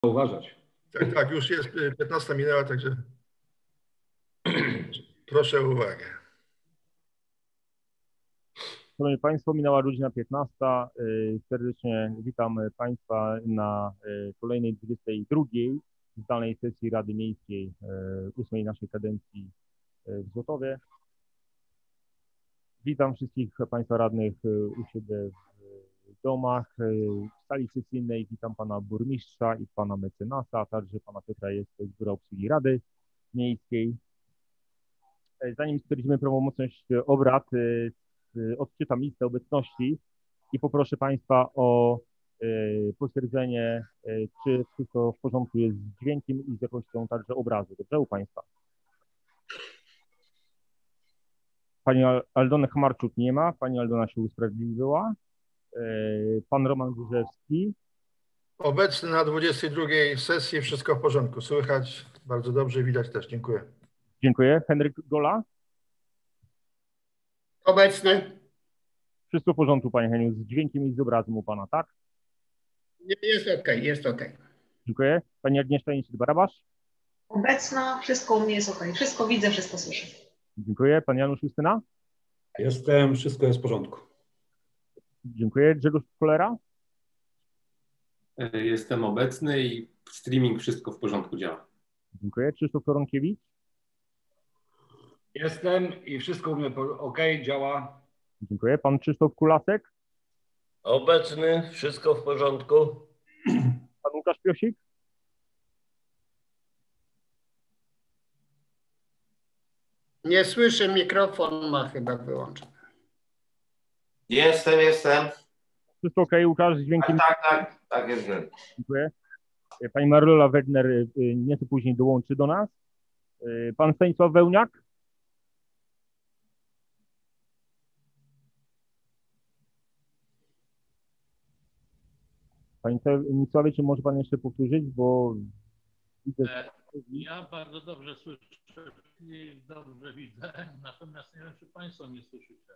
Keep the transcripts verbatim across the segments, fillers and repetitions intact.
uważać. Tak, tak, już jest piętnasta minęła, także proszę o uwagę. Szanowni Państwo, minęła godzina piętnasta. Serdecznie witam Państwa na kolejnej dwudziestej drugiej zdalnej sesji Rady Miejskiej ósmej naszej kadencji w Złotowie. Witam wszystkich Państwa radnych u siebie w domach, w sali sesyjnej. Witam Pana Burmistrza i Pana Mecenasa, a także Pana Piotra jest z Biura Obsługi Rady Miejskiej. Zanim stwierdzimy prawomocność obrad, odczytam listę obecności i poproszę Państwa o potwierdzenie, czy wszystko w porządku jest z dźwiękiem i z jakością także obrazu. Dobrze u Państwa? Pani Aldony Chmarczuk nie ma, Pani Aldona się usprawiedliwiła. Pan Roman Górzewski. Obecny na dwudziestej drugiej sesji, wszystko w porządku. Słychać bardzo dobrze, widać też. Dziękuję. Dziękuję. Henryk Gola. Obecny. Wszystko w porządku, Panie Heniu, z dźwiękiem i z obrazem u Pana, tak? Jest ok, jest ok. Dziękuję. Pani Agnieszka Jęczyk-Barabasz. Obecna, wszystko u mnie jest ok. Wszystko widzę, wszystko słyszę. Dziękuję. Pan Janusz Justyna. Jestem, wszystko jest w porządku. Dziękuję. Grzegorz Cholera. Jestem obecny i streaming wszystko w porządku działa. Dziękuję. Krzysztof Koronkiewicz. Jestem i wszystko u mnie ok, działa. Dziękuję. Pan Krzysztof Kulasek. Obecny, wszystko w porządku. Pan Łukasz Piosik. Nie słyszę, mikrofon ma chyba wyłączony. Jestem, jestem. Wszystko ok, Łukasz, z dźwiękiem. Tak, tak, tak, tak jest. Dziękuję. Pani Maryla Wedner nieco później dołączy do nas. Pan Stanisław Wełniak. Panie Stanisławie, czy może Pan jeszcze powtórzyć, bo widzę... Ja bardzo dobrze słyszę i dobrze widzę, natomiast nie wiem, czy Państwo mnie słyszycie.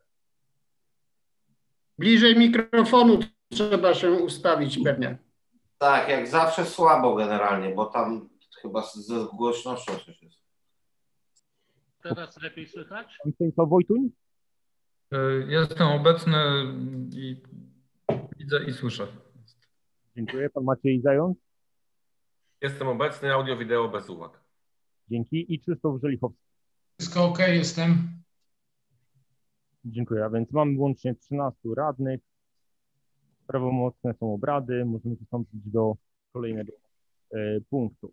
Bliżej mikrofonu trzeba się ustawić pewnie. Tak, jak zawsze słabo generalnie, bo tam chyba ze głośnością coś jest. Teraz lepiej słychać? Pan Stanisław Wojtuń? Jestem obecny i widzę i słyszę. Dziękuję. Pan Maciej Zając? Jestem obecny, audio, wideo bez uwag. Dzięki. I Krzysztof Żelichowski. Wszystko ok, jestem. Dziękuję. A więc mamy łącznie trzynastu radnych. Prawomocne są obrady. Możemy przystąpić do kolejnego e, punktu.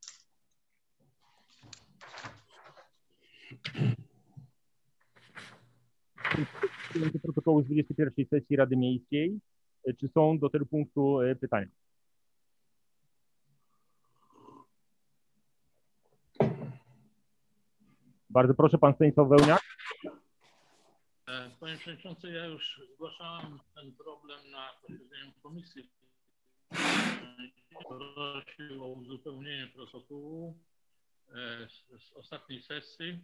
Protokołu z dwudziestej pierwszej sesji Rady Miejskiej. Czy są do tego punktu pytania? Bardzo proszę, pan Stanisław Wełniak. Panie Przewodniczący, ja już zgłaszałem ten problem na posiedzeniu komisji. Prosił o uzupełnienie protokołu z, z ostatniej sesji.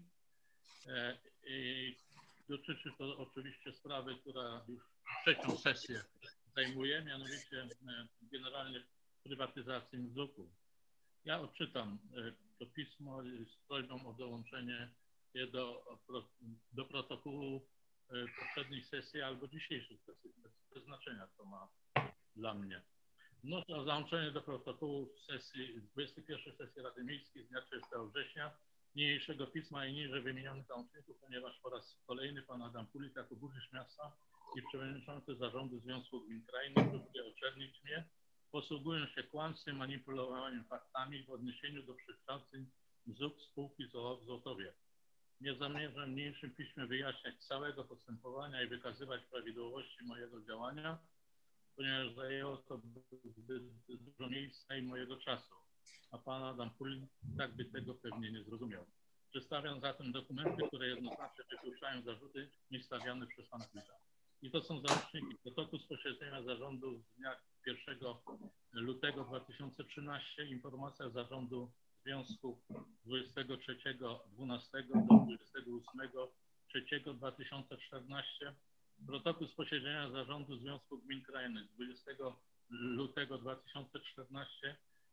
I dotyczy to oczywiście sprawy, która już trzecią sesję zajmuje, mianowicie generalnie prywatyzacji M Z U K-u. Ja odczytam to pismo z prośbą o dołączenie je do, do protokołu poprzedniej sesji albo dzisiejszej sesji. Bez znaczenia to ma dla mnie. Wnoszę o załączenie do protokołu sesji dwudziestej pierwszej sesji Rady Miejskiej z dnia trzydziestego września niniejszego pisma i niżej wymienionych załączników, ponieważ po raz kolejny pan Adam Pulik jako burmistrz miasta i przewodniczący zarządu Związku Gmin Krainy próbuje oczernić mnie, posługując się kłamstwem, manipulowaniem faktami w odniesieniu do przekształceń M Z U K spółki z o o w Złotowie. Nie zamierzam w niniejszym piśmie wyjaśniać całego postępowania i wykazywać prawidłowości mojego działania, ponieważ zajęło to zbyt dużo miejsca i mojego czasu, a pan Adam Pulik tak by tego pewnie nie zrozumiał. Przedstawiam zatem dokumenty, które jednoznacznie wykluczają zarzuty mi stawiane przez pana Pulika. I to są załączniki protokół z posiedzenia zarządu z dnia pierwszego lutego dwa tysiące trzynastego, informacja zarządu Związku dwudziestego trzeciego dwunastego do dwudziestego ósmego trzeciego dwa tysiące czternastego, protokół z posiedzenia zarządu Związku Gmin Krainy z dwudziestego lutego dwa tysiące czternastego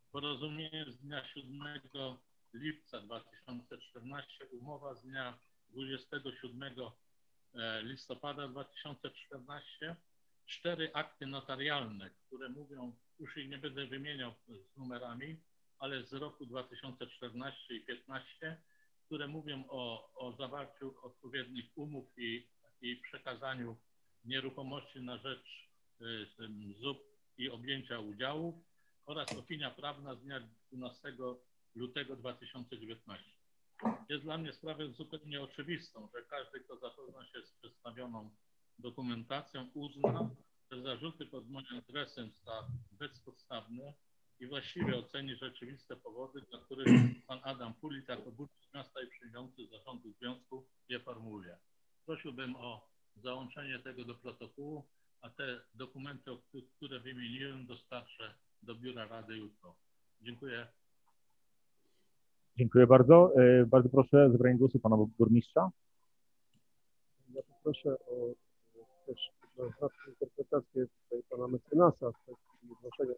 Porozumienie z dnia siódmego lipca dwa tysiące czternastego, umowa z dnia dwudziestego siódmego listopada dwa tysiące czternastego, cztery akty notarialne, które mówią, już ich nie będę wymieniał z numerami, ale z roku dwa tysiące czternastego i dwa tysiące piętnastego, które mówią o, o zawarciu odpowiednich umów i, i przekazaniu nieruchomości na rzecz y, Z U P i objęcia udziałów, oraz opinia prawna z dnia dwunastego lutego dwa tysiące dziewiętnastego. Jest dla mnie sprawą zupełnie oczywistą, że każdy, kto zapozna się z przedstawioną dokumentacją, uzna, że zarzuty pod moim adresem są bezpodstawne i właściwie oceni rzeczywiste powody, dla których pan Adam Pulit jako burmistrz miasta i przewodniczący zarządu związku je formułuje. Prosiłbym o załączenie tego do protokołu, a te dokumenty, które wymieniłem, dostarczę do biura rady jutro. Dziękuję. Dziękuję bardzo. Bardzo proszę o zabranie głosu pana burmistrza. Ja poproszę o też znawczą interpretację tutaj pana mecenasa w kwestii wnoszenia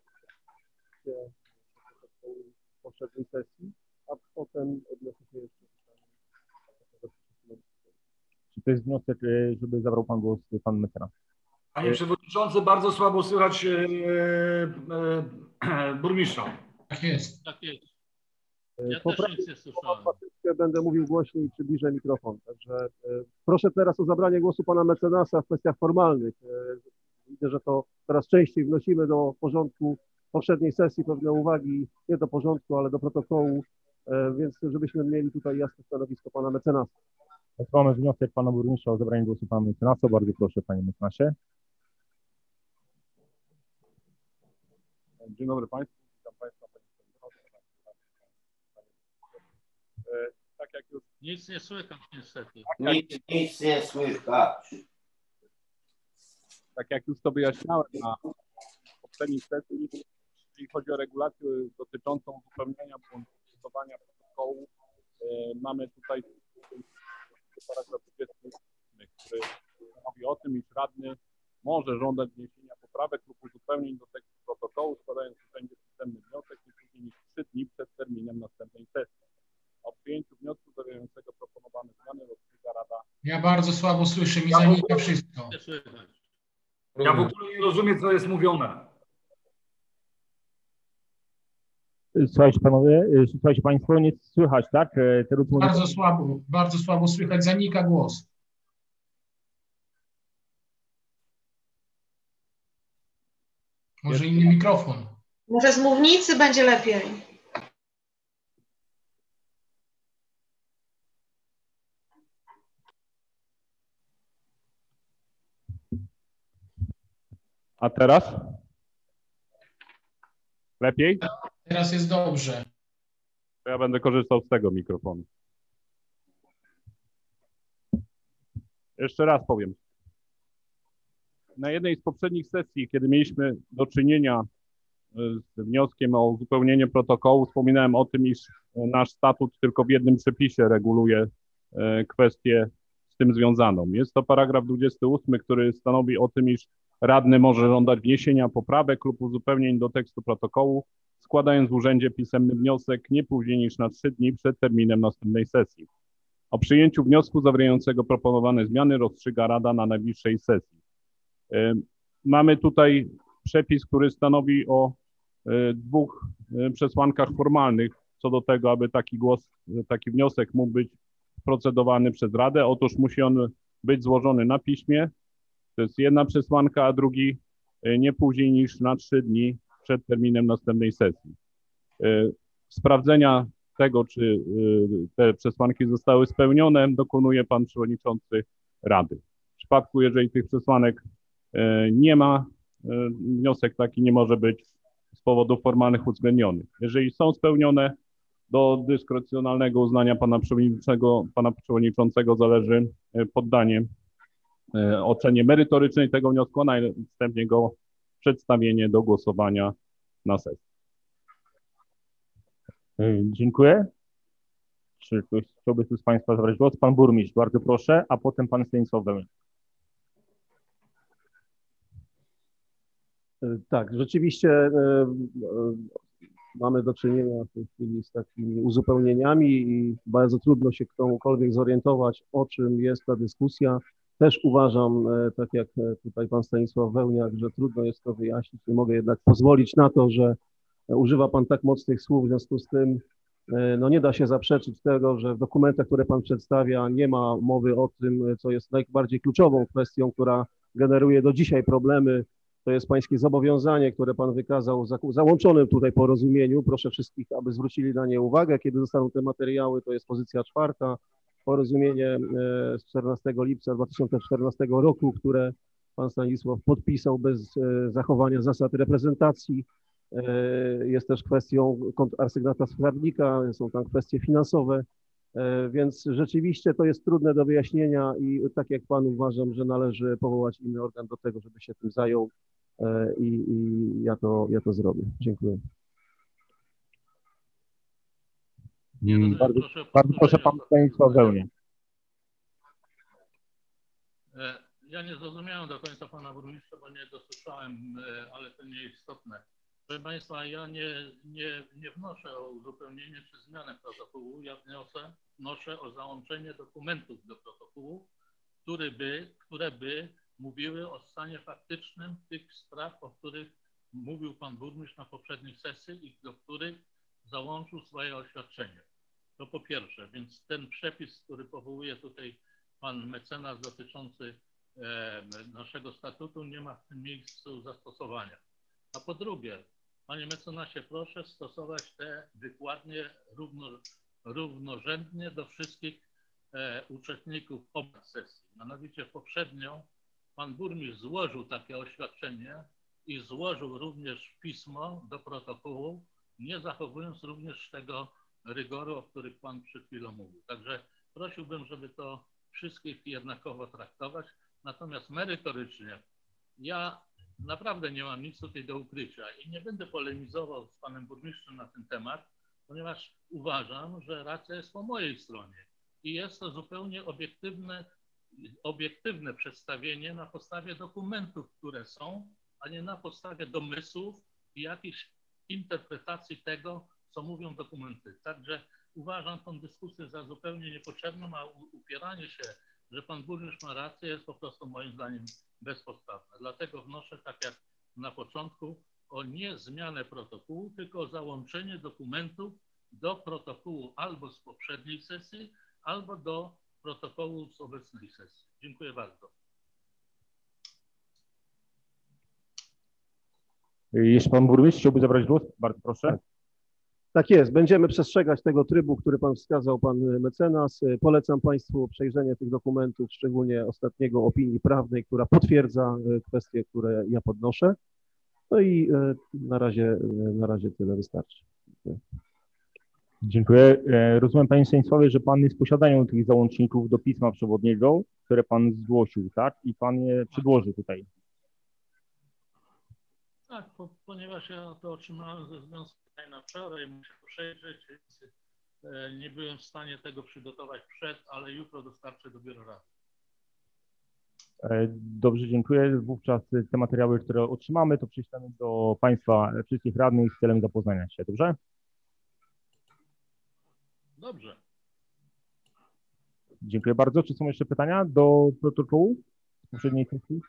w poprzedniej sesji, a potem odniosę się jeszcze do Czy to jest wniosek, żeby zabrał pan głos pan mecenas? Panie przewodniczący, bardzo słabo słychać e, e, burmistrza. Tak jest. Tak jest. Ja Po też nic nie słyszałem. Będę mówił głośniej i przybliżę mikrofon. Także e, proszę teraz o zabranie głosu pana mecenasa w kwestiach formalnych. E, widzę, że to coraz częściej wnosimy do porządku poprzedniej sesji pewne uwagi, nie do porządku, ale do protokołu, e, więc żebyśmy mieli tutaj jasne stanowisko pana mecenasa. Mamy wniosek pana burmistrza o zabranie głosu pana mecenasa. Bardzo proszę, panie mecenasie. Dzień dobry państwu. Witam państwa. Tak jak już... Nic nie słychać niestety. Nic, nic nie słychać. Tak jak już to wyjaśniałem na poprzedniej sesji, jeśli chodzi o regulację dotyczącą uzupełnienia bądź stosowania protokołu, e, mamy tutaj paragraf dwudziesty ósmy, który mówi o tym, iż radny może żądać wniesienia poprawek lub uzupełnień do tekstu protokołu, składając w urzędzie pisemny wniosek nie później niż trzy dni przed terminem następnej sesji. O przyjęciu wniosku zawierającego proponowane zmiany rozstrzyga Rada. Ja bardzo słabo słyszę, mi zanika wszystko. Ja w ogóle nie rozumiem, co jest mówione. Słuchajcie panowie, słuchajcie państwo, nie słychać, tak? Te rozmowy... Bardzo słabo, bardzo słabo słychać, zanika głos. Może inny mikrofon. Może z mównicy będzie lepiej. A teraz? Lepiej? Teraz jest dobrze. To ja będę korzystał z tego mikrofonu. Jeszcze raz powiem. Na jednej z poprzednich sesji, kiedy mieliśmy do czynienia z wnioskiem o uzupełnienie protokołu, wspominałem o tym, iż nasz statut tylko w jednym przepisie reguluje kwestię z tym związaną. Jest to paragraf dwudziesty ósmy, który stanowi o tym, iż radny może żądać wniesienia poprawek lub uzupełnień do tekstu protokołu, składając w urzędzie pisemny wniosek nie później niż na trzy dni przed terminem następnej sesji. O przyjęciu wniosku zawierającego proponowane zmiany rozstrzyga Rada na najbliższej sesji. Mamy tutaj przepis, który stanowi o dwóch przesłankach formalnych co do tego, aby taki głos, taki wniosek mógł być procedowany przez Radę. Otóż musi on być złożony na piśmie, to jest jedna przesłanka, a drugi nie później niż na trzy dni przed terminem następnej sesji. Sprawdzenia tego, czy te przesłanki zostały spełnione, dokonuje pan przewodniczący Rady. W przypadku, jeżeli tych przesłanek nie ma, wniosek taki nie może być z powodów formalnych uwzględniony. Jeżeli są spełnione, do dyskrecjonalnego uznania pana przewodniczącego, pana przewodniczącego zależy poddanie ocenie merytorycznej tego wniosku, a następnie go przedstawienie do głosowania na sesji. Dziękuję. Czy ktoś chciałby tu z państwa zabrać głos? Pan burmistrz, bardzo proszę, a potem pan Stanisław Wełyn. Tak, rzeczywiście mamy do czynienia w tej chwili z takimi uzupełnieniami i bardzo trudno się komukolwiek zorientować, o czym jest ta dyskusja. Też uważam, tak jak tutaj pan Stanisław Wełniak, że trudno jest to wyjaśnić. Nie mogę jednak pozwolić na to, że używa pan tak mocnych słów, w związku z tym no nie da się zaprzeczyć tego, że w dokumentach, które pan przedstawia, nie ma mowy o tym, co jest najbardziej kluczową kwestią, która generuje do dzisiaj problemy. To jest pańskie zobowiązanie, które pan wykazał w załączonym tutaj porozumieniu. Proszę wszystkich, aby zwrócili na nie uwagę. Kiedy zostaną te materiały, to jest pozycja czwarta. Porozumienie z czternastego lipca dwa tysiące czternastego roku, które pan Stanisław podpisał bez zachowania zasad reprezentacji. Jest też kwestią kontrasygnata skarbnika, są tam kwestie finansowe, więc rzeczywiście to jest trudne do wyjaśnienia i tak jak pan uważam, że należy powołać inny organ do tego, żeby się tym zajął i, i ja, to, ja to zrobię. Dziękuję. Hmm, bardzo, bardzo proszę pan Stanisław Wełniak. Ja nie zrozumiałem do końca pana burmistrza, bo nie dosłyszałem, ale to nieistotne. Proszę państwa, ja nie, nie, nie wnoszę o uzupełnienie czy zmianę protokołu, ja wniosę, wnoszę o załączenie dokumentów do protokołu, który by, które by mówiły o stanie faktycznym tych spraw, o których mówił pan burmistrz na poprzedniej sesji i do których załączył swoje oświadczenie. To po pierwsze, więc ten przepis, który powołuje tutaj pan mecenas dotyczący e, naszego statutu, nie ma w tym miejscu zastosowania. A po drugie, panie mecenasie, proszę stosować te wykładnie równo, równorzędnie do wszystkich e, uczestników obrad sesji. Mianowicie poprzednio pan burmistrz złożył takie oświadczenie i złożył również pismo do protokołu, nie zachowując również tego rygoru, o których pan przed chwilą mówił. Także prosiłbym, żeby to wszystkich jednakowo traktować. Natomiast merytorycznie ja naprawdę nie mam nic tutaj do ukrycia i nie będę polemizował z panem burmistrzem na ten temat, ponieważ uważam, że racja jest po mojej stronie i jest to zupełnie obiektywne, obiektywne przedstawienie na podstawie dokumentów, które są, a nie na podstawie domysłów i jakichś interpretacji tego, co mówią dokumenty. Także uważam tę dyskusję za zupełnie niepotrzebną, a upieranie się, że pan burmistrz ma rację, jest po prostu moim zdaniem bezpodstawne. Dlatego wnoszę, tak jak na początku, o nie zmianę protokołu, tylko o załączenie dokumentów do protokołu albo z poprzedniej sesji, albo do protokołu z obecnej sesji. Dziękuję bardzo. Jeśli pan burmistrz chciałby zabrać głos, bardzo proszę. Tak jest, będziemy przestrzegać tego trybu, który pan wskazał, pan mecenas. Polecam państwu przejrzenie tych dokumentów, szczególnie ostatniego opinii prawnej, która potwierdza kwestie, które ja podnoszę. No i na razie, na razie tyle wystarczy. Dziękuję. Rozumiem, panie Stanisławie, że pan jest w posiadaniu tych załączników do pisma przewodniego, które pan zgłosił, tak? I pan je przedłoży tutaj. Tak, po, ponieważ ja to otrzymałem ze związku na wczoraj, muszę przejrzeć, więc e, nie byłem w stanie tego przygotować przed, ale jutro dostarczę do biura rady. Dobrze, dziękuję. Wówczas te materiały, które otrzymamy, to prześlemy do państwa wszystkich radnych celem zapoznania się, dobrze? Dobrze. Dziękuję bardzo. Czy są jeszcze pytania do protokołu poprzedniej sesji?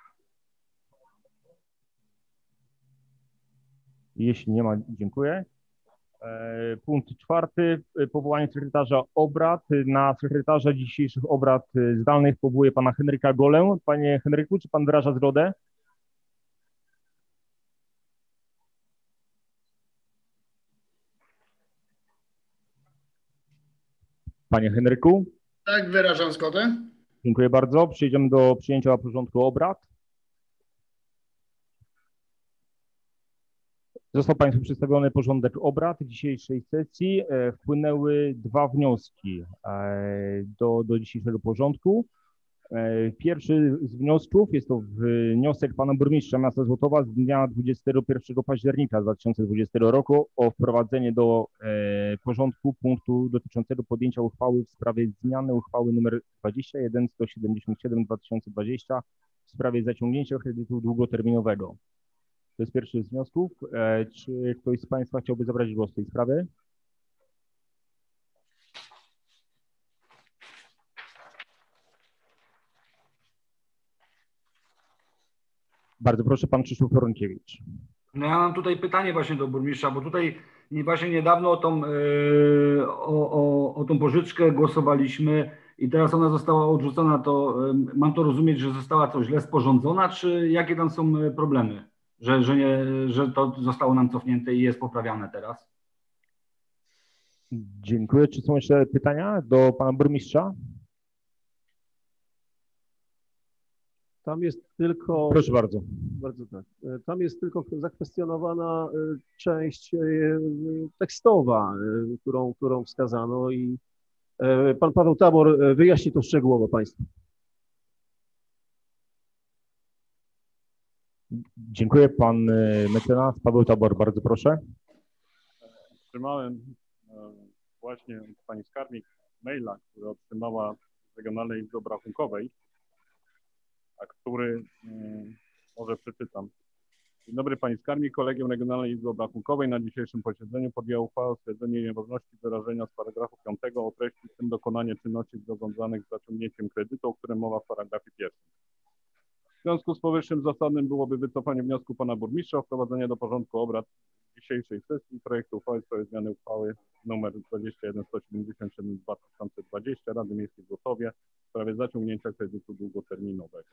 Jeśli nie ma, dziękuję. Punkt czwarty. Powołanie sekretarza obrad. Na sekretarza dzisiejszych obrad zdalnych powołuje pana Henryka Golę. Panie Henryku, czy pan wyraża zgodę? Panie Henryku? Tak, wyrażam zgodę. Dziękuję bardzo. Przejdziemy do przyjęcia porządku obrad. Został państwu przedstawiony porządek obrad dzisiejszej sesji. Wpłynęły dwa wnioski do, do dzisiejszego porządku. Pierwszy z wniosków jest to wniosek pana burmistrza miasta Złotowa z dnia dwudziestego pierwszego października dwa tysiące dwudziestego roku o wprowadzenie do porządku punktu dotyczącego podjęcia uchwały w sprawie zmiany uchwały nr dwadzieścia jeden sto siedemdziesiąt siedem dwa tysiące dwadzieścia w sprawie zaciągnięcia kredytu długoterminowego. To jest pierwszy z wniosków. E, czy ktoś z Państwa chciałby zabrać głos w tej sprawie? Bardzo proszę, pan Krzysztof Koronkiewicz. No ja mam tutaj pytanie właśnie do burmistrza, bo tutaj właśnie niedawno o tą, yy, o, o, o tą pożyczkę głosowaliśmy i teraz ona została odrzucona. To yy, mam to rozumieć, że została to źle sporządzona, czy jakie tam są problemy, że, że, nie, że to zostało nam cofnięte i jest poprawiane teraz? Dziękuję. Czy są jeszcze pytania do pana burmistrza? Tam jest tylko... Proszę bardzo. Bardzo tak. Tam jest tylko zakwestionowana część tekstowa, którą, którą wskazano i pan Paweł Tabor wyjaśni to szczegółowo państwu. Dziękuję. Pan mecenas Paweł Tabor, bardzo proszę. Otrzymałem właśnie od pani skarbnik maila, który otrzymała z Regionalnej Izby Obrachunkowej, a który, może przeczytam. Dzień dobry pani skarbnik. Kolegium Regionalnej Izby Obrachunkowej na dzisiejszym posiedzeniu podjęło uchwałę o stwierdzeniu nieważności wyrażenia z paragrafu piątego o treści, w tym dokonanie czynności związanych z zaciągnięciem kredytu, o którym mowa w paragrafie pierwszym. W związku z powyższym zasadnym byłoby wycofanie wniosku pana burmistrza o wprowadzenie do porządku obrad dzisiejszej sesji projektu uchwały w sprawie zmiany uchwały nr dwadzieścia jeden sto siedemdziesiąt siedem dwa tysiące dwadzieścia Rady Miejskiej w Złotowie w sprawie zaciągnięcia kredytu długoterminowego.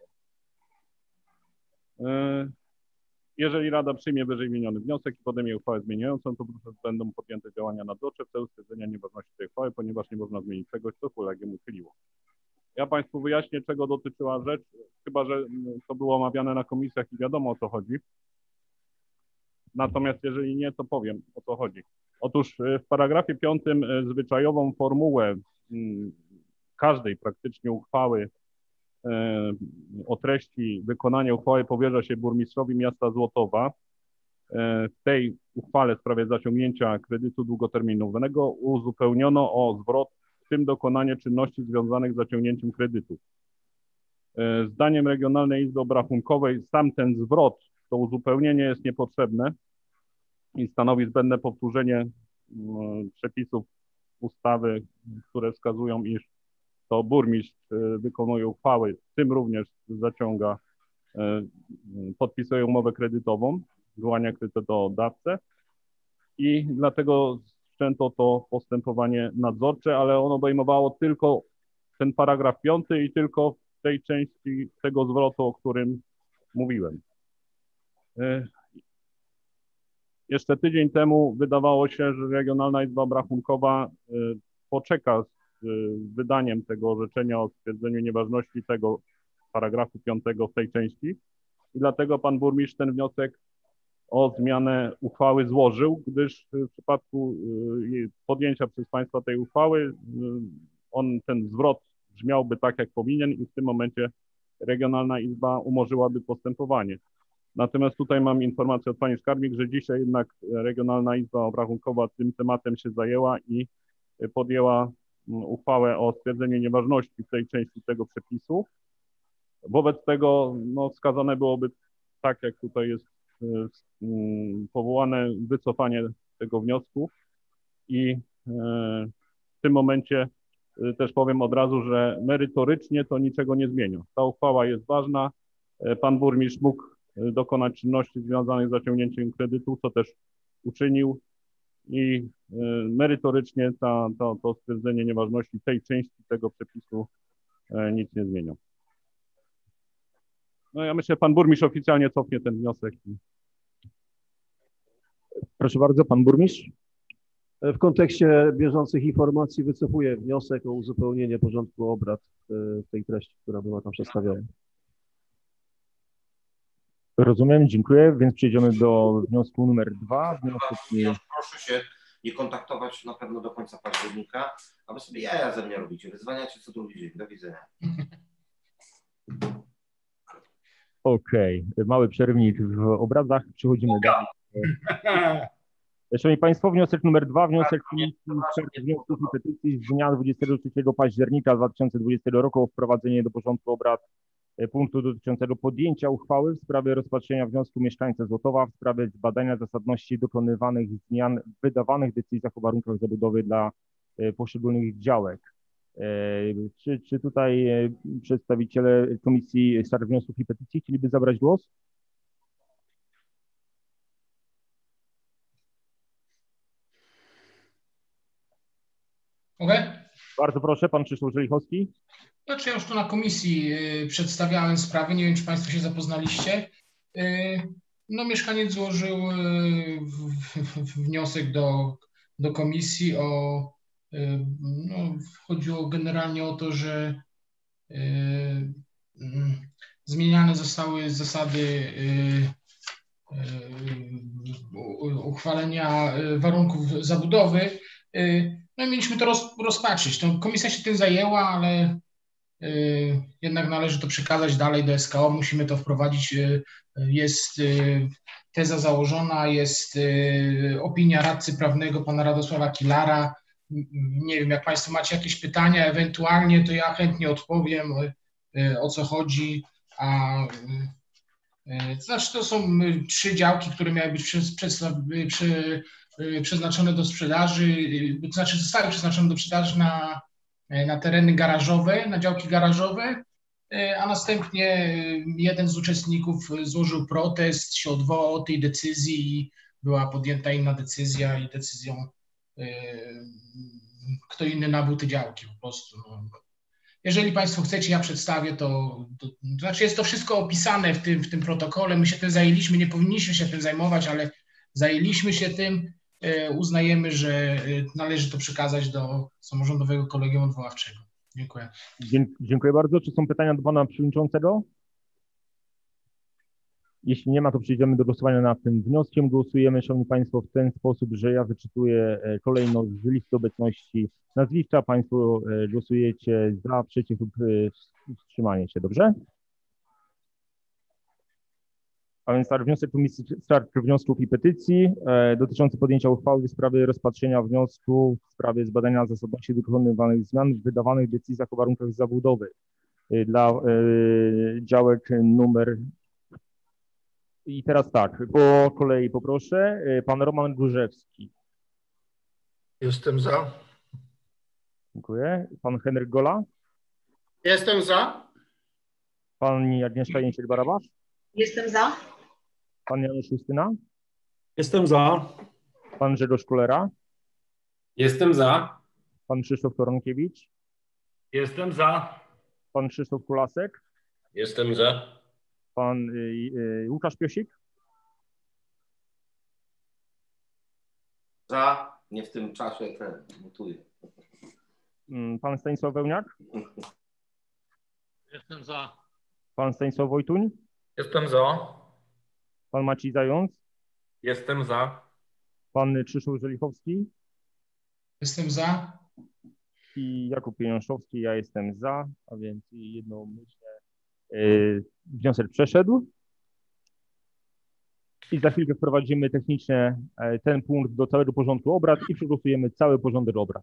Jeżeli Rada przyjmie wyżej wymieniony wniosek i podejmie uchwałę zmieniającą, to będą podjęte działania nadzorcze w celu stwierdzenia nieważności tej uchwały, ponieważ nie można zmienić czegoś, co kolegium uchyliło. Ja państwu wyjaśnię, czego dotyczyła rzecz, chyba że to było omawiane na komisjach i wiadomo, o co chodzi. Natomiast jeżeli nie, to powiem, o co chodzi. Otóż w paragrafie piątym zwyczajową formułę każdej praktycznie uchwały o treści wykonania uchwały powierza się burmistrzowi miasta Złotowa. W tej uchwale w sprawie zaciągnięcia kredytu długoterminowego uzupełniono o zwrot, w tym dokonanie czynności związanych z zaciągnięciem kredytu. Zdaniem Regionalnej Izby Obrachunkowej sam ten zwrot, to uzupełnienie jest niepotrzebne i stanowi zbędne powtórzenie przepisów ustawy, które wskazują, iż to burmistrz wykonuje uchwały, w tym również zaciąga, podpisuje umowę kredytową, wyłania kredytodawcę i dlatego wszczęto to postępowanie nadzorcze, ale ono obejmowało tylko ten paragraf piąty i tylko w tej części tego zwrotu, o którym mówiłem. Jeszcze tydzień temu wydawało się, że Regionalna Izba Obrachunkowa poczeka z wydaniem tego orzeczenia o stwierdzeniu nieważności tego paragrafu piątego w tej części i dlatego pan burmistrz ten wniosek o zmianę uchwały złożył, gdyż w przypadku podjęcia przez państwa tej uchwały on, ten zwrot brzmiałby tak, jak powinien i w tym momencie Regionalna Izba umorzyłaby postępowanie. Natomiast tutaj mam informację od pani skarbnik, że dzisiaj jednak Regionalna Izba Obrachunkowa tym tematem się zajęła i podjęła uchwałę o stwierdzeniu nieważności w tej części tego przepisu. Wobec tego no, wskazane byłoby, tak jak tutaj jest powołane, wycofanie tego wniosku i w tym momencie też powiem od razu, że merytorycznie to niczego nie zmienia. Ta uchwała jest ważna. Pan burmistrz mógł dokonać czynności związanych z zaciągnięciem kredytu, co też uczynił i merytorycznie ta, ta, to stwierdzenie nieważności tej części tego przepisu nic nie zmienia. No ja myślę, pan burmistrz oficjalnie cofnie ten wniosek. Proszę bardzo, pan burmistrz. W kontekście bieżących informacji wycofuję wniosek o uzupełnienie porządku obrad w tej treści, która była tam przedstawiona. Rozumiem, dziękuję, więc przejdziemy do wniosku numer dwa. Wniosek... Proszę się nie kontaktować na pewno do końca października, a wy sobie jaja ze mnie robicie, wyzwaniacie co drugi dzień. Do widzenia. Okej, okay. Mały przerywnik w obradach, przechodzimy dalej. Szanowni Państwo, wniosek numer dwa, wniosek wniosków i petycji z dnia dwudziestego trzeciego października dwa tysiące dwudziestego roku o wprowadzenie do porządku obrad punktu dotyczącego podjęcia uchwały w sprawie rozpatrzenia wniosku mieszkańca Złotowa w sprawie zbadania zasadności dokonywanych zmian w wydawanych decyzjach o warunkach zabudowy dla poszczególnych działek. Czy, czy tutaj przedstawiciele Komisji Skarg, Wniosków i Petycji chcieliby zabrać głos? Mogę? Bardzo proszę, pan Krzysztof Żelichowski. Znaczy ja już tu na komisji y, przedstawiałem sprawę, nie wiem, czy Państwo się zapoznaliście. Y, no mieszkaniec złożył y, w, w, wniosek do, do komisji o, y, no, chodziło generalnie o to, że y, y, zmieniane zostały zasady y, y, uchwalenia warunków zabudowy. Y, no i mieliśmy to roz, rozpatrzyć. To komisja się tym zajęła, ale jednak należy to przekazać dalej do S K O, musimy to wprowadzić. Jest teza założona, jest opinia radcy prawnego pana Radosława Kilara. Nie wiem, jak Państwo macie jakieś pytania, ewentualnie to ja chętnie odpowiem, o co chodzi. A, to znaczy, to są trzy działki, które miały być przy, przy, przy, przeznaczone do sprzedaży, to znaczy zostały przeznaczone do sprzedaży na na tereny garażowe, na działki garażowe, a następnie jeden z uczestników złożył protest, się odwołał od tej decyzji i była podjęta inna decyzja i decyzją kto inny nabył te działki po prostu. No. Jeżeli Państwo chcecie, ja przedstawię to, to, to znaczy jest to wszystko opisane w tym, w tym protokole, my się tym zajęliśmy, nie powinniśmy się tym zajmować, ale zajęliśmy się tym. Uznajemy, że należy to przekazać do Samorządowego Kolegium Odwoławczego. Dziękuję. Dziękuję bardzo. Czy są pytania do pana przewodniczącego? Jeśli nie ma, to przejdziemy do głosowania nad tym wnioskiem. Głosujemy, szanowni państwo, w ten sposób, że ja wyczytuję kolejność z listy obecności nazwiska. Państwo głosujecie za, przeciw lub wstrzymanie się. Dobrze? A więc tak, wniosek Komisji Skarg, Wniosków i Petycji e, dotyczący podjęcia uchwały w sprawie rozpatrzenia wniosku w sprawie zbadania zasadności dokonywanych zmian w wydawanych decyzjach o warunkach zabudowy e, dla e, działek numer. I teraz tak, po kolei poproszę, e, pan Roman Górzewski. Jestem za. Dziękuję. Pan Henryk Gola. Jestem za. Pani Agnieszka Jęsiel-Barabasz. Jestem za. Pan Janusz Justyna? Jestem za. Pan Grzegorz Kulera? Jestem za. Pan Krzysztof Koronkiewicz? Jestem za. Pan Krzysztof Kulasek? Jestem za. Pan y, y, Łukasz Piosik? Za. Nie w tym czasie ten mutuję. Pan Stanisław Wełniak? Jestem za. Pan Stanisław Wojtuń? Jestem za. Pan Maciej Zając? Jestem za. Pan Krzysztof Żelichowski? Jestem za. I Jakub Pieniążkowski, ja jestem za, a więc jednomyślnie yy, wniosek przeszedł. I za chwilkę wprowadzimy technicznie yy, ten punkt do całego porządku obrad i przegłosujemy cały porządek obrad.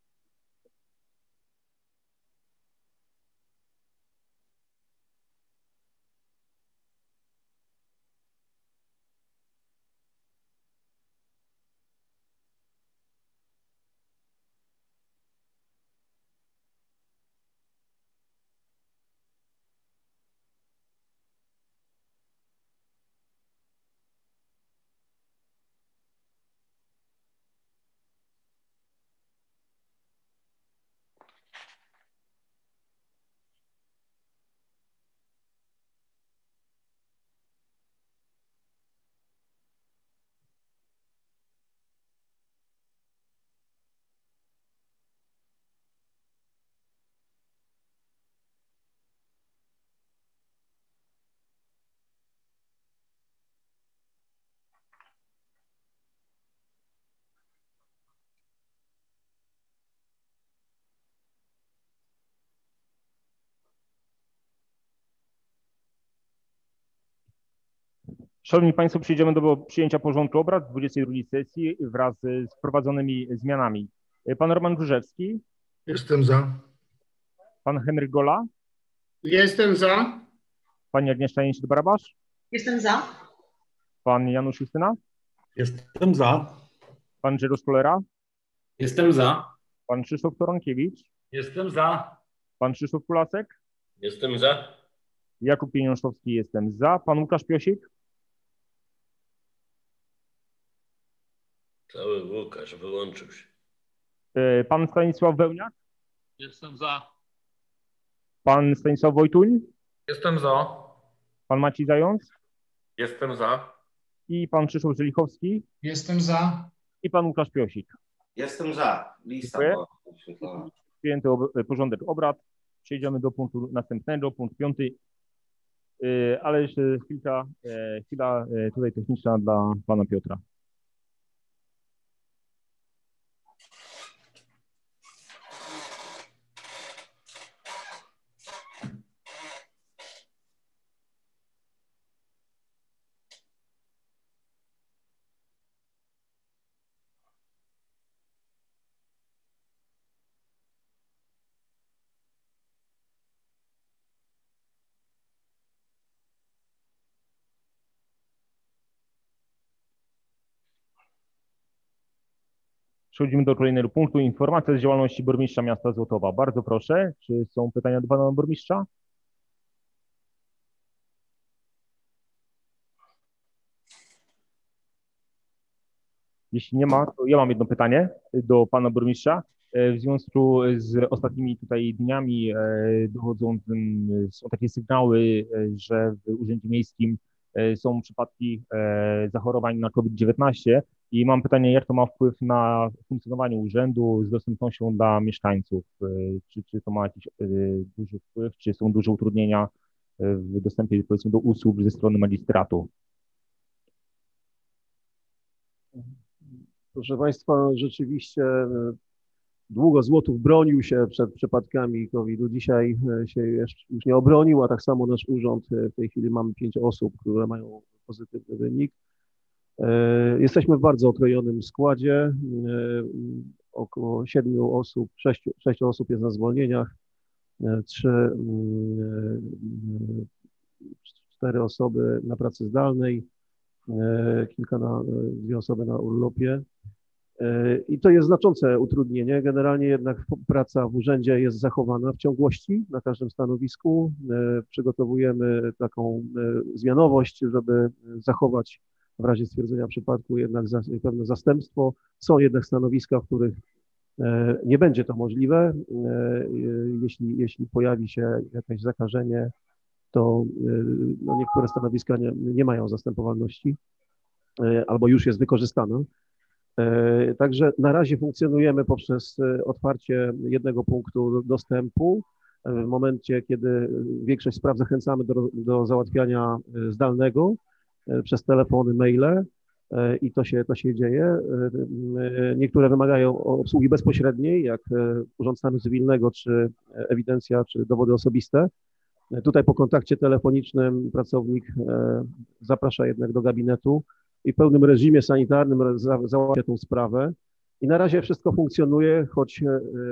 Szanowni Państwo, przejdziemy do przyjęcia porządku obrad dwudziestej drugiej sesji wraz z wprowadzonymi zmianami. Pan Roman Górzewski. Jestem za. Pan Henryk Gola. Jestem za. Pani Agnieszka Jędrzej-Barabasz? Jestem za. Pan Janusz Justyna? Jestem za. Pan Grzegorz Kolera? Jestem za. Pan Krzysztof Toronkiewicz? Jestem za. Pan Krzysztof Kulasek? Jestem za. Jakub Pieniążkowski, jestem za. Pan Łukasz Piosik? Cały Łukasz wyłączył się. E, Pan Stanisław Wełniak? Jestem za. Pan Stanisław Wojtuń? Jestem za. Pan Maciej Zając? Jestem za. I pan Krzysztof Żelichowski? Jestem za. I pan Łukasz Piosik. Jestem za. Lista Dziękuję. była wyświetlona. Przyjęty ob porządek obrad. Przejdziemy do punktu następnego, punkt piąty. Yy, ale jeszcze chwilka, yy, chwila yy, tutaj techniczna dla pana Piotra. Przechodzimy do kolejnego punktu. Informacja z działalności burmistrza miasta Złotowa. Bardzo proszę, czy są pytania do pana burmistrza? Jeśli nie ma, to ja mam jedno pytanie do pana burmistrza. W związku z ostatnimi tutaj dniami dochodzą, są takie sygnały, że w Urzędzie Miejskim są przypadki zachorowań na COVID dziewiętnaście i mam pytanie, jak to ma wpływ na funkcjonowanie urzędu z dostępnością dla mieszkańców? Czy, czy to ma jakiś duży wpływ, czy są duże utrudnienia w dostępie, powiedzmy, do usług ze strony magistratu? Proszę Państwa, rzeczywiście długo Złotów bronił się przed przypadkami kowida. Dzisiaj się już nie obronił, a tak samo nasz urząd. W tej chwili mamy pięć osób, które mają pozytywny wynik. Jesteśmy w bardzo okrojonym składzie. Około siedmiu osób, sześciu, sześciu osób jest na zwolnieniach. Trzy, cztery osoby na pracy zdalnej, kilka na, dwie osoby na urlopie. I to jest znaczące utrudnienie. Generalnie jednak praca w urzędzie jest zachowana w ciągłości na każdym stanowisku. Przygotowujemy taką zmianowość, żeby zachować w razie stwierdzenia przypadku jednak za, pewne zastępstwo. Są jednak stanowiska, w których nie będzie to możliwe. Jeśli, jeśli pojawi się jakieś zakażenie, to no, niektóre stanowiska nie, nie mają zastępowalności albo już jest wykorzystana. Także na razie funkcjonujemy poprzez otwarcie jednego punktu dostępu. W momencie, kiedy większość spraw zachęcamy do, do załatwiania zdalnego przez telefony, maile i to się, to się dzieje. Niektóre wymagają obsługi bezpośredniej, jak Urząd Stanu Cywilnego, czy ewidencja, czy dowody osobiste. Tutaj po kontakcie telefonicznym pracownik zaprasza jednak do gabinetu i w pełnym reżimie sanitarnym załatwia tę sprawę. I na razie wszystko funkcjonuje, choć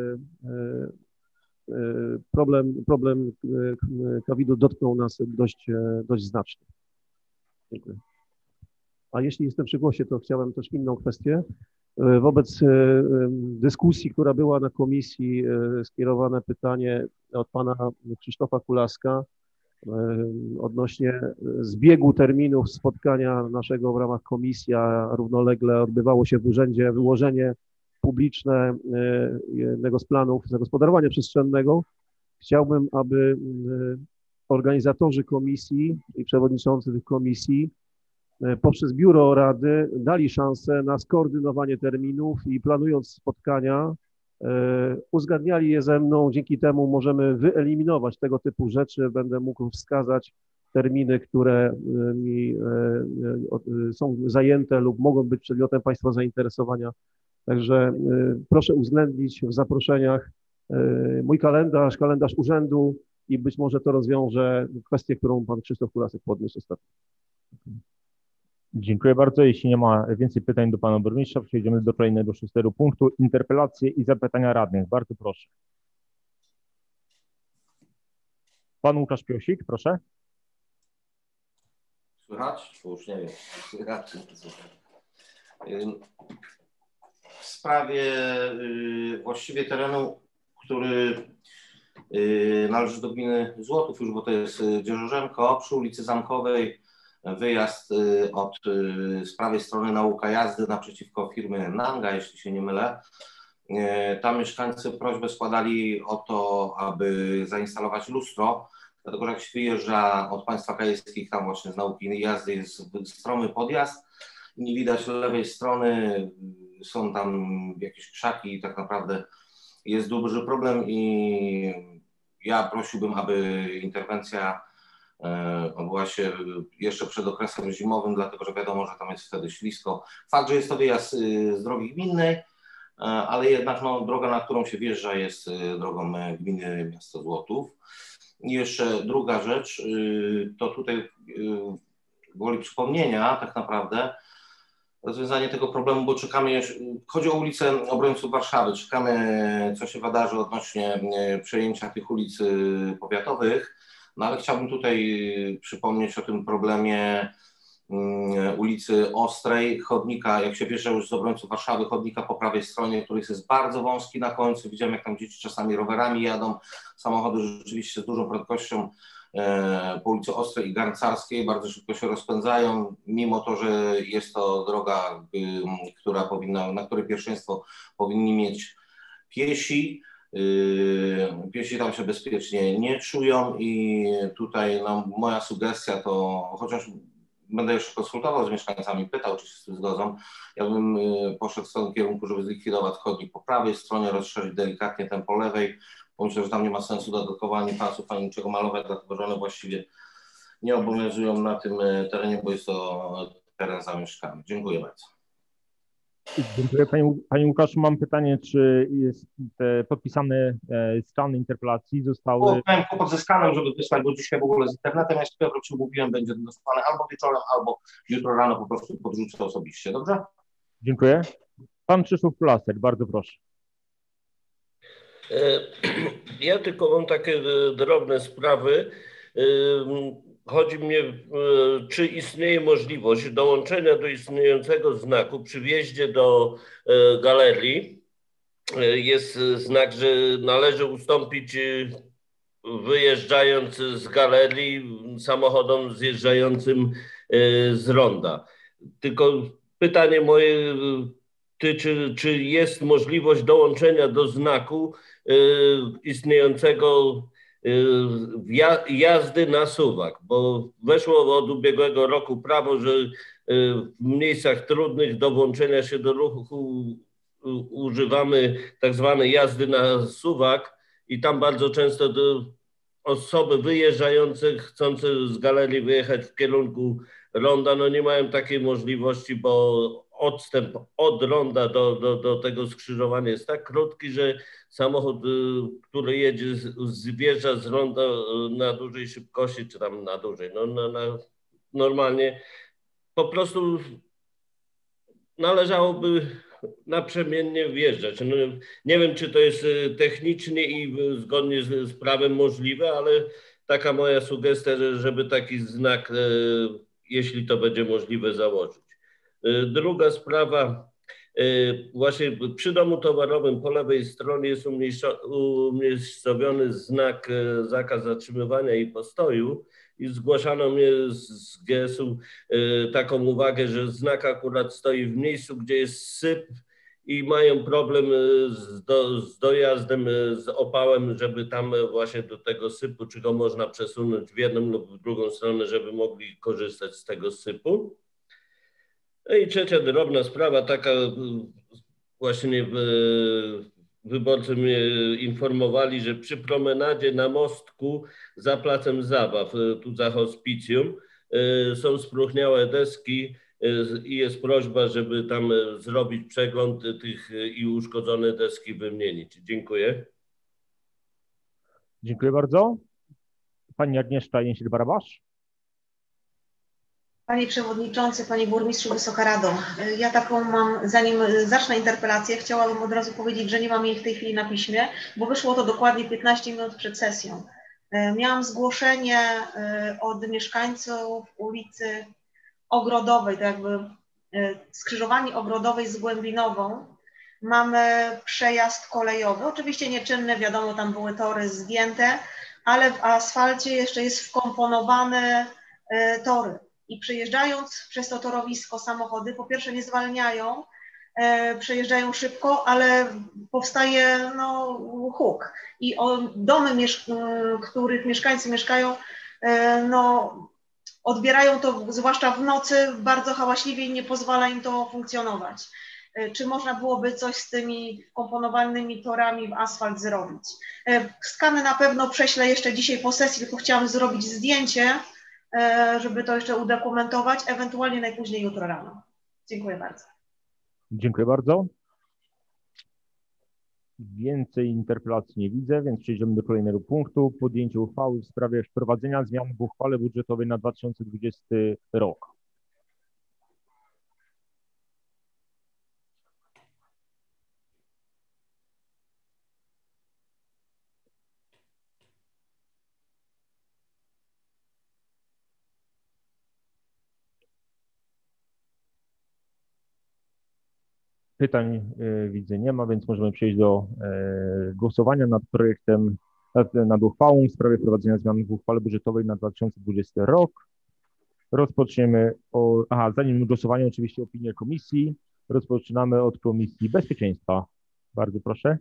problem, problem kowida dotknął nas dość, dość znacznie. Dziękuję. A jeśli jestem przy głosie, to chciałem też inną kwestię. Wobec dyskusji, która była na komisji, skierowane pytanie od pana Krzysztofa Kulaska odnośnie zbiegu terminów spotkania naszego w ramach komisji, a równolegle odbywało się w urzędzie wyłożenie publiczne jednego z planów zagospodarowania przestrzennego. Chciałbym, aby organizatorzy komisji i przewodniczący tych komisji poprzez biuro rady dali szansę na skoordynowanie terminów i planując spotkania uzgadniali je ze mną. Dzięki temu możemy wyeliminować tego typu rzeczy. Będę mógł wskazać terminy, które mi są zajęte lub mogą być przedmiotem Państwa zainteresowania. Także proszę uwzględnić w zaproszeniach mój kalendarz, kalendarz urzędu i być może to rozwiąże kwestię, którą pan Krzysztof Kulasek podniósł ostatnio. Dziękuję bardzo. Jeśli nie ma więcej pytań do pana burmistrza, przejdziemy do kolejnego szóstego punktu. Interpelacje i zapytania radnych. Bardzo proszę. Pan Łukasz Piosik, proszę. Słychać? Bo już nie wiem, słychać czy nie słychać. W sprawie właściwie terenu, który należy do gminy Złotów już, bo to jest Dzierżorzenko, przy ulicy Zamkowej, wyjazd od z prawej strony nauka jazdy naprzeciwko firmy Nanga, jeśli się nie mylę. Tam mieszkańcy prośbę składali o to, aby zainstalować lustro, dlatego że jak się wyjeżdża od państwa kajeskich, tam właśnie z nauki jazdy jest stromy podjazd, nie widać lewej strony, są tam jakieś krzaki i tak naprawdę jest duży problem i ja prosiłbym, aby interwencja odbyła się jeszcze przed okresem zimowym, dlatego że wiadomo, że tam jest wtedy ślisko. Fakt, że jest to wyjazd z drogi gminnej, ale jednak no, droga, na którą się wjeżdża, jest drogą gminy miasto Złotów. I jeszcze druga rzecz, to tutaj gwoli przypomnienia tak naprawdę rozwiązanie tego problemu, bo czekamy, jeszcze, chodzi o ulicę Obrońców Warszawy, czekamy, co się wydarzy odnośnie przejęcia tych ulic powiatowych, no ale chciałbym tutaj przypomnieć o tym problemie ulicy Ostrej, chodnika, jak się wjeżdża już z Obrońców Warszawy, chodnika po prawej stronie, który jest bardzo wąski na końcu. Widziałem, jak tam dzieci czasami rowerami jadą, samochody rzeczywiście z dużą prędkością po ulicy Ostrej i Garncarskiej bardzo szybko się rozpędzają, mimo to, że jest to droga, która powinna, na której pierwszeństwo powinni mieć piesi. Piesi tam się bezpiecznie nie czują i tutaj no, moja sugestia to, chociaż będę jeszcze konsultował z mieszkańcami, pytał, czy się z tym zgodzą, ja bym poszedł w tym kierunku, żeby zlikwidować chodnik po prawej stronie, rozszerzyć delikatnie ten po lewej, bo myślę, że tam nie ma sensu dodatkowo ani pasów, ani niczego malować, dlatego że one właściwie nie obowiązują na tym terenie, bo jest to teren zamieszkany. Dziękuję bardzo. Dziękuję Panie, Panie Łukaszu. Mam pytanie, czy jest te podpisane strony interpelacji zostały... Miałem kłopot ze skanem, żeby wysłać, bo dzisiaj w ogóle z internetem, jak sobie mówiłem, będzie dostane albo wieczorem, albo jutro rano po prostu podrzucę osobiście. Dobrze? Dziękuję. Pan Krzysztof Pulasek, bardzo proszę. Ja tylko mam takie drobne sprawy. Chodzi mnie, czy istnieje możliwość dołączenia do istniejącego znaku przy wjeździe do galerii. Jest znak, że należy ustąpić wyjeżdżając z galerii samochodom zjeżdżającym z ronda. Tylko pytanie moje tyczy, czy jest możliwość dołączenia do znaku istniejącego jazdy na suwak, bo weszło od ubiegłego roku prawo, że w miejscach trudnych do włączenia się do ruchu używamy tak zwanej jazdy na suwak i tam bardzo często do osoby wyjeżdżające, chcące z galerii wyjechać w kierunku ronda, no nie mają takiej możliwości, bo odstęp od ronda do, do, do tego skrzyżowania jest tak krótki, że samochód, który jedzie, zjeżdża z ronda na dużej szybkości, czy tam na dużej, no na, na, normalnie po prostu należałoby naprzemiennie wjeżdżać. No, nie wiem, czy to jest technicznie i zgodnie z, z prawem możliwe, ale taka moja sugestia, żeby taki znak, jeśli to będzie możliwe, założyć. Druga sprawa, właśnie przy domu towarowym po lewej stronie jest umiejscowiony znak zakaz zatrzymywania i postoju i zgłaszano mnie z G S u taką uwagę, że znak akurat stoi w miejscu, gdzie jest syp i mają problem z, do, z dojazdem, z opałem, żeby tam właśnie do tego sypu, czy go można przesunąć w jedną lub w drugą stronę, żeby mogli korzystać z tego sypu. No i trzecia drobna sprawa, taka właśnie wyborcy mnie informowali, że przy promenadzie na mostku za placem zabaw, tu za hospicjum, są spróchniałe deski i jest prośba, żeby tam zrobić przegląd tych i uszkodzone deski wymienić. Dziękuję. Dziękuję bardzo. Pani Agnieszka Jęsiel-Barabasz. Panie Przewodniczący, Panie Burmistrzu, Wysoka Rado. Ja taką mam, zanim zacznę interpelację, chciałabym od razu powiedzieć, że nie mam jej w tej chwili na piśmie, bo wyszło to dokładnie piętnaście minut przed sesją. Miałam zgłoszenie od mieszkańców ulicy Ogrodowej, to jakby skrzyżowani Ogrodowej z Głębinową, mamy przejazd kolejowy, oczywiście nieczynny, wiadomo, tam były tory zdjęte, ale w asfalcie jeszcze jest wkomponowane tory i przejeżdżając przez to torowisko samochody, po pierwsze nie zwalniają, przejeżdżają szybko, ale powstaje no, huk i o, domy, których mieszkańcy mieszkają, no, odbierają to, zwłaszcza w nocy, bardzo hałaśliwie i nie pozwala im to funkcjonować. Czy można byłoby coś z tymi komponowanymi torami w asfalt zrobić? Skany na pewno prześlę jeszcze dzisiaj po sesji, tylko chciałam zrobić zdjęcie, żeby to jeszcze udokumentować, ewentualnie najpóźniej jutro rano. Dziękuję bardzo. Dziękuję bardzo. Więcej interpelacji nie widzę, więc przejdziemy do kolejnego punktu. Podjęcie uchwały w sprawie wprowadzenia zmian w uchwale budżetowej na dwa tysiące dwudziesty rok. Pytań y, widzę nie ma, więc możemy przejść do y, głosowania nad projektem, nad, nad uchwałą w sprawie wprowadzenia zmian w uchwale budżetowej na dwa tysiące dwudziesty rok. Rozpoczniemy o, aha, zanim głosowanie oczywiście opinię komisji, rozpoczynamy od Komisji Bezpieczeństwa. Bardzo proszę.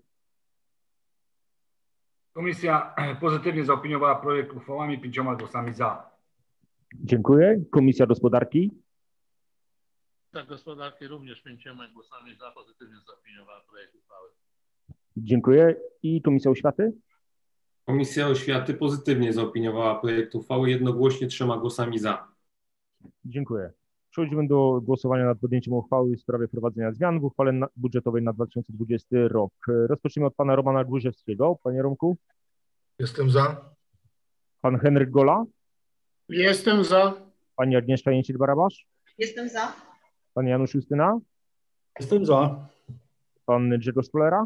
Komisja pozytywnie zaopiniowała projekt uchwałami pięcioma głosami za. Dziękuję. Komisja Gospodarki. Komisja Gospodarki również pięcioma głosami za pozytywnie zaopiniowała projekt uchwały. Dziękuję. I Komisja Oświaty? Komisja Oświaty pozytywnie zaopiniowała projekt uchwały jednogłośnie trzema głosami za. Dziękuję. Przechodzimy do głosowania nad podjęciem uchwały w sprawie wprowadzenia zmian w uchwale na, budżetowej na dwa tysiące dwudziesty rok. Rozpoczniemy od pana Romana Głyżewskiego. Panie Romku? Jestem za. Pan Henryk Gola? Jestem za. Pani Agnieszka Jęciel-Barabasz? Jestem za. Pan Janusz Justyna? Jestem za. Pan Grzegorz Polera?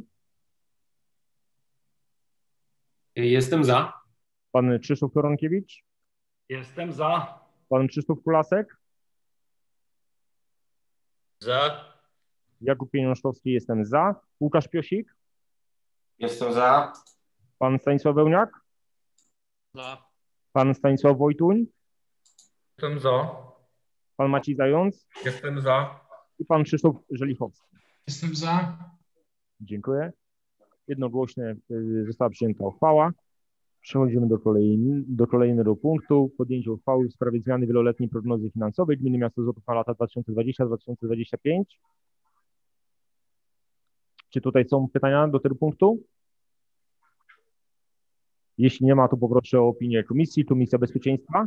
Jestem za. Pan Krzysztof Koronkiewicz? Jestem za. Pan Krzysztof Kulasek? Za. Jakub Pieniążkowski, jestem za. Łukasz Piosik? Jestem za. Pan Stanisław Wełniak? Za. Pan Stanisław Wojtuń? Jestem za. Pan Maciej Zając? Jestem za. I pan Krzysztof Żelichowski. Jestem za. Dziękuję. Jednogłośnie została przyjęta uchwała. Przechodzimy do, kolei, do kolejnego punktu. Podjęcie uchwały w sprawie zmiany wieloletniej prognozy finansowej Gminy Miasto Złotów na lata dwa tysiące dwudziesty do dwa tysiące dwudziestego piątego. Czy tutaj są pytania do tego punktu? Jeśli nie ma, to poproszę o opinię komisji. Komisja Bezpieczeństwa.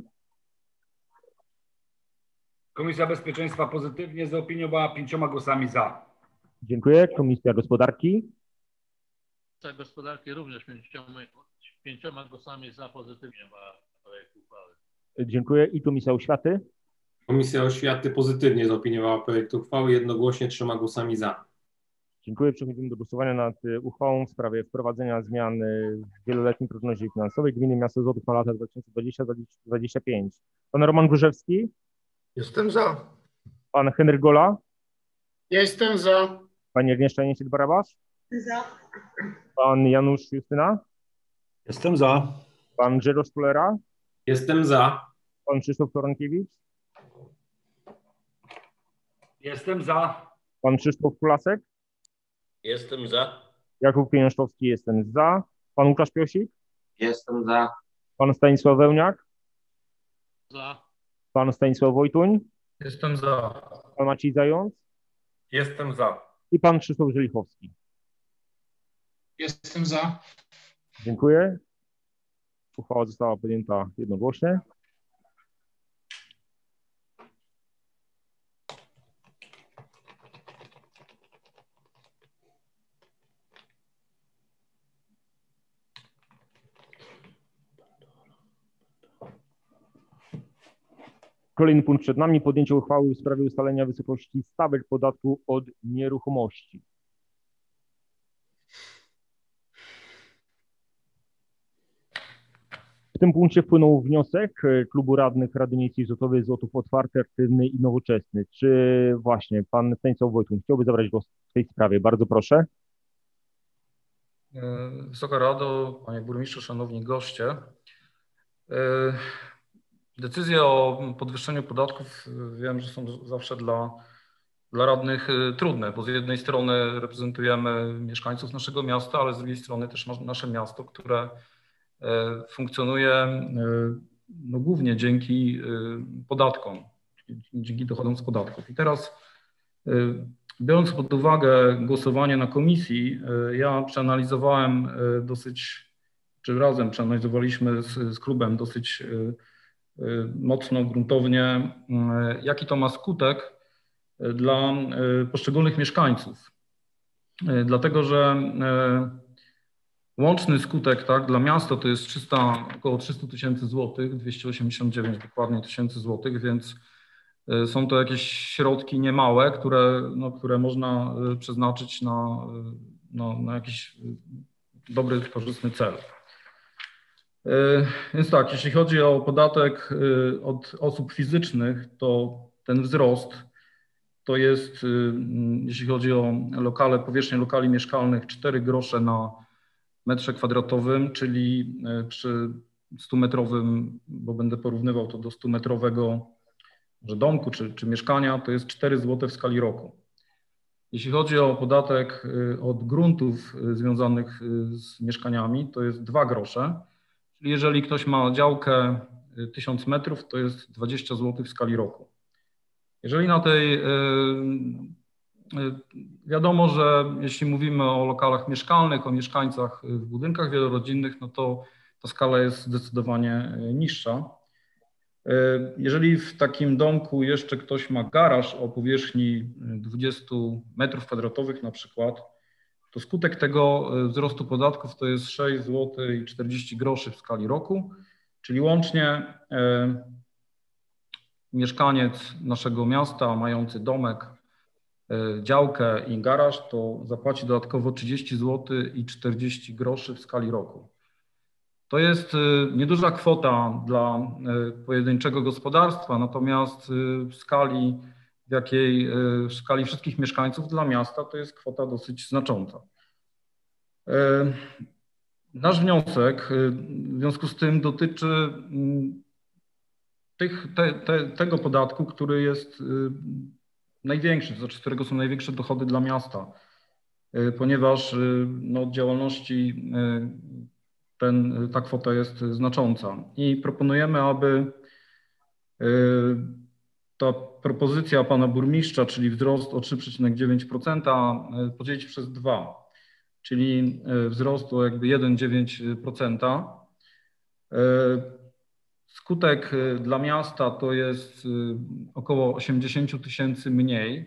Komisja Bezpieczeństwa pozytywnie zaopiniowała pięcioma głosami za. Dziękuję. Komisja Gospodarki. Komisja Gospodarki również pięcioma, pięcioma głosami za pozytywnie ma projekt uchwały. Dziękuję. I Komisja Oświaty. Komisja Oświaty pozytywnie zaopiniowała projekt uchwały jednogłośnie trzema głosami za. Dziękuję. Przechodzimy do głosowania nad uchwałą w sprawie wprowadzenia zmian w wieloletniej prognozie finansowej Gminy Miasto Złotów na lata dwa tysiące dwudziesty do dwa tysiące dwudziestego piątego. Pan Roman Głyżewski. Jestem za. Pan Henryk Gola. Jestem za. Pani Agnieszka Jęciel-Barabasz. Za. Pan Janusz Justyna. Jestem za. Pan Grzegorz Polera. Jestem za. Pan Krzysztof Koronkiewicz. Jestem za. Pan Krzysztof Kulasek. Jestem za. Jakub Pieniążkowski, jestem za. Pan Łukasz Piosik. Jestem za. Pan Stanisław Wełniak. Za. Pan Stanisław Wojtuń. Jestem za. Pan Maciej Zając. Jestem za. I pan Krzysztof Żelichowski. Jestem za. Dziękuję. Uchwała została podjęta jednogłośnie. Kolejny punkt przed nami. Podjęcie uchwały w sprawie ustalenia wysokości stawek podatku od nieruchomości. W tym punkcie wpłynął wniosek Klubu Radnych Rady Miejskiej Złotowej Złotów Otwarty, Aktywny i Nowoczesny. Czy właśnie pan Stanisław Wojtun chciałby zabrać głos w tej sprawie? Bardzo proszę. Wysoka Rado, panie burmistrzu, szanowni goście. Decyzje o podwyższeniu podatków wiem, że są zawsze dla, dla radnych trudne, bo z jednej strony reprezentujemy mieszkańców naszego miasta, ale z drugiej strony też nasze miasto, które funkcjonuje no, głównie dzięki podatkom, dzięki dochodom z podatków. I teraz biorąc pod uwagę głosowanie na komisji, ja przeanalizowałem dosyć, czy razem przeanalizowaliśmy z, z klubem dosyć mocno, gruntownie, jaki to ma skutek dla poszczególnych mieszkańców. Dlatego, że łączny skutek, tak, dla miasta to jest trzysta, około trzysta tysięcy złotych, dwieście osiemdziesiąt dziewięć dokładnie tysięcy złotych, więc są to jakieś środki niemałe, które, no, które można przeznaczyć na, no, na jakiś dobry, korzystny cel. Więc tak, jeśli chodzi o podatek od osób fizycznych, to ten wzrost to jest, jeśli chodzi o lokale, powierzchnię lokali mieszkalnych, cztery grosze na metrze kwadratowym, czyli przy stumetrowym, bo będę porównywał to do stumetrowego że domku czy, czy mieszkania, to jest cztery złote w skali roku. Jeśli chodzi o podatek od gruntów związanych z mieszkaniami, to jest dwa grosze. Czyli jeżeli ktoś ma działkę tysiąc metrów, to jest dwadzieścia złotych w skali roku. Jeżeli na tej, wiadomo, że jeśli mówimy o lokalach mieszkalnych, o mieszkańcach w budynkach wielorodzinnych, no to ta skala jest zdecydowanie niższa. Jeżeli w takim domku jeszcze ktoś ma garaż o powierzchni dwadzieścia metrów kwadratowych na przykład, to skutek tego wzrostu podatków to jest sześć złotych i czterdzieści groszy w skali roku, czyli łącznie mieszkaniec naszego miasta mający domek, działkę i garaż to zapłaci dodatkowo trzydzieści złotych i czterdzieści groszy w skali roku. To jest nieduża kwota dla pojedynczego gospodarstwa, natomiast w skali, w jakiej, w skali wszystkich mieszkańców dla miasta to jest kwota dosyć znacząca. Nasz wniosek w związku z tym dotyczy tych, te, te, tego podatku, który jest największy, to znaczy z którego są największe dochody dla miasta, ponieważ no, od działalności ten, ta kwota jest znacząca i proponujemy, aby ta propozycja pana burmistrza, czyli wzrost o trzy przecinek dziewięć procent podzielić przez dwa, czyli wzrost o jakby jeden przecinek dziewięć procent. Skutek dla miasta to jest około osiemdziesiąt tysięcy mniej,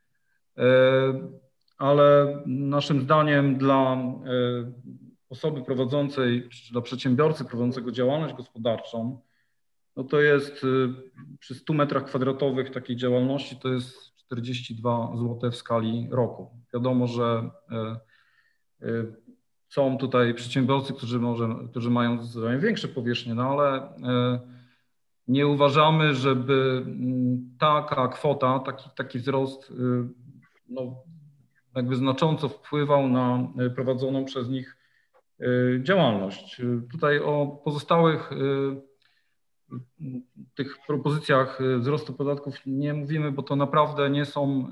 ale naszym zdaniem dla osoby prowadzącej, czy dla przedsiębiorcy prowadzącego działalność gospodarczą, no to jest przy stu metrach kwadratowych takiej działalności to jest czterdzieści dwa złote w skali roku. Wiadomo, że są tutaj przedsiębiorcy, którzy, może, którzy mają większe powierzchnie, no ale nie uważamy, żeby taka kwota, taki, taki wzrost no, jakby znacząco wpływał na prowadzoną przez nich działalność. Tutaj o pozostałych tych propozycjach wzrostu podatków nie mówimy, bo to naprawdę nie są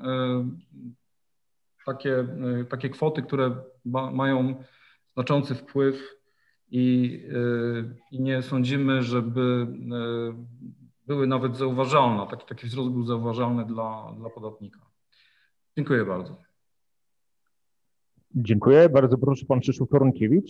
takie, takie kwoty, które mają znaczący wpływ i, i nie sądzimy, żeby były nawet zauważalne. Taki, taki wzrost był zauważalny dla, dla podatnika. Dziękuję bardzo. Dziękuję. Bardzo proszę, pan Krzysztof Kornkiewicz.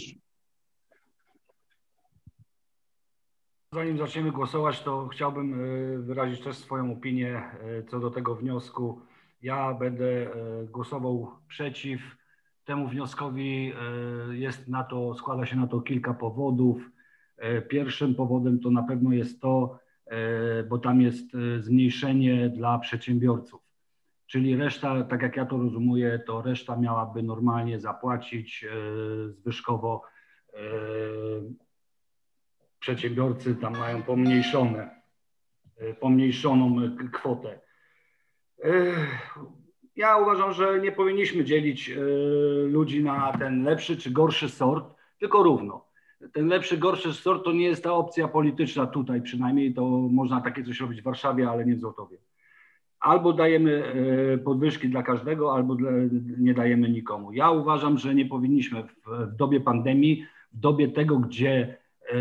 Zanim zaczniemy głosować, to chciałbym wyrazić też swoją opinię co do tego wniosku. Ja będę głosował przeciw temu wnioskowi. Jest na to, składa się na to kilka powodów. Pierwszym powodem to na pewno jest to, bo tam jest zmniejszenie dla przedsiębiorców. Czyli reszta, tak jak ja to rozumuję, to reszta miałaby normalnie zapłacić zwyżkowo przedsiębiorcy tam mają pomniejszone, pomniejszoną kwotę. Ja uważam, że nie powinniśmy dzielić ludzi na ten lepszy czy gorszy sort, tylko równo. Ten lepszy, gorszy sort to nie jest ta opcja polityczna tutaj przynajmniej, to można takie coś robić w Warszawie, ale nie w Złotowie. Albo dajemy podwyżki dla każdego, albo dla, nie dajemy nikomu. Ja uważam, że nie powinniśmy w, w dobie pandemii, w dobie tego, gdzie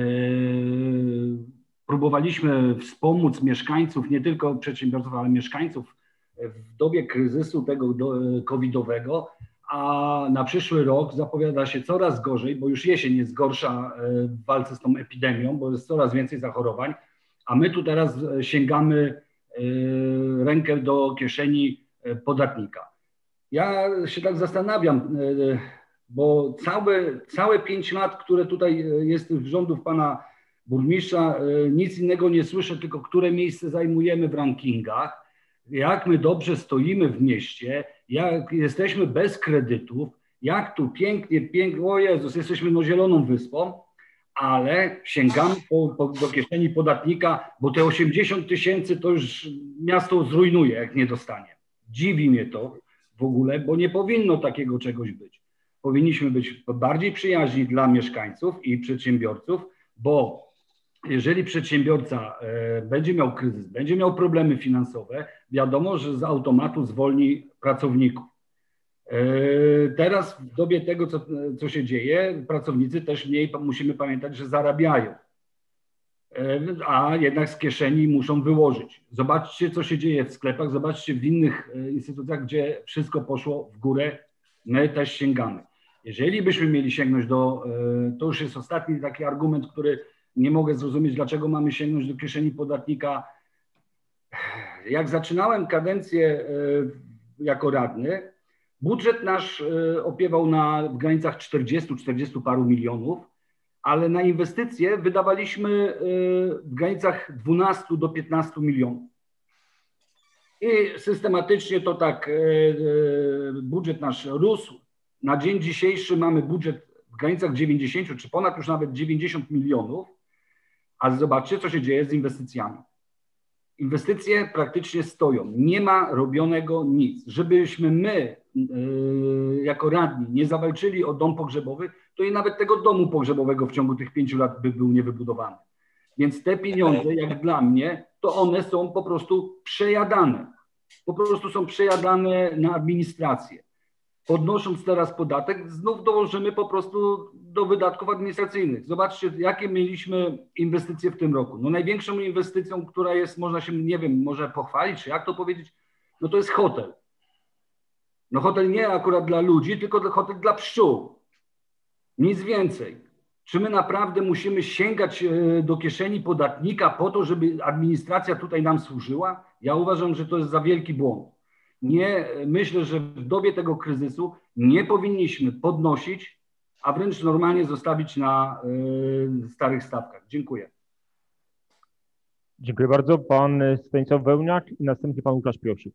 yy, próbowaliśmy wspomóc mieszkańców, nie tylko przedsiębiorców, ale mieszkańców w dobie kryzysu tego do, covidowego, a na przyszły rok zapowiada się coraz gorzej, bo już jesień jest gorsza w walce z tą epidemią, bo jest coraz więcej zachorowań, a my tu teraz sięgamy rękę do kieszeni podatnika. Ja się tak zastanawiam, bo całe, całe pięć lat, które tutaj jest rządów pana burmistrza, nic innego nie słyszę, tylko które miejsce zajmujemy w rankingach, jak my dobrze stoimy w mieście, jak jesteśmy bez kredytów, jak tu pięknie, pięknie, o Jezus, jesteśmy no zieloną wyspą, ale sięgamy po, po, do kieszeni podatnika, bo te osiemdziesiąt tysięcy to już miasto zrujnuje, jak nie dostanie. Dziwi mnie to w ogóle, bo nie powinno takiego czegoś być. Powinniśmy być bardziej przyjaźni dla mieszkańców i przedsiębiorców, bo jeżeli przedsiębiorca e, będzie miał kryzys, będzie miał problemy finansowe, wiadomo, że z automatu zwolni pracowników. E, teraz w dobie tego, co, co się dzieje, pracownicy też mniej, musimy pamiętać, że zarabiają, e, a jednak z kieszeni muszą wyłożyć. Zobaczcie, co się dzieje w sklepach, zobaczcie w innych e, instytucjach, gdzie wszystko poszło w górę, my też sięgamy. Jeżeli byśmy mieli sięgnąć do, e, to już jest ostatni taki argument, który nie mogę zrozumieć, dlaczego mamy sięgnąć do kieszeni podatnika. Jak zaczynałem kadencję jako radny, budżet nasz opiewał na w granicach czterdziestu, czterdziestu paru milionów, ale na inwestycje wydawaliśmy w granicach dwunastu do piętnastu milionów. I systematycznie to tak budżet nasz rósł. Na dzień dzisiejszy mamy budżet w granicach dziewięćdziesięciu, czy ponad już nawet dziewięćdziesięciu milionów. Ale zobaczcie, co się dzieje z inwestycjami. Inwestycje praktycznie stoją. Nie ma robionego nic. Żebyśmy my yy, jako radni nie zawalczyli o dom pogrzebowy, to i nawet tego domu pogrzebowego w ciągu tych pięciu lat by był niewybudowany. Więc te pieniądze, jak dla mnie, to one są po prostu przejadane. Po prostu są przejadane na administrację. Podnosząc teraz podatek, znów dołożymy po prostu do wydatków administracyjnych. Zobaczcie, jakie mieliśmy inwestycje w tym roku. No największą inwestycją, która jest, można się, nie wiem, może pochwalić, czy jak to powiedzieć, no to jest hotel. No hotel nie akurat dla ludzi, tylko hotel dla pszczół. Nic więcej. Czy my naprawdę musimy sięgać do kieszeni podatnika po to, żeby administracja tutaj nam służyła? Ja uważam, że to jest za wielki błąd. Nie, myślę, że w dobie tego kryzysu nie powinniśmy podnosić, a wręcz normalnie zostawić na y, starych stawkach. Dziękuję. Dziękuję bardzo. Pan Stanisław Wełniak i następnie pan Łukasz Pioszyk.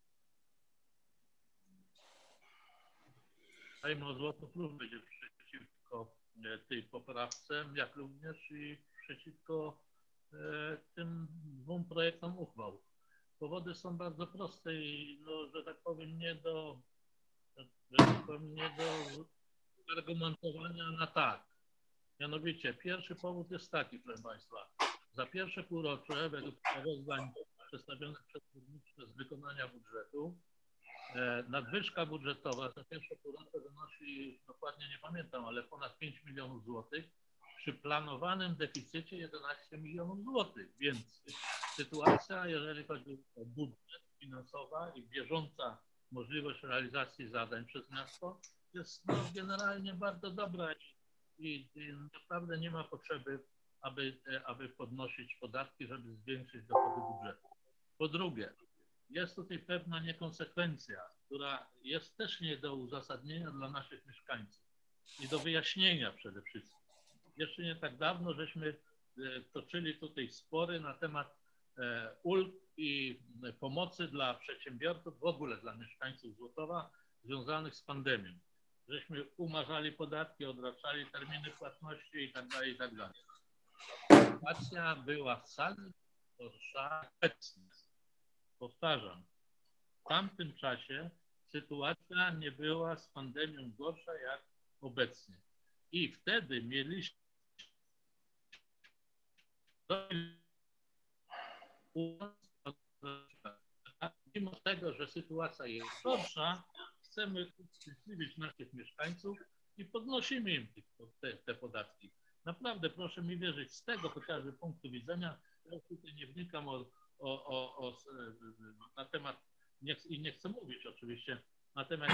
Sejm Złotów będzie przeciwko tej poprawce, jak również i przeciwko e, tym dwóm projektom uchwał. Powody są bardzo proste i, no, że tak powiem, nie do, że tak powiem, nie do argumentowania na tak. Mianowicie, pierwszy powód jest taki, proszę Państwa. Za pierwsze półrocze, według sprawozdań przedstawionych przez burmistrza z wykonania budżetu, e, nadwyżka budżetowa za pierwsze półrocze wynosi, dokładnie nie pamiętam, ale ponad pięć milionów złotych, przy planowanym deficycie jedenaście milionów złotych, więc sytuacja, jeżeli chodzi o budżet finansowa i bieżąca możliwość realizacji zadań przez miasto, jest no, generalnie bardzo dobra i, i naprawdę nie ma potrzeby, aby, aby podnosić podatki, żeby zwiększyć dochody budżetu. Po drugie, jest tutaj pewna niekonsekwencja, która jest też nie do uzasadnienia dla naszych mieszkańców i do wyjaśnienia przede wszystkim. Jeszcze nie tak dawno żeśmy toczyli tutaj spory na temat ulg i pomocy dla przedsiębiorców, w ogóle dla mieszkańców Złotowa związanych z pandemią. Żeśmy umarzali podatki, odraczali terminy płatności i tak dalej, i tak dalej. sytuacja była wcale gorsza obecnie. Powtarzam, w tamtym czasie sytuacja nie była z pandemią gorsza jak obecnie. I wtedy mieliśmy mimo tego, że sytuacja jest gorsza, chcemy uszczęśliwić naszych mieszkańców i podnosimy im te, te podatki. Naprawdę proszę mi wierzyć, z tego chociażby punktu widzenia, ja tutaj nie wnikam o, o, o, o, na temat, nie, i nie chcę mówić oczywiście, na temat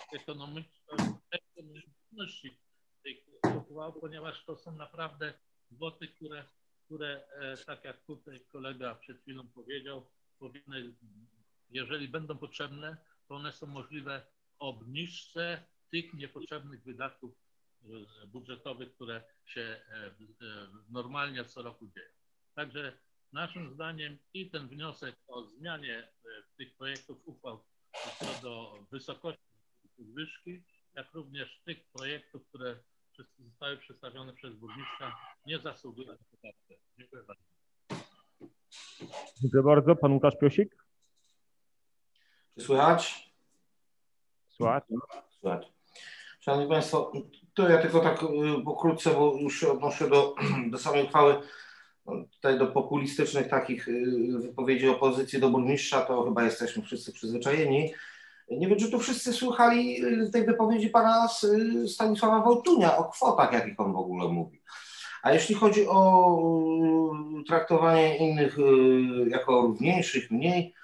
ekonomiczności tych uchwał, ponieważ to są naprawdę kwoty, które, które tak jak tutaj kolega przed chwilą powiedział, powinny, jeżeli będą potrzebne, to one są możliwe obniżce tych niepotrzebnych wydatków budżetowych, które się normalnie co roku dzieją. Także naszym zdaniem i ten wniosek o zmianie tych projektów uchwał co do wysokości podwyżki, jak również tych projektów, które zostały przedstawione przez burmistrza, nie zasługują na poparcie. Dziękuję bardzo. Dziękuję bardzo. Pan Łukasz Piosik. Czy słychać? Słychać. Słychać. Szanowni Państwo, to ja tylko tak pokrótce, bo już się odnoszę do, do samej uchwały, tutaj do populistycznych takich wypowiedzi opozycji do burmistrza, to chyba jesteśmy wszyscy przyzwyczajeni. Nie wiem, czy tu wszyscy słuchali tej wypowiedzi pana Stanisława Wojtunia o kwotach, jakich on w ogóle mówi. A jeśli chodzi o traktowanie innych jako równiejszych, mniej,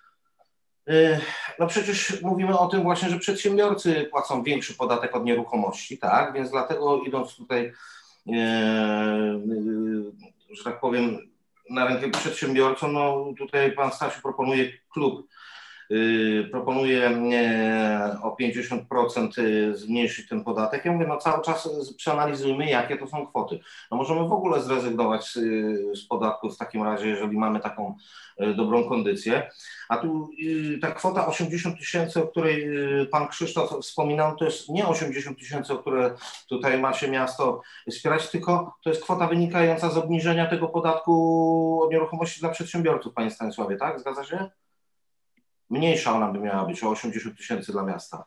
no przecież mówimy o tym właśnie, że przedsiębiorcy płacą większy podatek od nieruchomości, tak? Więc dlatego idąc tutaj, że tak powiem, na rękę przedsiębiorcom, no tutaj pan Stasiu proponuje klub, proponuje o pięćdziesiąt procent zmniejszyć ten podatek. Ja mówię, no cały czas przeanalizujmy, jakie to są kwoty. No możemy w ogóle zrezygnować z, z podatków w takim razie, jeżeli mamy taką dobrą kondycję. A tu ta kwota osiemdziesiąt tysięcy, o której pan Krzysztof wspominał, to jest nie osiemdziesiąt tysięcy, o które tutaj ma się miasto wspierać, tylko to jest kwota wynikająca z obniżenia tego podatku od nieruchomości dla przedsiębiorców, panie Stanisławie, tak? Zgadza się? Mniejsza ona by miała być o osiemdziesiąt tysięcy dla miasta.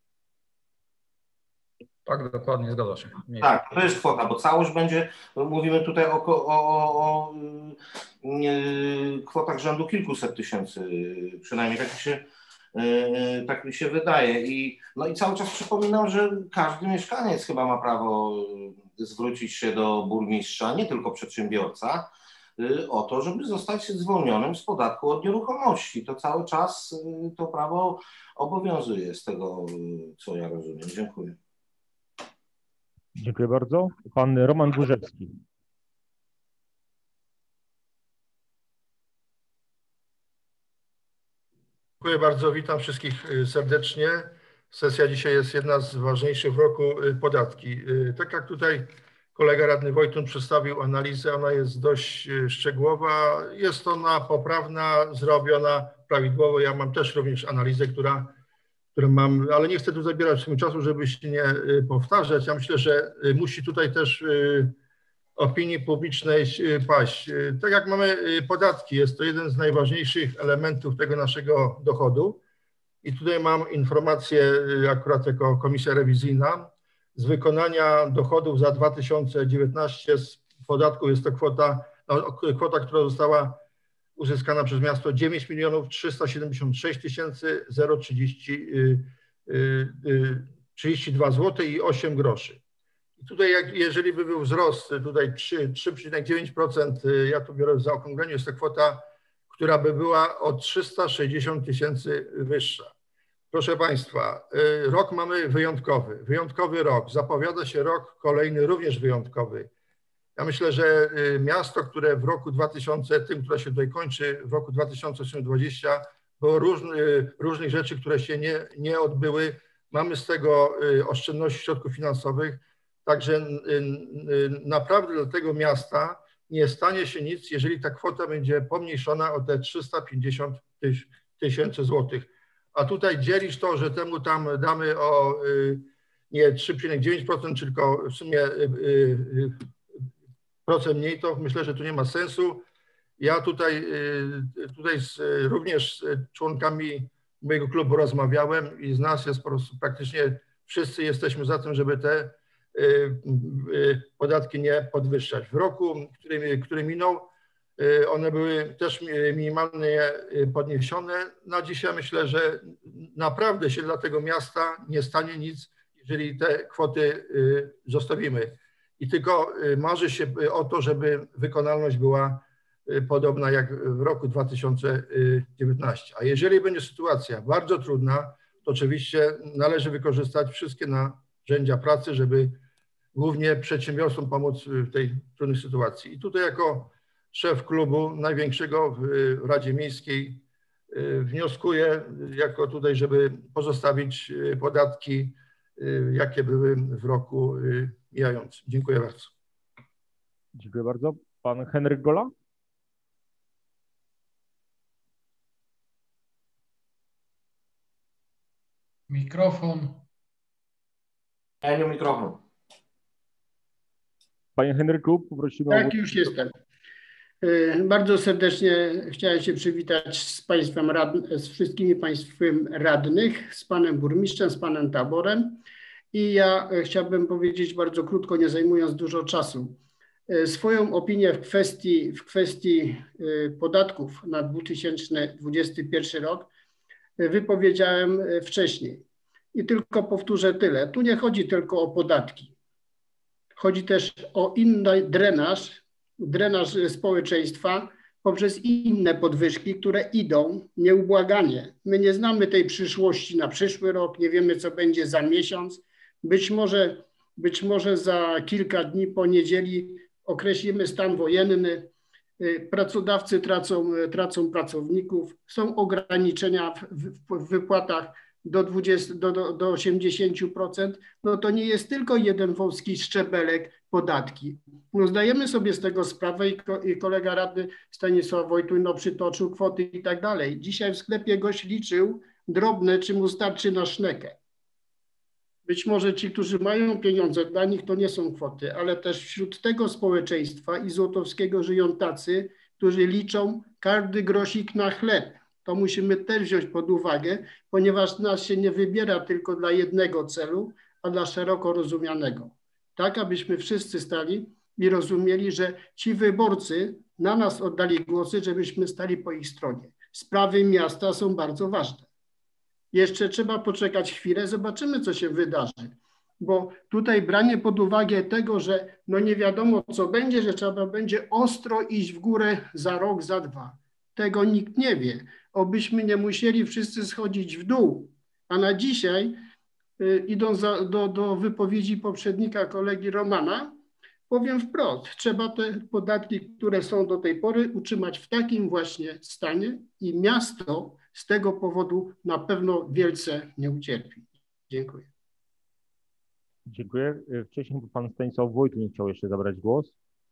Tak, dokładnie, zgadza się. Mniejsza. Tak, to jest kwota, bo całość będzie, mówimy tutaj o, o, o, o nie, kwotach rzędu kilkuset tysięcy, przynajmniej tak mi się, tak mi się wydaje. I, no i cały czas przypominam, że każdy mieszkaniec chyba ma prawo zwrócić się do burmistrza, nie tylko przedsiębiorca, o to, żeby zostać zwolnionym z podatku od nieruchomości. To cały czas to prawo obowiązuje, z tego co ja rozumiem. Dziękuję. Dziękuję bardzo. Pan Roman Górzewski. Dziękuję bardzo, witam wszystkich serdecznie. Sesja dzisiaj jest jedna z ważniejszych w roku, podatki. Tak jak tutaj kolega radny Wojtun przedstawił analizę, ona jest dość szczegółowa, jest ona poprawna, zrobiona prawidłowo. Ja mam też również analizę, która, którą mam, ale nie chcę tu zabierać swojego czasu, żeby się nie powtarzać. Ja myślę, że musi tutaj też opinii publicznej paść. Tak jak mamy podatki, jest to jeden z najważniejszych elementów tego naszego dochodu. I tutaj mam informację akurat jako komisja rewizyjna z wykonania dochodów za dwa tysiące dziewiętnasty z podatku. Jest to kwota, no, kwota, która została uzyskana przez miasto dziewięć milionów trzysta siedemdziesiąt sześć tysięcy trzydzieści dwa złote i osiem groszy. I tutaj jak, jeżeli by był wzrost tutaj trzy przecinek dziewięć procent, ja tu biorę w zaokrągleniu, jest to kwota, która by była o trzysta sześćdziesiąt tysięcy wyższa. Proszę Państwa, rok mamy wyjątkowy, wyjątkowy rok. Zapowiada się rok kolejny również wyjątkowy. Ja myślę, że miasto, które w roku dwa tysiące, tym, które się tutaj kończy, w roku dwa tysiące dwudziestym, było różny, różnych rzeczy, które się nie, nie odbyły. Mamy z tego oszczędności środków finansowych. Także naprawdę dla tego miasta nie stanie się nic, jeżeli ta kwota będzie pomniejszona o te trzysta pięćdziesiąt tysięcy złotych. A tutaj dzielisz to, że temu tam damy o nie trzy przecinek dziewięć procent, tylko w sumie procent mniej, to myślę, że tu nie ma sensu. Ja tutaj, tutaj z, również z członkami mojego klubu rozmawiałem i z nas jest po prostu praktycznie wszyscy jesteśmy za tym, żeby te podatki nie podwyższać. W roku, który, który minął, one były też minimalnie podniesione. No dzisiaj myślę, że naprawdę się dla tego miasta nie stanie nic, jeżeli te kwoty zostawimy. I tylko marzy się o to, żeby wykonalność była podobna jak w roku dwa tysiące dziewiętnastym. A jeżeli będzie sytuacja bardzo trudna, to oczywiście należy wykorzystać wszystkie narzędzia pracy, żeby głównie przedsiębiorcom pomóc w tej trudnej sytuacji. I tutaj jako szef klubu największego w Radzie Miejskiej wnioskuję jako tutaj, żeby pozostawić podatki, jakie były w roku mijającym. Dziękuję bardzo. Dziękuję bardzo. Pan Henryk Gola? Mikrofon. Eniu, mikrofon. Panie Henryku, poprosimy tak, o... Tak, już jestem. Bardzo serdecznie chciałem się przywitać z Państwem radny, z wszystkimi Państwem radnych, z Panem Burmistrzem, z Panem Taborem. I ja chciałbym powiedzieć bardzo krótko, nie zajmując dużo czasu. Swoją opinię w kwestii, w kwestii podatków na dwa tysiące dwudziesty pierwszy rok wypowiedziałem wcześniej. I tylko powtórzę tyle. Tu nie chodzi tylko o podatki. Chodzi też o inny drenaż, drenaż społeczeństwa poprzez inne podwyżki, które idą nieubłaganie. My nie znamy tej przyszłości na przyszły rok, nie wiemy, co będzie za miesiąc. Być może, być może za kilka dni po niedzieli określimy stan wojenny, pracodawcy tracą, tracą pracowników, są ograniczenia w, w, w wypłatach do, dwudziestu, do, do, do osiemdziesięciu procent, no to nie jest tylko jeden wąski szczebelek podatki. No zdajemy sobie z tego sprawę i, ko, i kolega radny Stanisław Wojtuń no, przytoczył kwoty i tak dalej. Dzisiaj w sklepie gość liczył drobne, czy mu starczy na sznekę. Być może ci, którzy mają pieniądze, dla nich to nie są kwoty, ale też wśród tego społeczeństwa i Złotowskiego żyją tacy, którzy liczą każdy grosik na chleb. To musimy też wziąć pod uwagę, ponieważ nas się nie wybiera tylko dla jednego celu, a dla szeroko rozumianego. Tak, abyśmy wszyscy stali i rozumieli, że ci wyborcy na nas oddali głosy, żebyśmy stali po ich stronie. Sprawy miasta są bardzo ważne. Jeszcze trzeba poczekać chwilę, zobaczymy, co się wydarzy. Bo tutaj branie pod uwagę tego, że no nie wiadomo, co będzie, że trzeba będzie ostro iść w górę za rok, za dwa. Tego nikt nie wie. Obyśmy nie musieli wszyscy schodzić w dół. A na dzisiaj, y, idąc za, do, do wypowiedzi poprzednika kolegi Romana, powiem wprost, trzeba te podatki, które są do tej pory, utrzymać w takim właśnie stanie i miasto z tego powodu na pewno wielce nie ucierpi. Dziękuję. Dziękuję. Wcześniej pan Stanisław Wojtuń chciał jeszcze zabrać głos.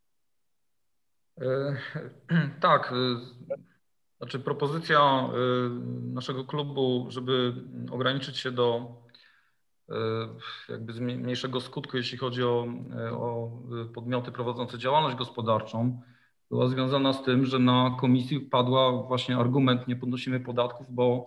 E, tak. Znaczy propozycja naszego klubu, żeby ograniczyć się do jakby mniejszego skutku, jeśli chodzi o, o podmioty prowadzące działalność gospodarczą, była związana z tym, że na komisji padła właśnie argument, nie podnosimy podatków, bo,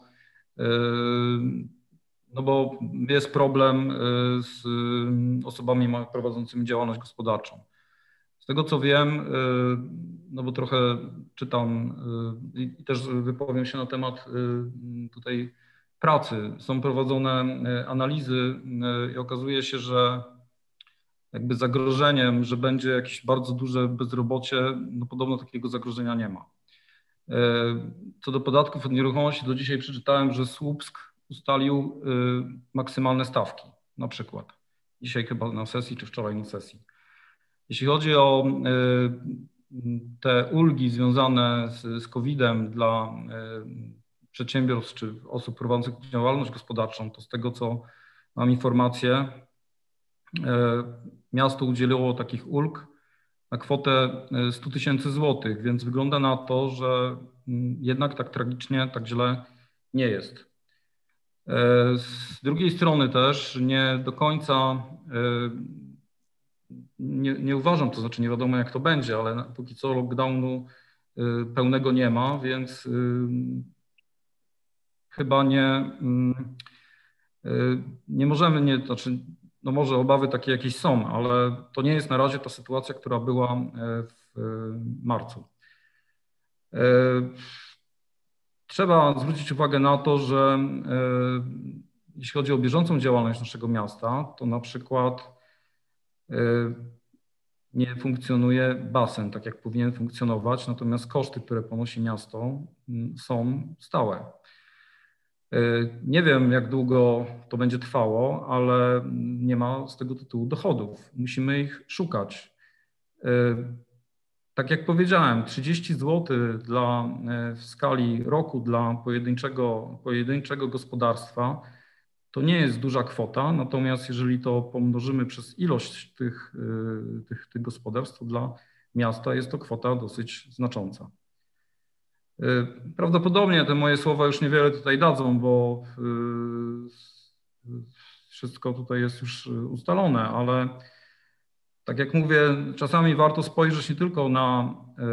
no bo jest problem z osobami prowadzącymi działalność gospodarczą. Z tego co wiem, no bo trochę czytam i też wypowiem się na temat tutaj pracy, są prowadzone analizy i okazuje się, że jakby zagrożeniem, że będzie jakieś bardzo duże bezrobocie, no podobno takiego zagrożenia nie ma. Co do podatków od nieruchomości, do dzisiaj przeczytałem, że Słupsk ustalił maksymalne stawki, na przykład. Dzisiaj chyba na sesji, czy wczoraj na sesji. Jeśli chodzi o te ulgi związane z, z kowidem dla przedsiębiorstw czy osób prowadzących działalność gospodarczą, to z tego, co mam informację, miasto udzieliło takich ulg na kwotę stu tysięcy złotych, więc wygląda na to, że jednak tak tragicznie, tak źle nie jest. Z drugiej strony też nie do końca nie, nie uważam, to znaczy nie wiadomo jak to będzie, ale póki co lockdownu pełnego nie ma, więc chyba nie, nie możemy, nie, znaczy, no może obawy takie jakieś są, ale to nie jest na razie ta sytuacja, która była w marcu. Trzeba zwrócić uwagę na to, że jeśli chodzi o bieżącą działalność naszego miasta, to na przykład nie funkcjonuje basen tak, jak powinien funkcjonować, natomiast koszty, które ponosi miasto, są stałe. Nie wiem, jak długo to będzie trwało, ale nie ma z tego tytułu dochodów. Musimy ich szukać. Tak jak powiedziałem, trzydzieści złotych dla, w skali roku dla pojedynczego, pojedynczego gospodarstwa to nie jest duża kwota, natomiast jeżeli to pomnożymy przez ilość tych, tych, tych gospodarstw, to dla miasta jest to kwota dosyć znacząca. Prawdopodobnie te moje słowa już niewiele tutaj dadzą, bo wszystko tutaj jest już ustalone, ale tak jak mówię, czasami warto spojrzeć nie tylko na,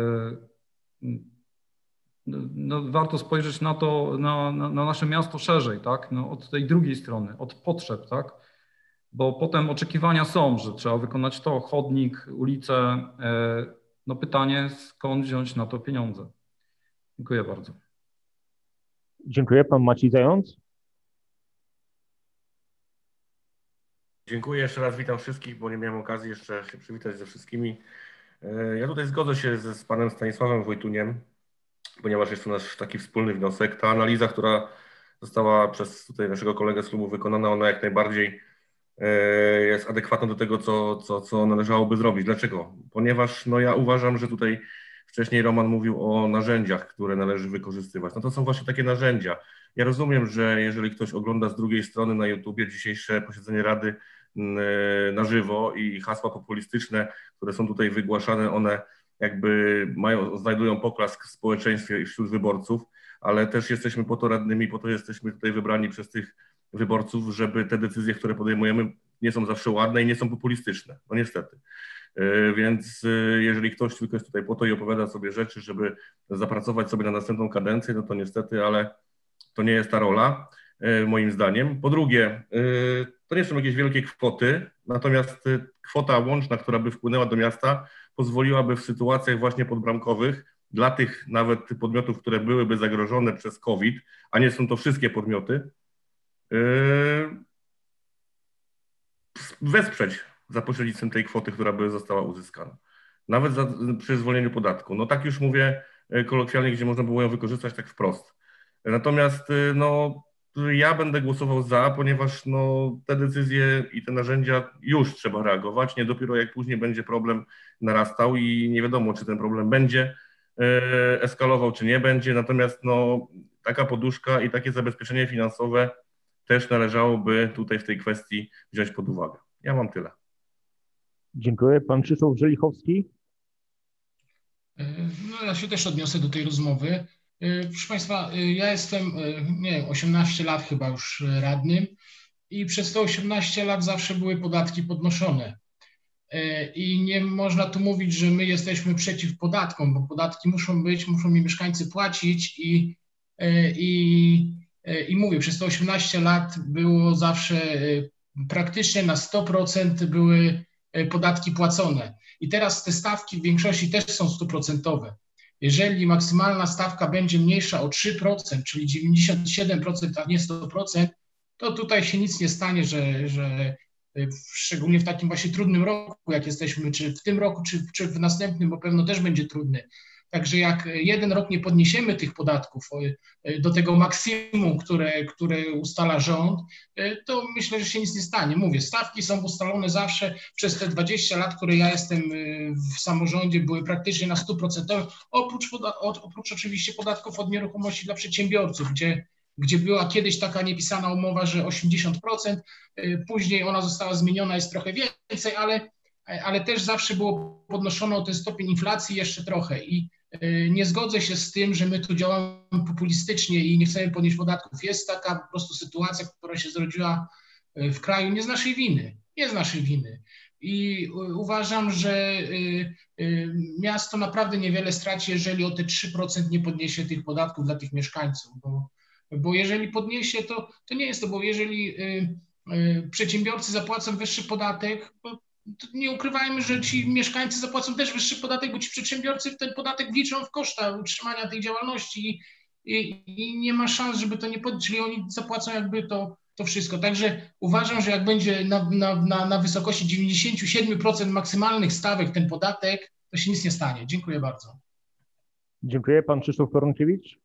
no, warto spojrzeć na to, na, na, na nasze miasto szerzej, tak? No, od tej drugiej strony, od potrzeb, tak? Bo potem oczekiwania są, że trzeba wykonać to, chodnik, ulicę. No pytanie, skąd wziąć na to pieniądze? Dziękuję bardzo. Dziękuję. Pan Maciej Zając. Dziękuję jeszcze raz, witam wszystkich, bo nie miałem okazji jeszcze się przywitać ze wszystkimi. Ja tutaj zgodzę się z, z panem Stanisławem Wojtuniem, ponieważ jest to nasz taki wspólny wniosek. Ta analiza, która została przez tutaj naszego kolegę z klubu wykonana, ona jak najbardziej jest adekwatna do tego, co, co, co należałoby zrobić. Dlaczego? Ponieważ no, ja uważam, że tutaj wcześniej Roman mówił o narzędziach, które należy wykorzystywać. No to są właśnie takie narzędzia. Ja rozumiem, że jeżeli ktoś ogląda z drugiej strony na YouTubie dzisiejsze posiedzenie Rady na żywo i hasła populistyczne, które są tutaj wygłaszane, one jakby mają, znajdują poklask w społeczeństwie i wśród wyborców, ale też jesteśmy po to radnymi, po to jesteśmy tutaj wybrani przez tych wyborców, żeby te decyzje, które podejmujemy, nie są zawsze ładne i nie są populistyczne. No niestety. Więc jeżeli ktoś tylko jest tutaj po to i opowiada sobie rzeczy, żeby zapracować sobie na następną kadencję, no to niestety, ale to nie jest ta rola, moim zdaniem. Po drugie, to nie są jakieś wielkie kwoty, natomiast kwota łączna, która by wpłynęła do miasta, pozwoliłaby w sytuacjach właśnie podbramkowych dla tych nawet podmiotów, które byłyby zagrożone przez COVID, a nie są to wszystkie podmioty, wesprzeć za pośrednictwem tej kwoty, która by została uzyskana. Nawet za, przy zwolnieniu podatku. No tak już mówię kolokwialnie, gdzie można było ją wykorzystać tak wprost. Natomiast no, ja będę głosował za, ponieważ no, te decyzje i te narzędzia już trzeba reagować, nie dopiero jak później będzie problem narastał i nie wiadomo, czy ten problem będzie e, eskalował, czy nie będzie. Natomiast no, taka poduszka i takie zabezpieczenie finansowe też należałoby tutaj w tej kwestii wziąć pod uwagę. Ja mam tyle. Dziękuję. Pan Krzysztof Żelichowski. No, ja się też odniosę do tej rozmowy. Proszę Państwa, ja jestem, nie wiem, osiemnaście lat chyba już radnym i przez te osiemnaście lat zawsze były podatki podnoszone. I nie można tu mówić, że my jesteśmy przeciw podatkom, bo podatki muszą być, muszą mi mieszkańcy płacić i, i, i mówię, przez te osiemnaście lat było zawsze praktycznie na sto procent były podatki płacone. I teraz te stawki w większości też są stuprocentowe. Jeżeli maksymalna stawka będzie mniejsza o trzy procent, czyli dziewięćdziesiąt siedem procent, a nie sto procent, to tutaj się nic nie stanie, że, że szczególnie w takim właśnie trudnym roku, jak jesteśmy, czy w tym roku, czy, czy w następnym, bo pewno też będzie trudny. Także jak jeden rok nie podniesiemy tych podatków do tego maksimum, które, które ustala rząd, to myślę, że się nic nie stanie. Mówię, stawki są ustalone zawsze przez te dwadzieścia lat, które ja jestem w samorządzie, były praktycznie na stu procent, oprócz, oprócz oczywiście podatków od nieruchomości dla przedsiębiorców, gdzie, gdzie była kiedyś taka niepisana umowa, że osiemdziesiąt procent, później ona została zmieniona, jest trochę więcej, ale, ale też zawsze było podnoszone o ten stopień inflacji jeszcze trochę i nie zgodzę się z tym, że my tu działamy populistycznie i nie chcemy podnieść podatków. Jest taka po prostu sytuacja, która się zrodziła w kraju nie z naszej winy, nie z naszej winy. i uważam, że miasto naprawdę niewiele straci, jeżeli o te trzy procent nie podniesie tych podatków dla tych mieszkańców, bo, bo jeżeli podniesie, to, to nie jest to, bo jeżeli przedsiębiorcy zapłacą wyższy podatek, to nie ukrywajmy, że ci mieszkańcy zapłacą też wyższy podatek, bo ci przedsiębiorcy ten podatek wliczą w koszta utrzymania tej działalności i, i nie ma szans, żeby to nie podnieść, czyli oni zapłacą jakby to, to wszystko. Także uważam, że jak będzie na, na, na, na wysokości dziewięćdziesiąt siedem procent maksymalnych stawek ten podatek, to się nic nie stanie. Dziękuję bardzo. Dziękuję. Pan Krzysztof Koronkiewicz.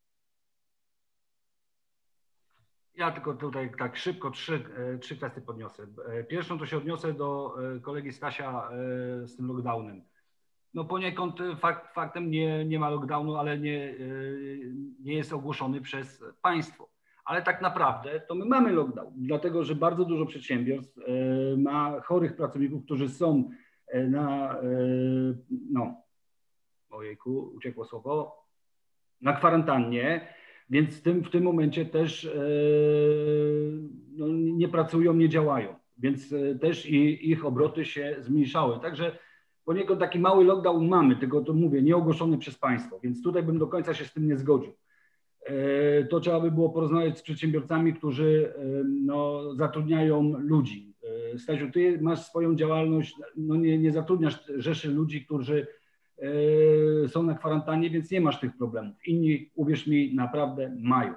Ja tylko tutaj tak szybko trzy, trzy kwestie podniosę. Pierwszą to się odniosę do kolegi Stasia z tym lockdownem. No poniekąd fakt, faktem nie, nie ma lockdownu, ale nie, nie jest ogłoszony przez państwo. Ale tak naprawdę to my mamy lockdown, dlatego że bardzo dużo przedsiębiorstw ma chorych pracowników, którzy są na, no, ojejku, uciekło słowo, na kwarantannie. Więc w tym, w tym momencie też no, nie pracują, nie działają, więc też i, ich obroty się zmniejszały. Także poniekąd taki mały lockdown mamy, tylko to mówię, nie ogłoszony przez państwo, więc tutaj bym do końca się z tym nie zgodził. To trzeba by było porozmawiać z przedsiębiorcami, którzy no, zatrudniają ludzi. Stasiu, ty masz swoją działalność, no nie, nie zatrudniasz rzeszy ludzi, którzy są na kwarantannie, więc nie masz tych problemów. Inni, uwierz mi, naprawdę mają.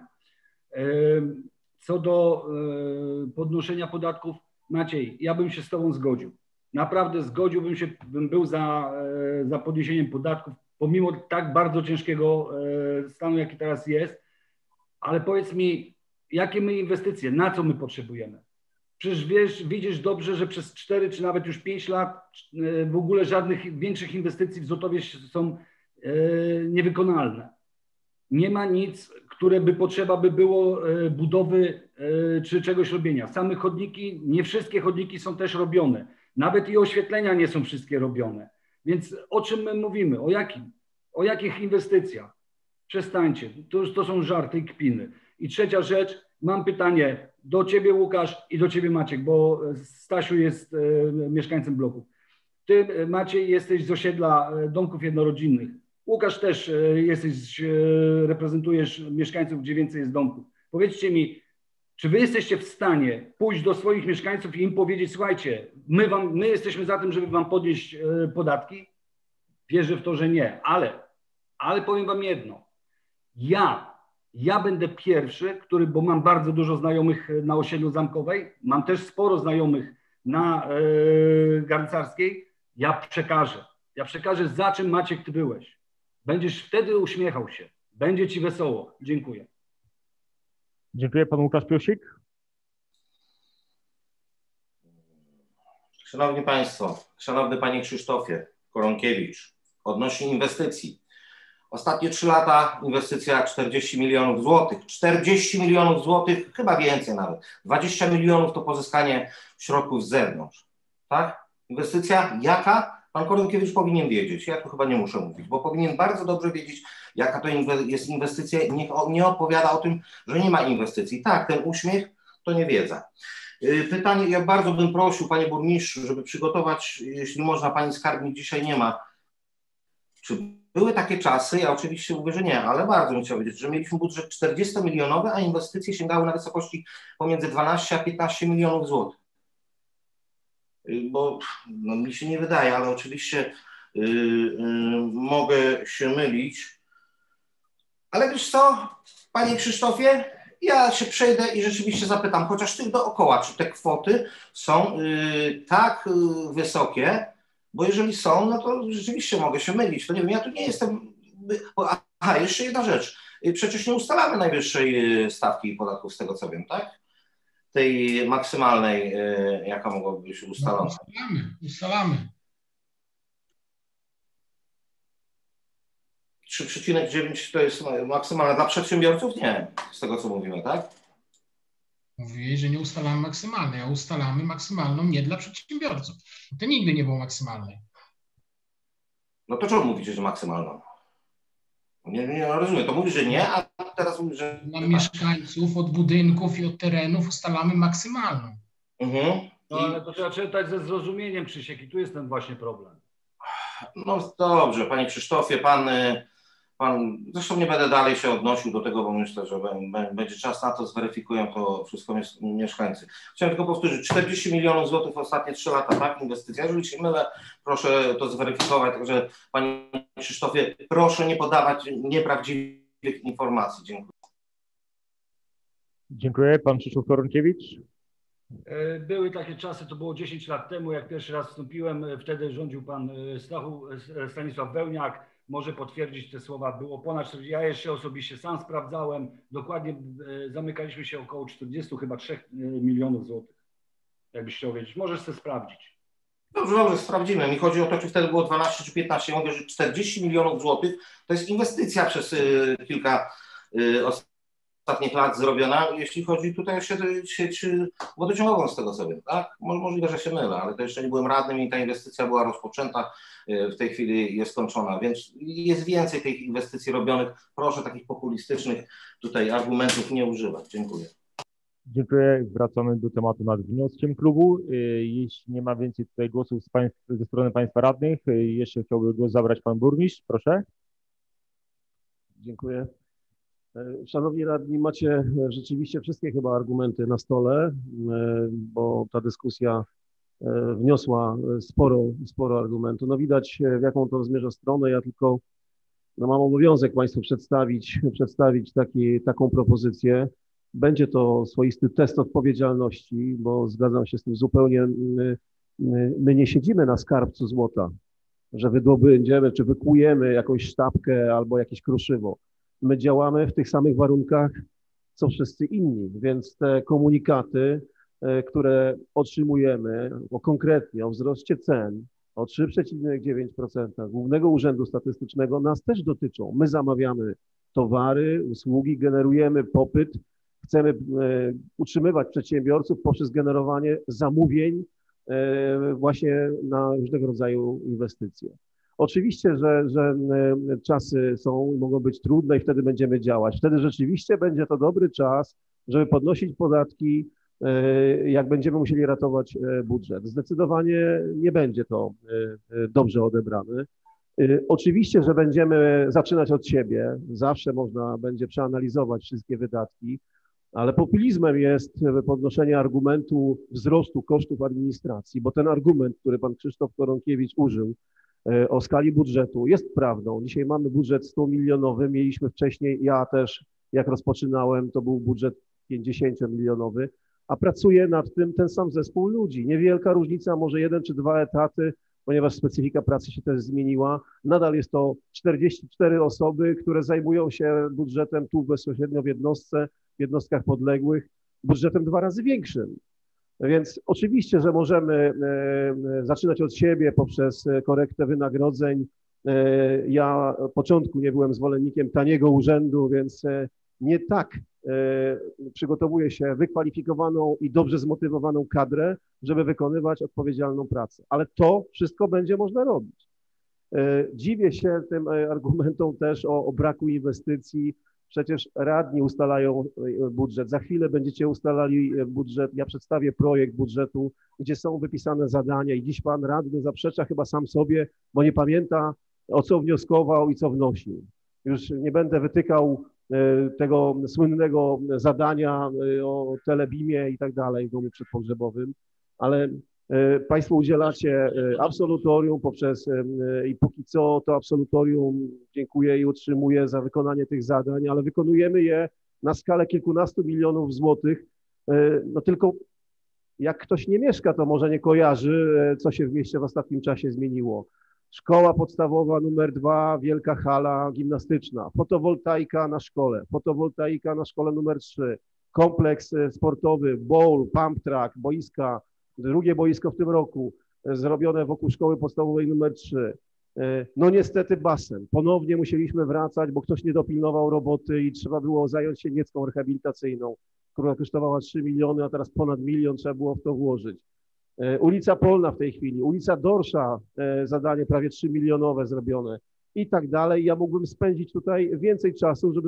Co do podnoszenia podatków, Maciej, ja bym się z tobą zgodził. Naprawdę zgodziłbym się, bym był za, za podniesieniem podatków, pomimo tak bardzo ciężkiego stanu, jaki teraz jest, ale powiedz mi, jakie my inwestycje, na co my potrzebujemy? Przecież wiesz, widzisz dobrze, że przez cztery czy nawet już pięć lat w ogóle żadnych większych inwestycji w Zotowie są niewykonalne. Nie ma nic, które by potrzeba by było budowy czy czegoś robienia. Same chodniki, nie wszystkie chodniki są też robione. Nawet i oświetlenia nie są wszystkie robione. Więc o czym my mówimy? O jakim? O jakich inwestycjach? Przestańcie. To, to są żarty i kpiny. I trzecia rzecz, mam pytanie do ciebie, Łukasz, i do ciebie, Maciek, bo Stasiu jest e, mieszkańcem bloku. Ty, Maciej, jesteś z osiedla domków jednorodzinnych. Łukasz też e, jesteś, e, reprezentujesz mieszkańców, gdzie więcej jest domków. Powiedzcie mi, czy wy jesteście w stanie pójść do swoich mieszkańców i im powiedzieć, słuchajcie, my, wam, my jesteśmy za tym, żeby wam podnieść e, podatki? Wierzę w to, że nie, ale, ale powiem wam jedno. Ja Ja będę pierwszy, który, bo mam bardzo dużo znajomych na osiedlu Zamkowej, mam też sporo znajomych na e, Garncarskiej, ja przekażę. Ja przekażę, za czym, Maciek, ty byłeś. Będziesz wtedy uśmiechał się. Będzie ci wesoło. Dziękuję. Dziękuję. Pan Łukasz Piosik. Szanowni Państwo, szanowny Panie Krzysztofie Koronkiewicz, odnośnie inwestycji. Ostatnie trzy lata inwestycja czterdzieści milionów złotych. czterdzieści milionów złotych, chyba więcej nawet. dwadzieścia milionów to pozyskanie środków z zewnątrz. Tak? Inwestycja jaka? Pan Koronkiewicz powinien wiedzieć. Ja tu chyba nie muszę mówić, bo powinien bardzo dobrze wiedzieć, jaka to jest inwestycja. Niech nie opowiada o tym, że nie ma inwestycji. Tak, ten uśmiech to nie wiedza. Pytanie, ja bardzo bym prosił, panie burmistrzu, żeby przygotować, jeśli można, pani skarbnik dzisiaj nie ma, czy były takie czasy, ja oczywiście mówię, że nie, ale bardzo bym chciał wiedzieć, że mieliśmy budżet czterdziestomilionowy, a inwestycje sięgały na wysokości pomiędzy dwanaście a piętnaście milionów złotych. Bo no, mi się nie wydaje, ale oczywiście yy, yy, mogę się mylić. Ale wiesz co, panie Krzysztofie, ja się przejdę i rzeczywiście zapytam, chociaż tych dookoła, czy te kwoty są yy, tak yy, wysokie, bo jeżeli są, no to rzeczywiście mogę się mylić. To nie wiem, ja tu nie jestem... Aha, jeszcze jedna rzecz. Przecież nie ustalamy najwyższej stawki podatków, z tego co wiem, tak? Tej maksymalnej, jaka mogłaby być ustalona. No, ustalamy, ustalamy. trzy przecinek dziewięć to jest maksymalna. Dla przedsiębiorców? Nie, z tego co mówimy, tak? Mówię, że nie ustalamy maksymalnej, a ustalamy maksymalną nie dla przedsiębiorców. To nigdy nie było maksymalnej. No to czemu mówicie, że maksymalną? Nie, nie no rozumiem, to mówisz, że nie, a teraz mówisz, że... Dla mieszkańców od budynków i od terenów ustalamy maksymalną. Mhm. No ale to trzeba czytać ze zrozumieniem, Krzysiek, i tu jest ten właśnie problem. No dobrze, panie Krzysztofie, pan, pan, zresztą nie będę dalej się odnosił do tego, bo myślę, że będzie czas na to, zweryfikują to wszystko mieszkańcy. Chciałem tylko powtórzyć, czterdzieści milionów złotych w ostatnie trzy lata, tak, inwestycja. Jeżeli się mylę, proszę to zweryfikować. Także panie Krzysztofie, proszę nie podawać nieprawdziwych informacji. Dziękuję. Dziękuję. Pan Krzysztof Koronkiewicz. Były takie czasy, to było dziesięć lat temu, jak pierwszy raz wstąpiłem, wtedy rządził pan Stachu, Stanisław Wełniak, może potwierdzić te słowa, było ponad czterdzieści, ja jeszcze osobiście sam sprawdzałem, dokładnie zamykaliśmy się około czterdziestu, chyba trzech milionów złotych, jakbyś chciał wiedzieć, możesz sobie sprawdzić. Dobrze, dobrze, sprawdzimy. Mi chodzi o to, czy wtedy było dwanaście czy piętnaście, ja mówię, że czterdzieści milionów złotych to jest inwestycja przez kilka ostatnich ostatnich lat zrobiona, jeśli chodzi tutaj o sieć wodociągową z tego co wiem, tak? Możliwe, że się mylę, ale to jeszcze nie byłem radnym i ta inwestycja była rozpoczęta, w tej chwili jest skończona, więc jest więcej tych inwestycji robionych. Proszę takich populistycznych tutaj argumentów nie używać. Dziękuję. Dziękuję. Wracamy do tematu nad wnioskiem klubu. Jeśli nie ma więcej tutaj głosów z państw, ze strony państwa radnych, jeszcze chciałby głos zabrać pan burmistrz, proszę. Dziękuję. Szanowni radni, macie rzeczywiście wszystkie chyba argumenty na stole, bo ta dyskusja wniosła sporo, sporo argumentów. No widać, w jaką to zmierza stronę. Ja tylko no mam obowiązek Państwu przedstawić, przedstawić taki, taką propozycję. Będzie to swoisty test odpowiedzialności, bo zgadzam się z tym zupełnie. My, my nie siedzimy na skarbcu złota, że wydobędziemy czy wykujemy jakąś sztabkę albo jakieś kruszywo. My działamy w tych samych warunkach, co wszyscy inni, więc te komunikaty, które otrzymujemy o konkretnie o wzroście cen o trzy przecinek dziewięć procent Głównego Urzędu Statystycznego nas też dotyczą. My zamawiamy towary, usługi, generujemy popyt, chcemy utrzymywać przedsiębiorców poprzez generowanie zamówień właśnie na różnego rodzaju inwestycje. Oczywiście, że, że czasy są i mogą być trudne i wtedy będziemy działać. Wtedy rzeczywiście będzie to dobry czas, żeby podnosić podatki, jak będziemy musieli ratować budżet. Zdecydowanie nie będzie to dobrze odebrane. Oczywiście, że będziemy zaczynać od siebie. Zawsze można będzie przeanalizować wszystkie wydatki, ale populizmem jest podnoszenie argumentu wzrostu kosztów administracji, bo ten argument, który pan Krzysztof Koronkiewicz użył, o skali budżetu jest prawdą. Dzisiaj mamy budżet sto milionowy, mieliśmy wcześniej, ja też jak rozpoczynałem, to był budżet pięćdziesięciomilionowy, a pracuje nad tym ten sam zespół ludzi. Niewielka różnica, może jeden czy dwa etaty, ponieważ specyfika pracy się też zmieniła. Nadal jest to czterdzieści cztery osoby, które zajmują się budżetem tu bezpośrednio w jednostce, w jednostkach podległych, budżetem dwa razy większym. Więc oczywiście, że możemy zaczynać od siebie poprzez korektę wynagrodzeń. Ja od początku nie byłem zwolennikiem taniego urzędu, więc nie tak przygotowuję się wykwalifikowaną i dobrze zmotywowaną kadrę, żeby wykonywać odpowiedzialną pracę. Ale to wszystko będzie można robić. Dziwię się tym argumentom też o, o braku inwestycji. Przecież radni ustalają budżet. Za chwilę będziecie ustalali budżet. Ja przedstawię projekt budżetu, gdzie są wypisane zadania i dziś pan radny zaprzecza chyba sam sobie, bo nie pamięta, o co wnioskował i co wnosił. Już nie będę wytykał tego słynnego zadania o telebimie i tak dalej w domu przedpogrzebowym, ale Państwo udzielacie absolutorium poprzez i póki co to absolutorium dziękuję i utrzymuję za wykonanie tych zadań, ale wykonujemy je na skalę kilkunastu milionów złotych. No tylko jak ktoś nie mieszka, to może nie kojarzy, co się w mieście w ostatnim czasie zmieniło. Szkoła podstawowa numer dwa, wielka hala gimnastyczna, fotowoltaika na szkole, fotowoltaika na szkole numer trzy, kompleks sportowy, bowl, pump track, boiska, drugie boisko w tym roku, zrobione wokół szkoły podstawowej numer trzy. No niestety basen. Ponownie musieliśmy wracać, bo ktoś nie dopilnował roboty i trzeba było zająć się niecką rehabilitacyjną, która kosztowała trzy miliony, a teraz ponad milion trzeba było w to włożyć. Ulica Polna w tej chwili, ulica Dorsza, zadanie prawie trzy milionowe zrobione i tak dalej. Ja mógłbym spędzić tutaj więcej czasu, żeby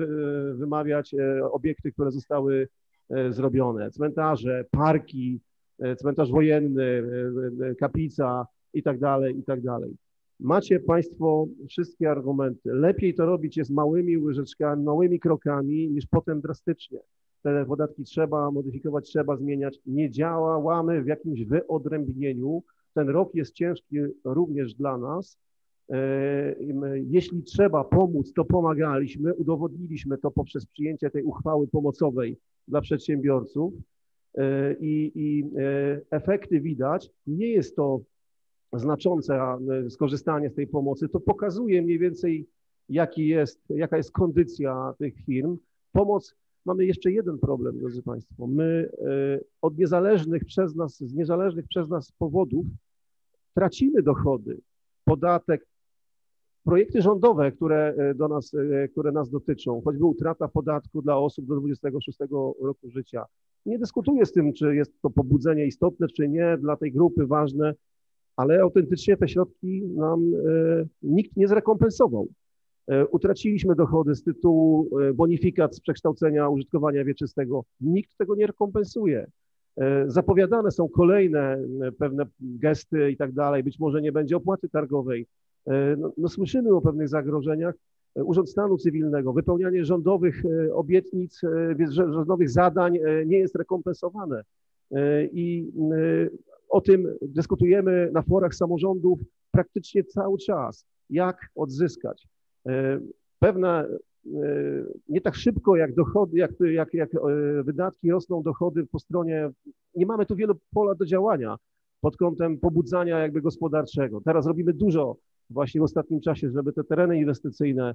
wymawiać obiekty, które zostały zrobione. Cmentarze, parki, cmentarz wojenny, kaplica i tak dalej, i tak dalej. Macie Państwo wszystkie argumenty. Lepiej to robić jest małymi łyżeczkami, małymi krokami, niż potem drastycznie. Te podatki trzeba modyfikować, trzeba zmieniać. Nie działamy w jakimś wyodrębnieniu. Ten rok jest ciężki również dla nas. Jeśli trzeba pomóc, to pomagaliśmy, udowodniliśmy to poprzez przyjęcie tej uchwały pomocowej dla przedsiębiorców i, i efekty widać. Nie jest to znaczące skorzystanie z tej pomocy. To pokazuje mniej więcej, jaki jest, jaka jest kondycja tych firm. Pomoc, mamy jeszcze jeden problem, drodzy Państwo. My od niezależnych przez nas, z niezależnych przez nas powodów tracimy dochody. Podatek, projekty rządowe, które do nas, które nas dotyczą, choćby utrata podatku dla osób do dwudziestego szóstego roku życia. Nie dyskutuję z tym, czy jest to pobudzenie istotne, czy nie, dla tej grupy ważne, ale autentycznie te środki nam e, nikt nie zrekompensował. E, utraciliśmy dochody z tytułu e, bonifikat z przekształcenia użytkowania wieczystego. Nikt tego nie rekompensuje. E, zapowiadane są kolejne e, pewne gesty i tak dalej. Być może nie będzie opłaty targowej. E, no, no, słyszymy o pewnych zagrożeniach. E, Urząd Stanu Cywilnego, wypełnianie rządowych e, obietnic, e, rządowych zadań e, nie jest rekompensowane. E, I e, O tym dyskutujemy na forach samorządów praktycznie cały czas, jak odzyskać. Pewne, nie tak szybko jak dochody, jak, jak, jak wydatki rosną dochody po stronie, nie mamy tu wielu pola do działania pod kątem pobudzania jakby gospodarczego. Teraz robimy dużo właśnie w ostatnim czasie, żeby te tereny inwestycyjne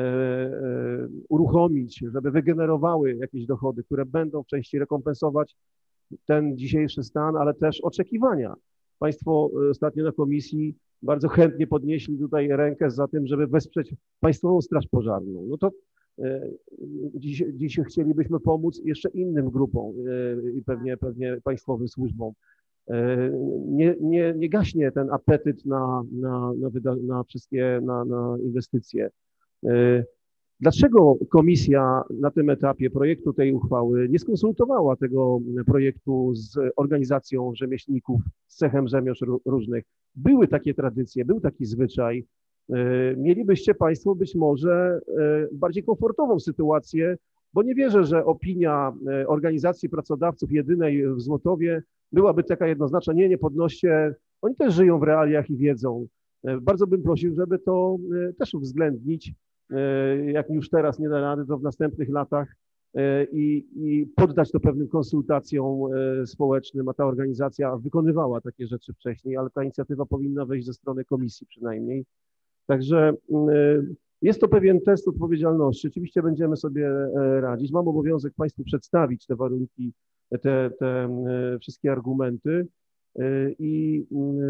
uruchomić, żeby wygenerowały jakieś dochody, które będą w części rekompensować ten dzisiejszy stan, ale też oczekiwania. Państwo ostatnio na komisji bardzo chętnie podnieśli tutaj rękę za tym, żeby wesprzeć Państwową Straż Pożarną. No to e, dziś, dziś chcielibyśmy pomóc jeszcze innym grupom e, i pewnie, pewnie państwowym służbom. E, nie, nie, nie gaśnie ten apetyt na, na, na, wyda, na wszystkie na, na inwestycje. E, Dlaczego komisja na tym etapie projektu tej uchwały nie skonsultowała tego projektu z organizacją rzemieślników, z cechem rzemiosł różnych? Były takie tradycje, był taki zwyczaj. Mielibyście Państwo być może bardziej komfortową sytuację, bo nie wierzę, że opinia organizacji pracodawców jedynej w Złotowie byłaby taka jednoznaczna, nie, nie podnoście, oni też żyją w realiach i wiedzą. Bardzo bym prosił, żeby to też uwzględnić, jak już teraz nie da rady, to w następnych latach i, i poddać to pewnym konsultacjom społecznym, a ta organizacja wykonywała takie rzeczy wcześniej, ale ta inicjatywa powinna wejść ze strony komisji przynajmniej. Także jest to pewien test odpowiedzialności. Oczywiście będziemy sobie radzić. Mam obowiązek Państwu przedstawić te warunki, te, te wszystkie argumenty. I,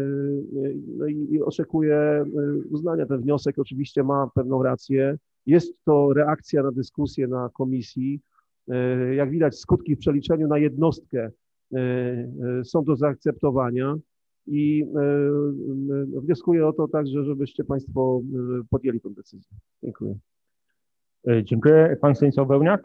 no i, i oczekuję uznania. Ten wniosek oczywiście ma pewną rację. Jest to reakcja na dyskusję na komisji. Jak widać, skutki w przeliczeniu na jednostkę są do zaakceptowania i wnioskuję o to także, żebyście Państwo podjęli tę decyzję. Dziękuję. Dziękuję. Pan Stanisław Wełniak.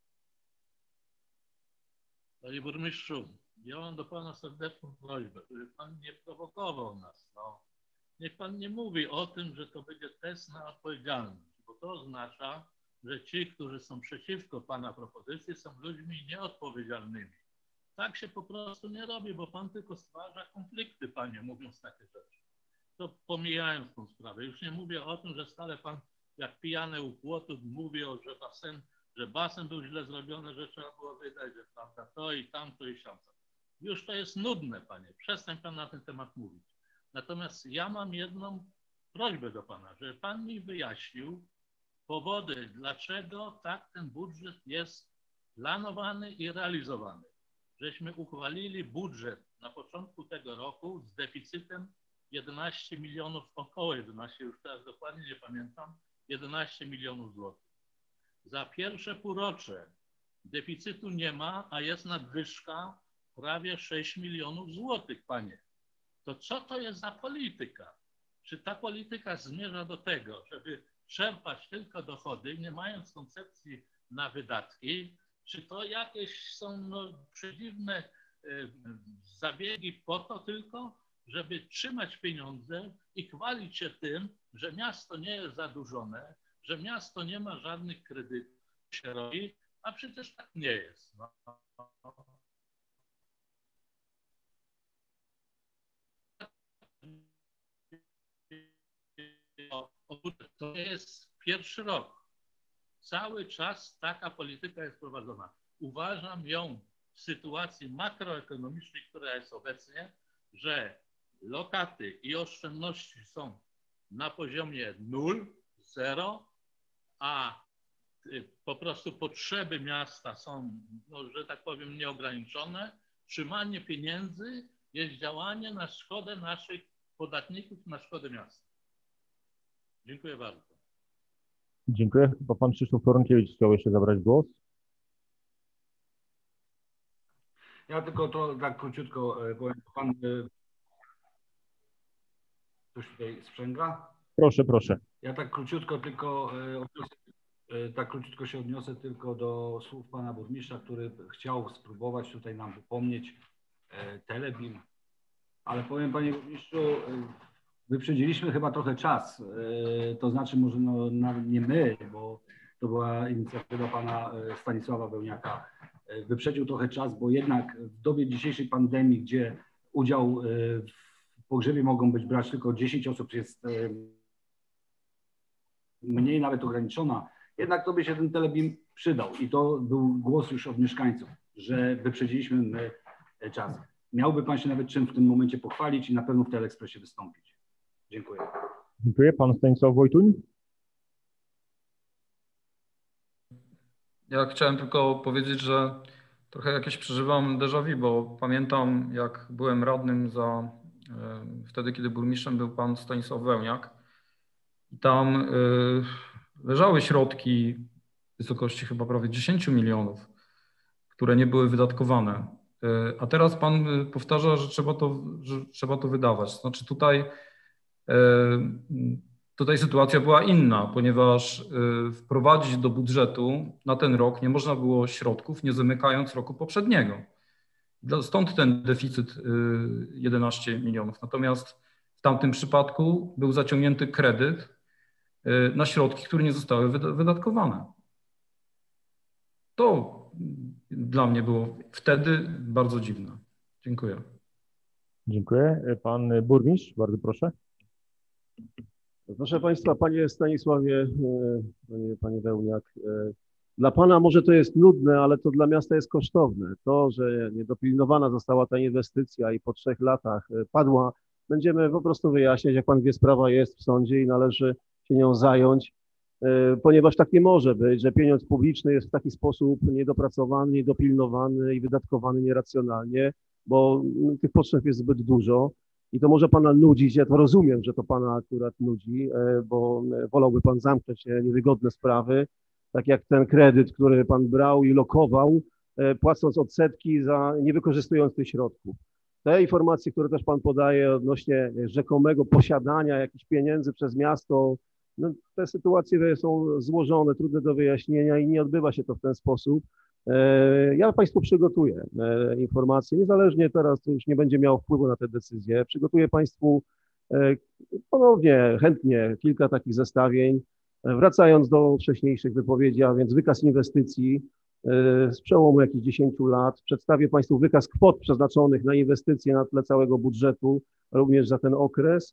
Panie burmistrzu, ja mam do Pana serdeczną prośbę, żeby Pan nie prowokował nas. No. Niech Pan nie mówi o tym, że to będzie test na odpowiedzialność, bo to oznacza, że ci, którzy są przeciwko Pana propozycji, są ludźmi nieodpowiedzialnymi. Tak się po prostu nie robi, bo Pan tylko stwarza konflikty, Panie, mówiąc takie rzeczy. To pomijając tą sprawę. Już nie mówię o tym, że stale Pan jak pijany u płotu mówi, o, że basen, że basen był źle zrobiony, że trzeba było wydać, że prawda, to i tamto i siamto. Już to jest nudne, Panie. Przestań Pan na ten temat mówić. Natomiast ja mam jedną prośbę do Pana, żeby Pan mi wyjaśnił powody, dlaczego tak ten budżet jest planowany i realizowany. Żeśmy uchwalili budżet na początku tego roku z deficytem jedenaście milionów, około jedenaście, już teraz dokładnie nie pamiętam, jedenaście milionów złotych. Za pierwsze półrocze deficytu nie ma, a jest nadwyżka prawie sześć milionów złotych, Panie. To co to jest za polityka? Czy ta polityka zmierza do tego, żeby czerpać tylko dochody, nie mając koncepcji na wydatki? Czy to jakieś są no, przedziwne zabiegi po to tylko, żeby trzymać pieniądze i chwalić się tym, że miasto nie jest zadłużone, że miasto nie ma żadnych kredytów, się robi, a przecież tak nie jest. No. To jest pierwszy rok. Cały czas taka polityka jest prowadzona. Uważam ją w sytuacji makroekonomicznej, która jest obecnie, że lokaty i oszczędności są na poziomie nul, zero, a po prostu potrzeby miasta są, no, że tak powiem, nieograniczone. Trzymanie pieniędzy jest działanie na szkodę naszych podatników, na szkodę miasta. Dziękuję bardzo. Dziękuję. Chyba pan Krzysztof Koronkiewicz chciał jeszcze zabrać głos. Ja tylko to tak króciutko powiem. Pan coś tutaj sprzęga? Proszę, proszę. Ja tak króciutko tylko tak króciutko się odniosę tylko do słów pana burmistrza, który chciał spróbować tutaj nam wypomnieć Telebim, ale powiem panie burmistrzu, wyprzedziliśmy chyba trochę czas, to znaczy może no, nie my, bo to była inicjatywa pana Stanisława Wełniaka, wyprzedził trochę czas, bo jednak w dobie dzisiejszej pandemii, gdzie udział w pogrzebie mogą być brać tylko dziesięć osób, jest mniej nawet ograniczona, jednak to by się ten Telebim przydał i to był głos już od mieszkańców, że wyprzedziliśmy my czas. Miałby pan się nawet czym w tym momencie pochwalić i na pewno w Teleekspresie wystąpić. Dziękuję. Dziękuję. Pan Stanisław Wojtuń. Ja chciałem tylko powiedzieć, że trochę jakieś przeżywam déjà vu, bo pamiętam, jak byłem radnym za wtedy, kiedy burmistrzem był pan Stanisław Wełniak. I tam leżały środki w wysokości chyba prawie dziesięć milionów, które nie były wydatkowane. A teraz pan powtarza, że trzeba to, że trzeba to wydawać. Znaczy tutaj, tutaj sytuacja była inna, ponieważ wprowadzić do budżetu na ten rok nie można było środków, nie zamykając roku poprzedniego. Stąd ten deficyt jedenaście milionów. Natomiast w tamtym przypadku był zaciągnięty kredyt na środki, które nie zostały wydatkowane. To dla mnie było wtedy bardzo dziwne. Dziękuję. Dziękuję. Pan burmistrz, bardzo proszę. Proszę państwa, panie Stanisławie, panie, panie Wełniak, dla pana może to jest nudne, ale to dla miasta jest kosztowne. To, że niedopilnowana została ta inwestycja i po trzech latach padła, będziemy po prostu wyjaśniać, jak pan wie, sprawa jest w sądzie i należy się nią zająć, ponieważ tak nie może być, że pieniądz publiczny jest w taki sposób niedopracowany, niedopilnowany i wydatkowany nieracjonalnie, bo tych potrzeb jest zbyt dużo i to może pana nudzić. Ja to rozumiem, że to pana akurat nudzi, bo wolałby pan zamknąć niewygodne sprawy, tak jak ten kredyt, który pan brał i lokował, płacąc odsetki za nie wykorzystując tych środków. Te informacje, które też pan podaje odnośnie rzekomego posiadania jakichś pieniędzy przez miasto, no, te sytuacje są złożone, trudne do wyjaśnienia i nie odbywa się to w ten sposób. Ja państwu przygotuję informacje, niezależnie teraz to już nie będzie miało wpływu na te decyzje. Przygotuję państwu ponownie, chętnie kilka takich zestawień, wracając do wcześniejszych wypowiedzi, a więc wykaz inwestycji z przełomu jakichś dziesięciu lat. Przedstawię państwu wykaz kwot przeznaczonych na inwestycje na tle całego budżetu, również za ten okres.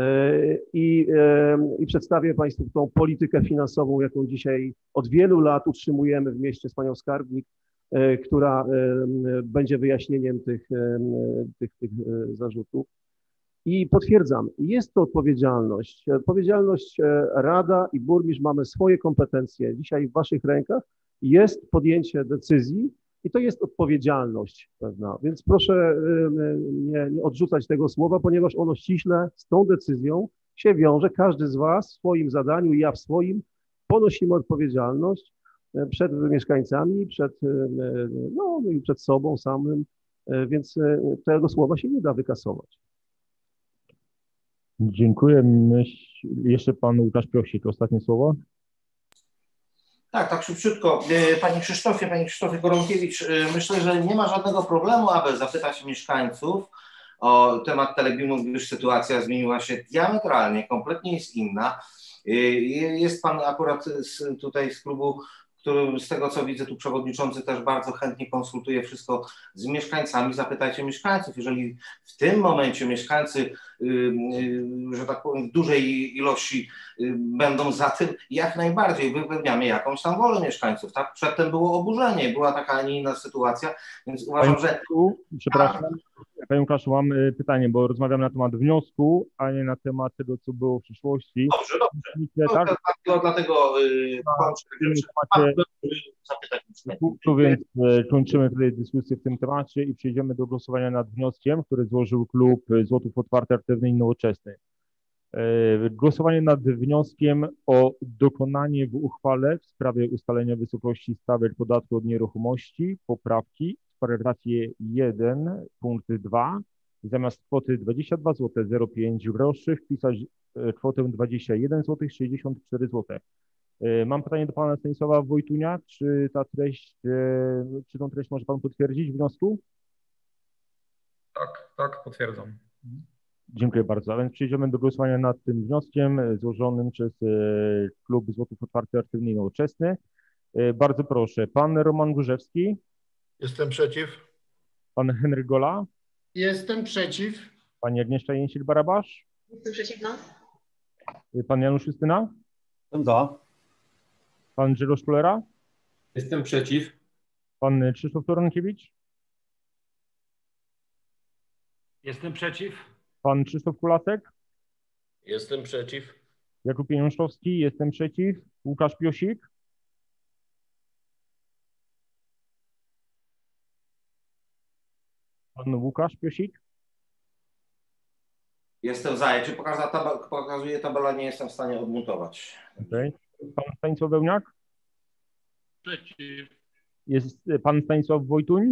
I, I przedstawię państwu tą politykę finansową, jaką dzisiaj od wielu lat utrzymujemy w mieście z panią skarbnik, która będzie wyjaśnieniem tych, tych, tych zarzutów. I potwierdzam, jest to odpowiedzialność. Odpowiedzialność rada i burmistrz, mamy swoje kompetencje. Dzisiaj w waszych rękach jest podjęcie decyzji i to jest odpowiedzialność pewna. Więc proszę nie, nie odrzucać tego słowa, ponieważ ono ściśle z tą decyzją się wiąże. Każdy z was w swoim zadaniu i ja w swoim ponosimy odpowiedzialność przed mieszkańcami, przed, no, i przed sobą samym, więc tego słowa się nie da wykasować. Dziękuję. Myśl... Jeszcze pan Łukasz Piosik, ostatnie słowo. Tak, tak szybciutko. Panie Krzysztofie, Panie Krzysztofie Koronkiewicz, myślę, że nie ma żadnego problemu, aby zapytać mieszkańców o temat Telebimu, gdyż sytuacja zmieniła się diametralnie, kompletnie jest inna. Jest Pan akurat z, tutaj z klubu, który z tego co widzę tu przewodniczący też bardzo chętnie konsultuje wszystko z mieszkańcami. Zapytajcie mieszkańców, jeżeli w tym momencie mieszkańcy, że tak powiem, w dużej ilości będą za tym, jak najbardziej wypełniamy jakąś tam wolę mieszkańców. Tak? Przedtem było oburzenie, była taka, a nie inna sytuacja, więc uważam, Panie że... Łukaszu, przepraszam, Panie Łukaszu, mam pytanie, bo rozmawiam na temat wniosku, a nie na temat tego, co było w przyszłości. Dobrze, dobrze. Myślę, No, tak? dlatego, dlatego yy, zapytać. Tu więc kończymy tutaj dyskusję w tym temacie i przejdziemy do głosowania nad wnioskiem, który złożył klub Złotów Otwarty, Aktywny i Nowoczesny. Głosowanie nad wnioskiem o dokonanie w uchwale w sprawie ustalenia wysokości stawek podatku od nieruchomości poprawki w paragrafie jeden punkt dwa zamiast kwoty dwadzieścia dwa złote zero pięć groszy wpisać kwotę dwadzieścia jeden złotych sześćdziesiąt cztery grosze. Mam pytanie do pana Stanisława Wojtunia, czy ta treść, czy tą treść może pan potwierdzić w wniosku? Tak, tak, potwierdzam. Dziękuję bardzo. A więc przejdziemy do głosowania nad tym wnioskiem złożonym przez klub Złotów Otwarty, Aktywny i Nowoczesny. Bardzo proszę, pan Roman Górzewski. Jestem przeciw. Pan Henryk Gola. Jestem przeciw. Pani Agnieszka Jęsiel-Barabasz. Jestem przeciwna. Pan Janusz Justyna. Jestem za. Pan Grzegorz Kulera. Jestem przeciw. Pan Krzysztof Koronkiewicz. Jestem przeciw. Pan Krzysztof Kulasek. Jestem przeciw. Jakub Pieniążkowski. Jestem przeciw. Łukasz Piosik. Pan Łukasz Piosik. Jestem za. Jak się pokazuje tabela, pokazuje tabela, nie jestem w stanie odmutować. Okay. Pan Stanisław Wełniak. Przeciw. Jest pan Stanisław Wojtuń.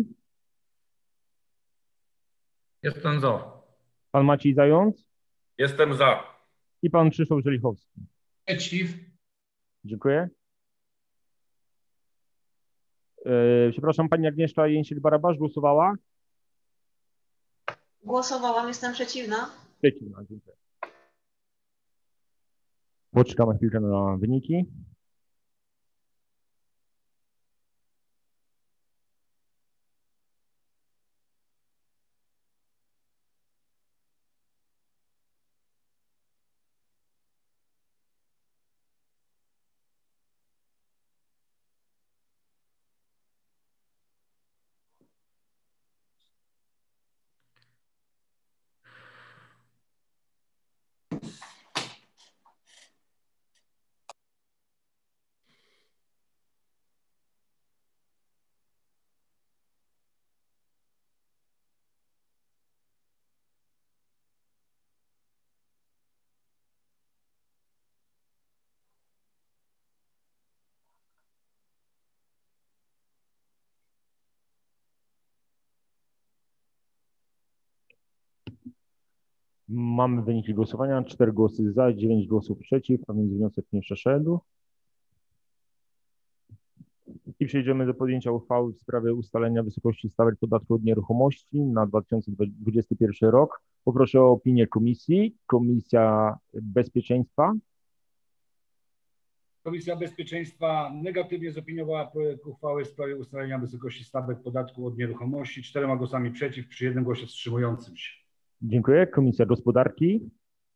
Jestem za. Pan Maciej Zając. Jestem za. I pan Krzysztof Żelichowski. Przeciw. Dziękuję. Yy, przepraszam, pani Agnieszka Jęsiel-Barabasz głosowała? Głosowałam, jestem przeciwna. Przeciwna, dziękuję. Poczekamy chwilkę na wyniki. Mamy wyniki głosowania. cztery głosy za, dziewięć głosów przeciw, a więc wniosek nie przeszedł. I przejdziemy do podjęcia uchwały w sprawie ustalenia wysokości stawek podatku od nieruchomości na dwa tysiące dwudziesty pierwszy rok. Poproszę o opinię komisji. Komisja Bezpieczeństwa. Komisja Bezpieczeństwa negatywnie zopiniowała projekt uchwały w sprawie ustalenia wysokości stawek podatku od nieruchomości czterema głosami przeciw przy jednym głosie wstrzymującym się. Dziękuję. Komisja Gospodarki.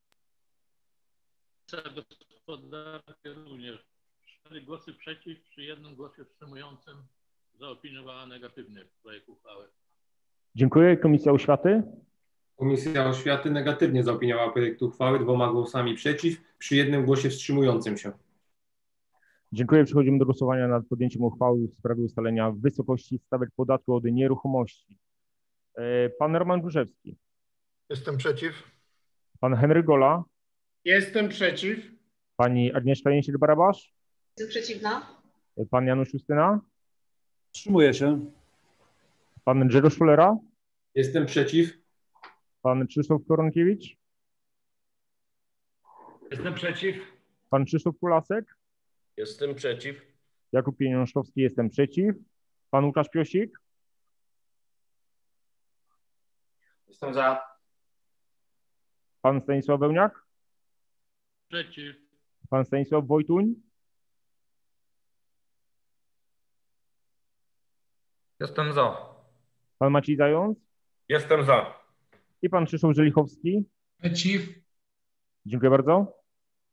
Komisja Gospodarki również. Cztery głosy przeciw przy jednym głosie wstrzymującym zaopiniowała negatywnie projekt uchwały. Dziękuję. Komisja Oświaty. Komisja Oświaty negatywnie zaopiniowała projekt uchwały dwoma głosami przeciw przy jednym głosie wstrzymującym się. Dziękuję. Przechodzimy do głosowania nad podjęciem uchwały w sprawie ustalenia wysokości stawek podatku od nieruchomości. Pan Roman Górzewski. Jestem przeciw. Pan Henryk Gola. Jestem przeciw. Pani Agnieszka Jęsiel-Barabasz. Jestem przeciwna. Pan Janusz Justyna. Wstrzymuję się. Pan Grzegorz Kulera. Jestem przeciw. Pan Krzysztof Koronkiewicz. Jestem przeciw. Pan Krzysztof Kulasek. Jestem przeciw. Jakub Pieniążkowski, jestem przeciw. Pan Łukasz Piosik? Jestem za. Pan Stanisław Wełniak? Przeciw. Pan Stanisław Wojtuń? Jestem za. Pan Maciej Zając? Jestem za. I pan Krzysztof Żelichowski? Przeciw. Dziękuję bardzo.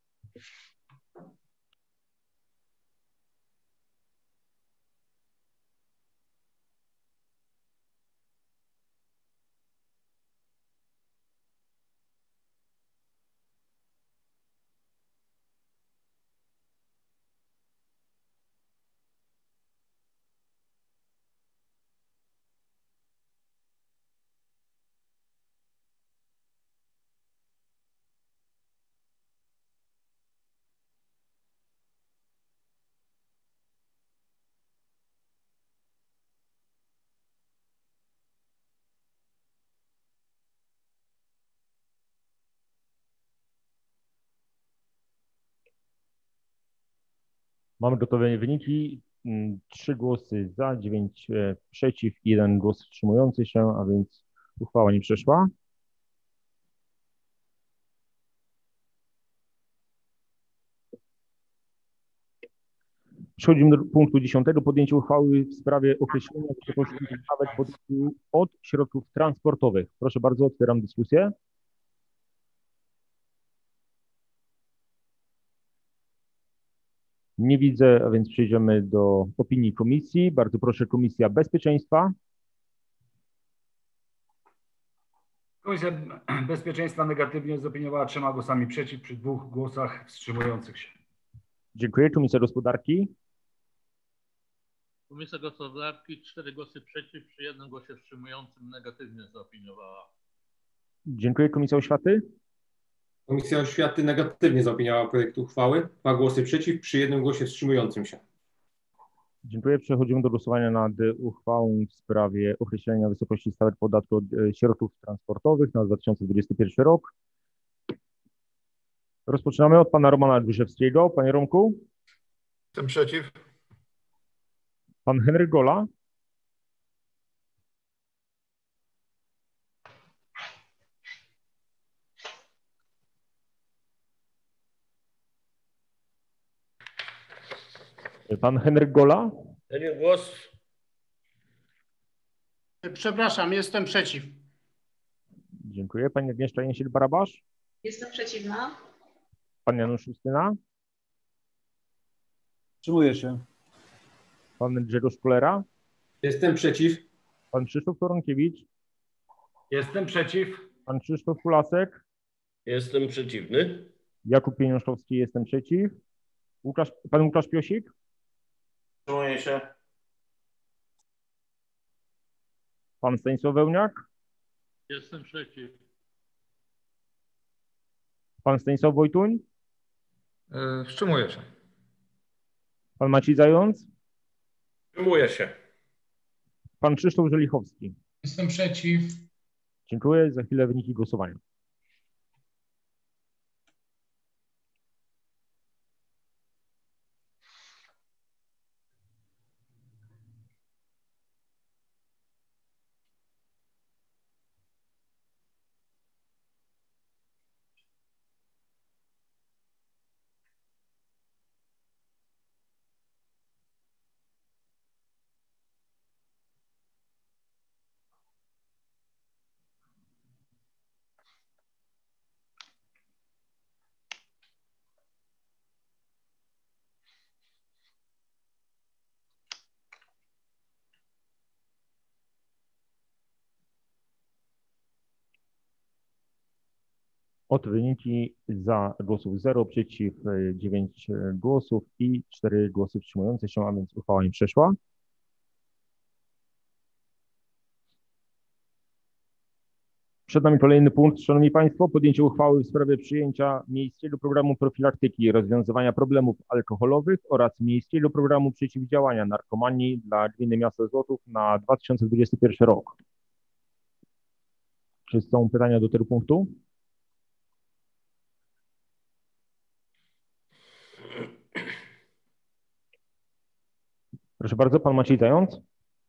Mamy gotowe wyniki. Trzy głosy za, dziewięć przeciw, jeden głos wstrzymujący się, a więc uchwała nie przeszła. Przechodzimy do punktu dziesiątego. Podjęcie uchwały w sprawie określenia wysokości stawek podatku od środków transportowych. Proszę bardzo, otwieram dyskusję. Nie widzę, a więc przejdziemy do opinii komisji. Bardzo proszę, Komisja Bezpieczeństwa. Komisja Bezpieczeństwa negatywnie zaopiniowała trzema głosami przeciw przy dwóch głosach wstrzymujących się. Dziękuję. Komisja Gospodarki. Komisja Gospodarki cztery głosy przeciw przy jednym głosie wstrzymującym negatywnie zaopiniowała. Dziękuję. Komisja Oświaty. Komisja Oświaty negatywnie zaopiniowała projekt uchwały. Dwa głosy przeciw przy jednym głosie wstrzymującym się. Dziękuję. Przechodzimy do głosowania nad uchwałą w sprawie określenia wysokości stawek podatku od środków transportowych na dwa tysiące dwudziesty pierwszy rok. Rozpoczynamy od pana Romana Grzewskiego. Panie Romku. Jestem przeciw. Pan Henryk Gola. Pan Henryk Gola. Ten głos. Przepraszam, jestem przeciw. Dziękuję. Pani Agnieszka Jęsiel-Barabasz. Jestem przeciwna. Pan Janusz Justyna. Wstrzymuję się. Pan Grzegorz Kulera. Jestem przeciw. Pan Krzysztof Koronkiewicz. Jestem przeciw. Pan Krzysztof Kulasek. Jestem przeciwny. Jakub Pieniążkowski, jestem przeciw. Łukasz, pan Łukasz Piosik. Wstrzymuję się. Pan Stanisław Wełniak. Jestem przeciw. Pan Stanisław Wojtuń. Yy, wstrzymuję się. Pan Maciej Zając. Wstrzymuję się. Pan Krzysztof Żelichowski. Jestem przeciw. Dziękuję. Za chwilę wyniki głosowania. Oto wyniki: za głosów zero, przeciw dziewięć głosów i cztery głosy wstrzymujące się, a więc uchwała nie przeszła. Przed nami kolejny punkt, Szanowni Państwo, podjęcie uchwały w sprawie przyjęcia Miejskiego Programu Profilaktyki i Rozwiązywania Problemów Alkoholowych oraz Miejskiego Programu Przeciwdziałania Narkomanii dla Gminy Miasto Złotów na dwa tysiące dwudziesty pierwszy rok. Czy są pytania do tego punktu? Proszę bardzo, pan Maciej Zając.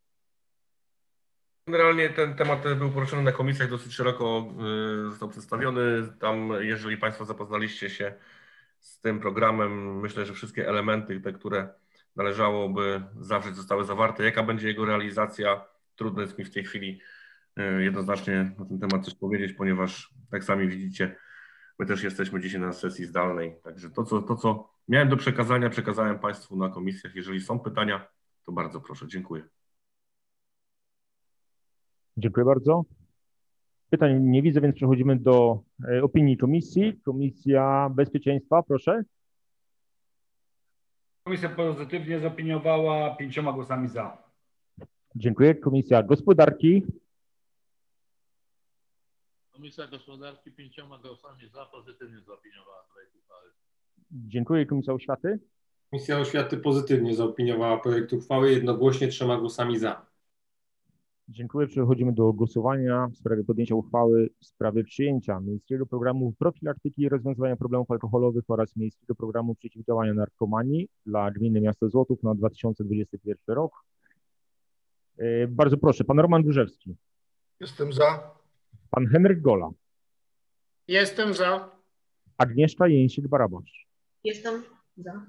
Generalnie ten temat był poruszony na komisjach, dosyć szeroko został przedstawiony. Tam, jeżeli Państwo zapoznaliście się z tym programem, myślę, że wszystkie elementy, te, które należałoby zawrzeć, zostały zawarte. Jaka będzie jego realizacja? Trudno jest mi w tej chwili jednoznacznie na ten temat coś powiedzieć, ponieważ jak sami widzicie, my też jesteśmy dzisiaj na sesji zdalnej. Także to, co, to, co miałem do przekazania, przekazałem Państwu na komisjach. Jeżeli są pytania, to bardzo proszę. Dziękuję. Dziękuję bardzo. Pytań nie widzę, więc przechodzimy do opinii komisji. Komisja Bezpieczeństwa, proszę. Komisja pozytywnie zaopiniowała pięcioma głosami za. Dziękuję. Komisja Gospodarki. Komisja Gospodarki pięcioma głosami za pozytywnie zaopiniowała projekt uchwały. Dziękuję. Komisja Oświaty. Komisja Oświaty pozytywnie zaopiniowała projekt uchwały jednogłośnie trzema głosami za. Dziękuję. Przechodzimy do głosowania w sprawie podjęcia uchwały w sprawie przyjęcia Miejskiego Programu Profilaktyki i Rozwiązywania Problemów Alkoholowych oraz Miejskiego Programu Przeciwdziałania Narkomanii dla Gminy Miasto Złotów na dwa tysiące dwudziesty pierwszy rok. Bardzo proszę, pan Roman Górzewski. Jestem za. Pan Henryk Gola. Jestem za. Agnieszka Jęsik-Barabasz. Jestem za.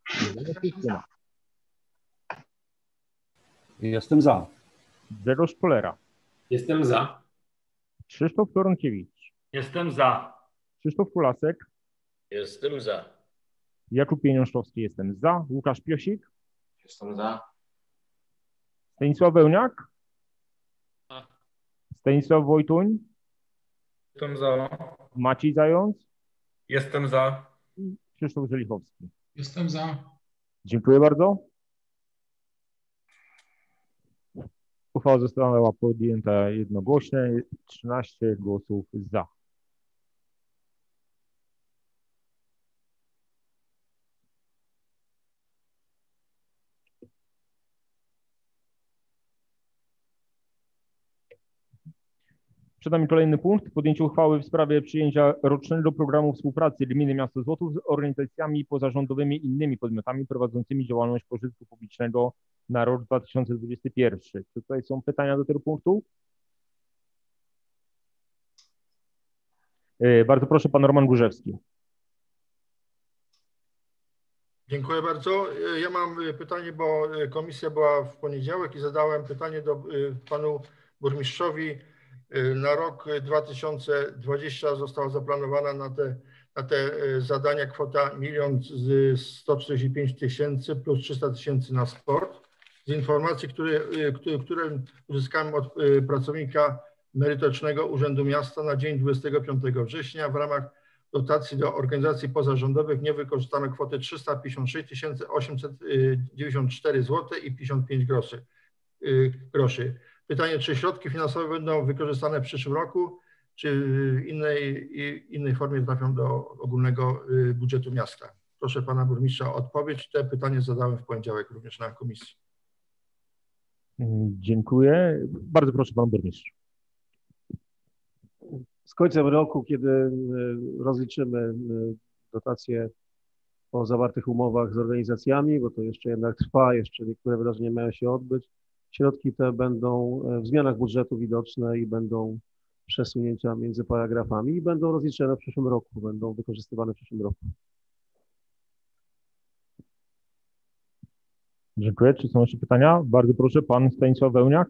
Jestem za. Grzegorz Polera. Jestem za. Krzysztof Toronkiewicz. Jestem za. Krzysztof Kulasek. Jestem za. Jakub Pieniążkowski. Jestem za. Łukasz Piosik. Jestem za. Stanisław Wełniak. A. Stanisław Wojtuń. Jestem za. Maciej Zając. Jestem za. Krzysztof Żelichowski. Jestem za. Dziękuję bardzo. Uchwała została podjęta jednogłośnie, trzynaście głosów za. Przed nami kolejny punkt, podjęcie uchwały w sprawie przyjęcia rocznego programu współpracy Gminy Miasto Złotów z organizacjami pozarządowymi i innymi podmiotami prowadzącymi działalność pożytku publicznego na rok dwa tysiące dwudziesty pierwszy. Czy tutaj są pytania do tego punktu? Bardzo proszę, pan Roman Górzewski. Dziękuję bardzo. Ja mam pytanie, bo komisja była w poniedziałek i zadałem pytanie do panu burmistrzowi. Na rok dwa tysiące dwudziesty została zaplanowana na te, na te zadania kwota milion sto czterdzieści pięć tysięcy plus trzysta tysięcy na sport. Z informacji, które, które, które uzyskałem od pracownika merytorycznego Urzędu Miasta na dzień dwudziestego piątego września w ramach dotacji do organizacji pozarządowych nie wykorzystano kwoty trzysta pięćdziesiąt sześć tysięcy osiemset dziewięćdziesiąt cztery złote i pięćdziesiąt pięć groszy. groszy. Pytanie, czy środki finansowe będą wykorzystane w przyszłym roku, czy w innej, innej formie trafią do ogólnego budżetu miasta? Proszę pana burmistrza o odpowiedź. Te pytanie zadałem w poniedziałek również na komisji. Dziękuję. Bardzo proszę pan burmistrz. Z końcem roku, kiedy rozliczymy dotacje po zawartych umowach z organizacjami, bo to jeszcze jednak trwa, jeszcze niektóre wydarzenia mają się odbyć, środki te będą w zmianach budżetu widoczne i będą przesunięcia między paragrafami i będą rozliczone w przyszłym roku, będą wykorzystywane w przyszłym roku. Dziękuję. Czy są jeszcze pytania? Bardzo proszę, pan Stanisław Wełniak.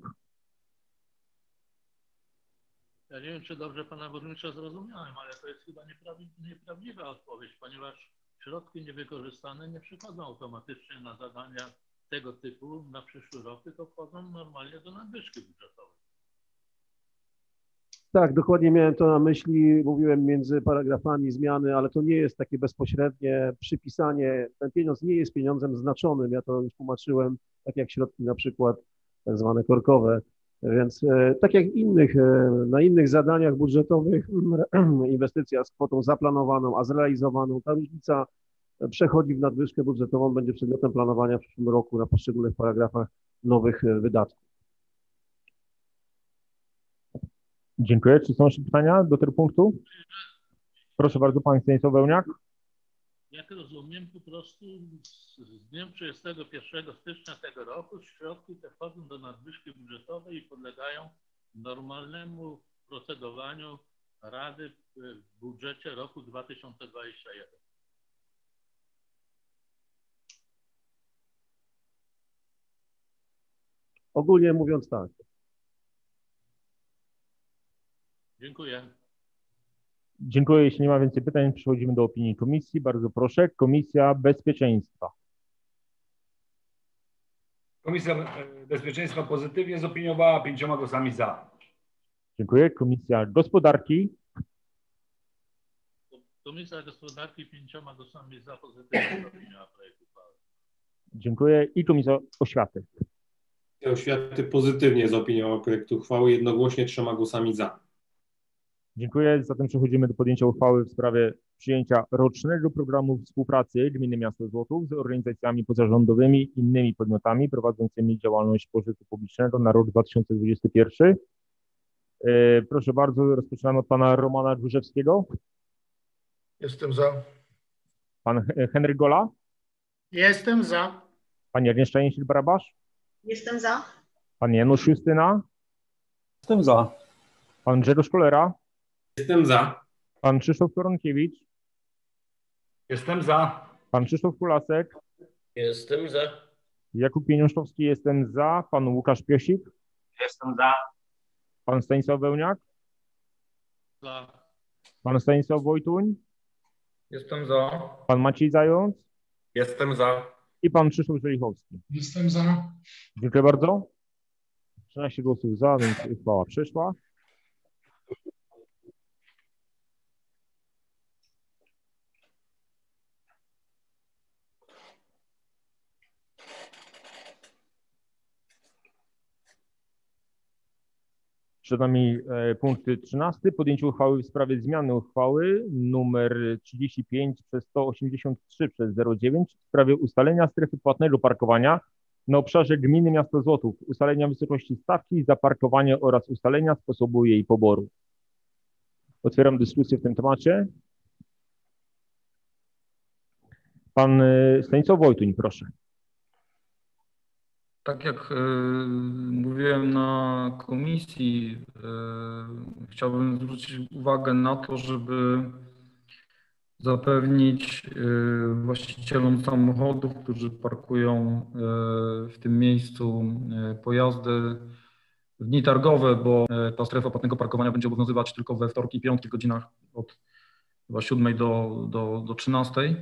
Ja nie wiem, czy dobrze pana burmistrza zrozumiałem, ale to jest chyba nieprawdziwa odpowiedź, ponieważ środki niewykorzystane nie przychodzą automatycznie na zadania tego typu na przyszły rok, tylko wchodzą normalnie do nadwyżki budżetowej. Tak, dokładnie miałem to na myśli, mówiłem między paragrafami zmiany, ale to nie jest takie bezpośrednie przypisanie, ten pieniądz nie jest pieniądzem znaczonym, ja to już tłumaczyłem, tak jak środki na przykład tak zwane korkowe, więc e, tak jak innych, e, na innych zadaniach budżetowych inwestycja z kwotą zaplanowaną, a zrealizowaną, ta różnica przechodzi w nadwyżkę budżetową, będzie przedmiotem planowania w przyszłym roku na poszczególnych paragrafach nowych wydatków. Dziękuję. Czy są jeszcze pytania do tego punktu? Proszę bardzo, pan Stanisław Wełniak. jak rozumiem, po prostu z, z dniem trzydziestego pierwszego stycznia tego roku środki te wchodzą do nadwyżki budżetowej i podlegają normalnemu procedowaniu Rady w budżecie roku dwa tysiące dwudziestego pierwszego. Ogólnie mówiąc tak. Dziękuję. Dziękuję. Jeśli nie ma więcej pytań, przechodzimy do opinii komisji. Bardzo proszę. Komisja Bezpieczeństwa. Komisja Bezpieczeństwa pozytywnie zopiniowała pięcioma głosami za. Dziękuję. Komisja Gospodarki. Komisja Gospodarki pięcioma głosami za pozytywnie zaopiniowała projekt uchwały. Dziękuję. I Komisja Oświaty. Komisja Oświaty pozytywnie zaopiniowała projekt uchwały, jednogłośnie trzema głosami za. Dziękuję. Zatem przechodzimy do podjęcia uchwały w sprawie przyjęcia rocznego programu współpracy Gminy Miasto Złotów z organizacjami pozarządowymi i innymi podmiotami prowadzącymi działalność pożytku publicznego na rok dwa tysiące dwudziesty pierwszy. Proszę bardzo, rozpoczynamy od pana Romana Dłużewskiego. Jestem za. Pan Henryk Gola. Jestem za. Pani Agnieszka Jęsil-Barabasz. Jestem za. Pan Janusz Justyna. Jestem za. Pan Grzegorz Kolera. Jestem za. Pan Krzysztof Koronkiewicz. Jestem za. Pan Krzysztof Kulasek. Jestem za. Jakub Pieniążkowski, jestem za. Pan Łukasz Piosik. Jestem za. Pan Stanisław Wełniak. Za. Pan Stanisław Wojtuń. Jestem za. Pan Maciej Zając. Jestem za. I pan Krzysztof Żelichowski. Jestem za. Dziękuję bardzo. trzynaście głosów za, więc uchwała przeszła. Przed nami punkt trzynasty. Podjęcie uchwały w sprawie zmiany uchwały numer trzydzieści pięć przez sto osiemdziesiąt trzy przez zero dziewięć w sprawie ustalenia strefy płatnego parkowania na obszarze gminy Miasto Złotów, ustalenia wysokości stawki za parkowanie oraz ustalenia sposobu jej poboru. Otwieram dyskusję w tym temacie. Pan Stanisław Wojtuń, proszę. Tak jak y, mówiłem na komisji, y, chciałbym zwrócić uwagę na to, żeby zapewnić y, właścicielom samochodów, którzy parkują y, w tym miejscu y, pojazdy w dni targowe, bo y, ta strefa płatnego parkowania będzie obowiązywać tylko we wtorki i piątki w godzinach od chyba siódmej do, do, do trzynastej.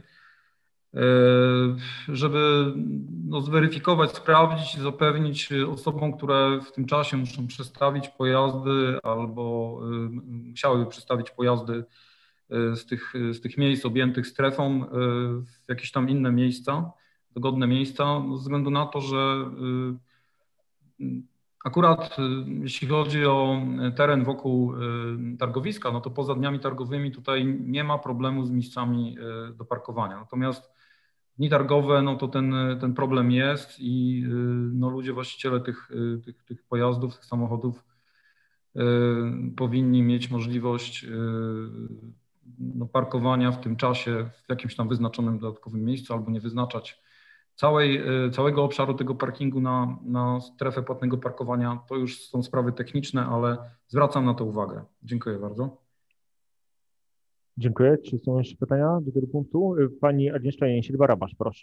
Żeby no, zweryfikować, sprawdzić i zapewnić osobom, które w tym czasie muszą przestawić pojazdy albo y, chciałyby przestawić pojazdy y, z, tych, z tych miejsc objętych strefą y, w jakieś tam inne miejsca, dogodne miejsca, no, ze względu na to, że y, akurat y, jeśli chodzi o teren wokół y, targowiska, no to poza dniami targowymi tutaj nie ma problemu z miejscami y, do parkowania. Natomiast dni targowe, no to ten, ten problem jest i no, ludzie, właściciele tych, tych, tych pojazdów, tych samochodów y, powinni mieć możliwość y, no, parkowania w tym czasie w jakimś tam wyznaczonym dodatkowym miejscu albo nie wyznaczać całej, y, całego obszaru tego parkingu na, na strefę płatnego parkowania. To już są sprawy techniczne, ale zwracam na to uwagę. Dziękuję bardzo. Dziękuję. Czy są jeszcze pytania do tego punktu? Pani Agnieszka Jęsil-Barabasz, proszę.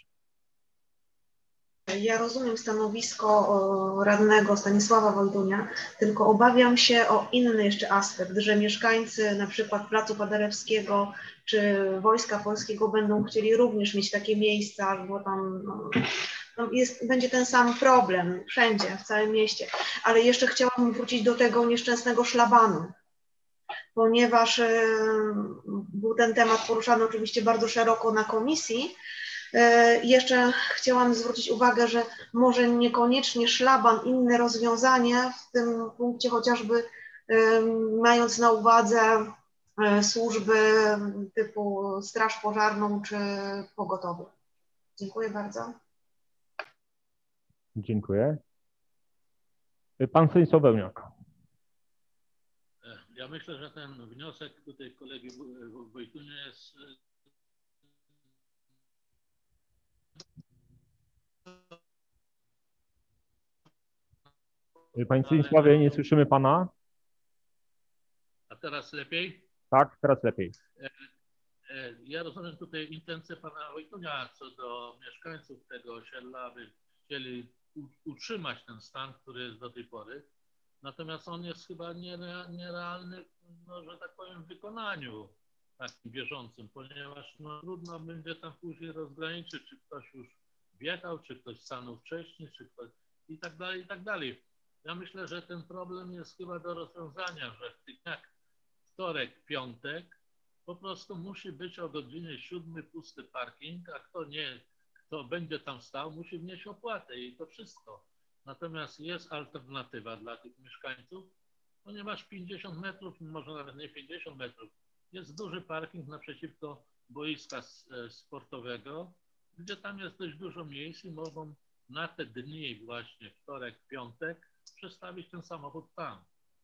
Ja rozumiem stanowisko radnego Stanisława Wojtunia, tylko obawiam się o inny jeszcze aspekt, że mieszkańcy na przykład Placu Paderewskiego czy Wojska Polskiego będą chcieli również mieć takie miejsca, bo tam no, jest, będzie ten sam problem wszędzie, w całym mieście. Ale jeszcze chciałabym wrócić do tego nieszczęsnego szlabanu, ponieważ y, był ten temat poruszany oczywiście bardzo szeroko na komisji. Y, jeszcze chciałam zwrócić uwagę, że może niekoniecznie szlaban, inne rozwiązanie w tym punkcie, chociażby y, mając na uwadze y, służby typu straż pożarną czy pogotowie. Dziękuję bardzo. Dziękuję. Pan Stanisław Wełniak. Ja myślę, że ten wniosek tutaj kolegi Wojtunia jest Panie Stanisławie, nie słyszymy pana. A teraz lepiej? Tak, teraz lepiej. Ja rozumiem tutaj intencje pana Wojtunia co do mieszkańców tego osiedla, aby chcieli utrzymać ten stan, który jest do tej pory. Natomiast on jest chyba nierealny, no, że tak powiem, w wykonaniu takim bieżącym, ponieważ no, trudno będzie tam później rozgraniczyć, czy ktoś już wjechał, czy ktoś stanął wcześniej, czy ktoś i tak dalej, i tak dalej. Ja myślę, że ten problem jest chyba do rozwiązania, że w tych dniach wtorek, piątek po prostu musi być o godzinie siódmej pusty parking, a kto nie, kto będzie tam stał, musi wnieść opłatę i to wszystko. Natomiast jest alternatywa dla tych mieszkańców, ponieważ pięćdziesiąt metrów, może nawet nie pięćdziesiąt metrów, jest duży parking naprzeciwko boiska sportowego, gdzie tam jest dość dużo miejsc i mogą na te dni właśnie wtorek, piątek przestawić ten samochód tam.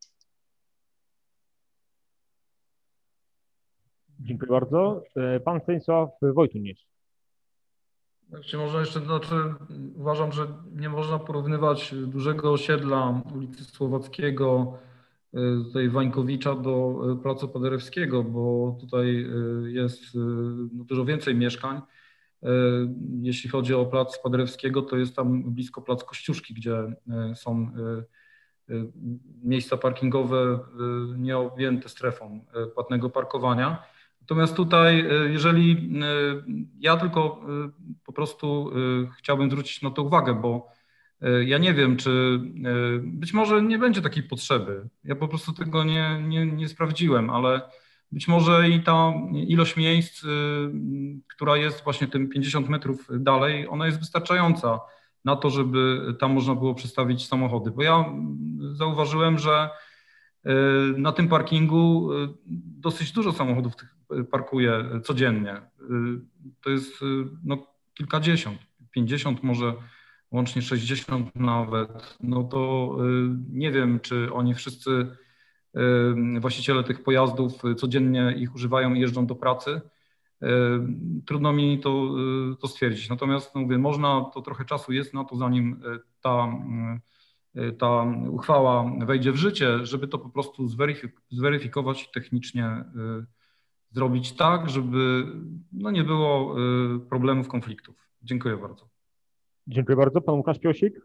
Dziękuję bardzo. Pan Stanisław Wojtun jeszcze. Znaczy, może jeszcze, znaczy, uważam, że nie można porównywać dużego osiedla ulicy Słowackiego, tutaj Wańkowicza do Placu Paderewskiego, bo tutaj jest no, dużo więcej mieszkań. Jeśli chodzi o Plac Paderewskiego, to jest tam blisko Plac Kościuszki, gdzie są miejsca parkingowe nieobjęte strefą płatnego parkowania. Natomiast tutaj, jeżeli ja tylko po prostu chciałbym zwrócić na to uwagę, bo ja nie wiem, czy być może nie będzie takiej potrzeby. Ja po prostu tego nie, nie, nie sprawdziłem, ale być może i ta ilość miejsc, która jest właśnie tym pięćdziesiąt metrów dalej, ona jest wystarczająca na to, żeby tam można było przestawić samochody. Bo ja zauważyłem, że na tym parkingu dosyć dużo samochodów parkuje codziennie. To jest no, kilkadziesiąt, pięćdziesiąt, może łącznie sześćdziesiąt nawet. No to nie wiem, czy oni wszyscy właściciele tych pojazdów codziennie ich używają i jeżdżą do pracy. Trudno mi to, to stwierdzić. Natomiast no mówię, można, to trochę czasu jest na to, zanim ta, ta uchwała wejdzie w życie, żeby to po prostu zweryfik- zweryfikować i technicznie zrobić tak, żeby no nie było problemów, konfliktów. Dziękuję bardzo. Dziękuję bardzo. Pan Łukasz Piosik.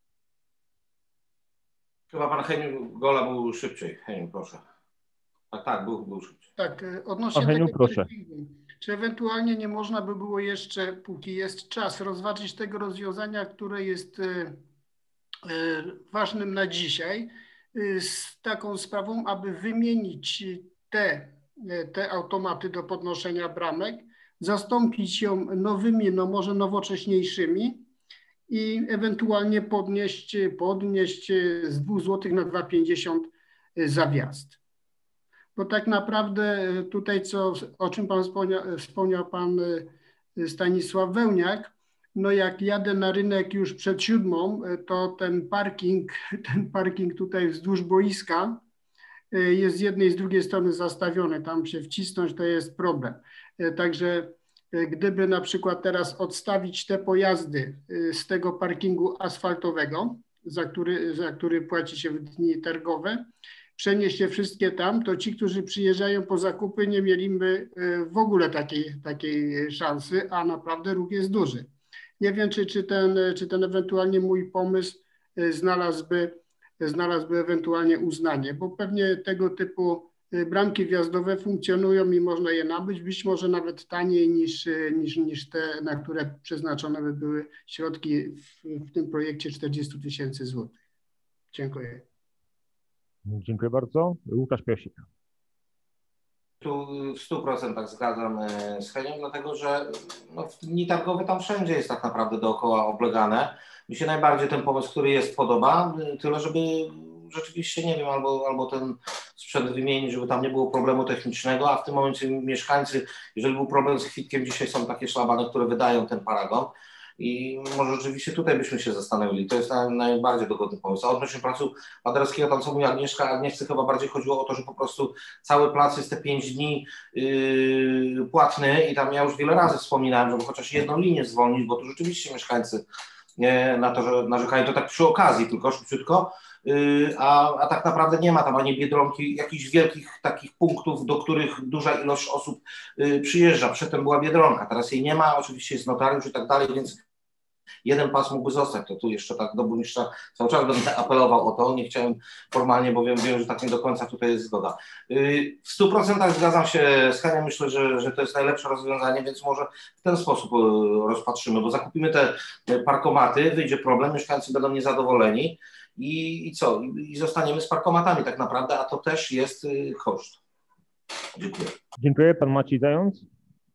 Chyba pan Heniu Gola był szybciej. Heniu, proszę. Tak, tak, był, był szybciej. Tak, odnośnie Pan Heniu, tego, proszę. czy ewentualnie nie można by było jeszcze, póki jest czas, rozważyć tego rozwiązania, które jest ważnym na dzisiaj, z taką sprawą, aby wymienić te, te automaty do podnoszenia bramek, zastąpić ją nowymi, no może nowocześniejszymi, i ewentualnie podnieść, podnieść z dwóch złotych na dwa pięćdziesiąt za wjazd. Bo tak naprawdę tutaj, co, o czym pan wspomniał, wspomniał pan Stanisław Wełniak, no jak jadę na rynek już przed siódmą, to ten parking, ten parking tutaj wzdłuż boiska jest z jednej i z drugiej strony zastawiony. Tam się wcisnąć to jest problem. Także gdyby na przykład teraz odstawić te pojazdy z tego parkingu asfaltowego, za który, za który płaci się w dni targowe, przenieść je wszystkie tam, to ci, którzy przyjeżdżają po zakupy, nie mieliby w ogóle takiej, takiej szansy, a naprawdę ruch jest duży. Nie wiem, czy, czy, ten, czy ten ewentualnie mój pomysł znalazłby, znalazłby ewentualnie uznanie, bo pewnie tego typu bramki wjazdowe funkcjonują i można je nabyć, być może nawet taniej niż, niż, niż te, na które przeznaczone by były środki w, w tym projekcie czterdzieści tysięcy złotych. Dziękuję. Dziękuję bardzo. Łukasz Piosik. Tu w stu procentach zgadzam z Henią, dlatego że no, w dni targowe tam wszędzie jest tak naprawdę dookoła oblegane. Mi się najbardziej ten pomysł, który jest, podoba, tyle żeby rzeczywiście, nie wiem, albo, albo ten sprzęt wymienić, żeby tam nie było problemu technicznego, a w tym momencie mieszkańcy, jeżeli był problem z kwitkiem, dzisiaj są takie szlabany, które wydają ten paragon i może rzeczywiście tutaj byśmy się zastanowili. To jest najbardziej dogodny pomysł. A odnośnie placu Paderewskiego, tam co mówi Agnieszka, Agnieszce chyba bardziej chodziło o to, że po prostu cały plac jest te pięć dni yy, płatny i tam ja już wiele razy wspominałem, żeby chociaż jedną linię zwolnić, bo tu rzeczywiście mieszkańcy na to, że narzekają, to tak przy okazji tylko szybciutko, a, a tak naprawdę nie ma tam ani Biedronki, jakichś wielkich takich punktów, do których duża ilość osób przyjeżdża. Przedtem była Biedronka, teraz jej nie ma, oczywiście jest notariusz i tak dalej, więc jeden pas mógłby zostać, to tu jeszcze tak do burmistrza cały czas będę apelował o to, nie chciałem formalnie, bo wiem, wiem, że tak nie do końca tutaj jest zgoda. W stu procentach zgadzam się z Heniem, myślę, że, że to jest najlepsze rozwiązanie, więc może w ten sposób rozpatrzymy, bo zakupimy te parkomaty, wyjdzie problem, mieszkańcy będą niezadowoleni i, i co? I zostaniemy z parkomatami tak naprawdę, a to też jest koszt. Dziękuję. Dziękuję. Pan Maciej Zając.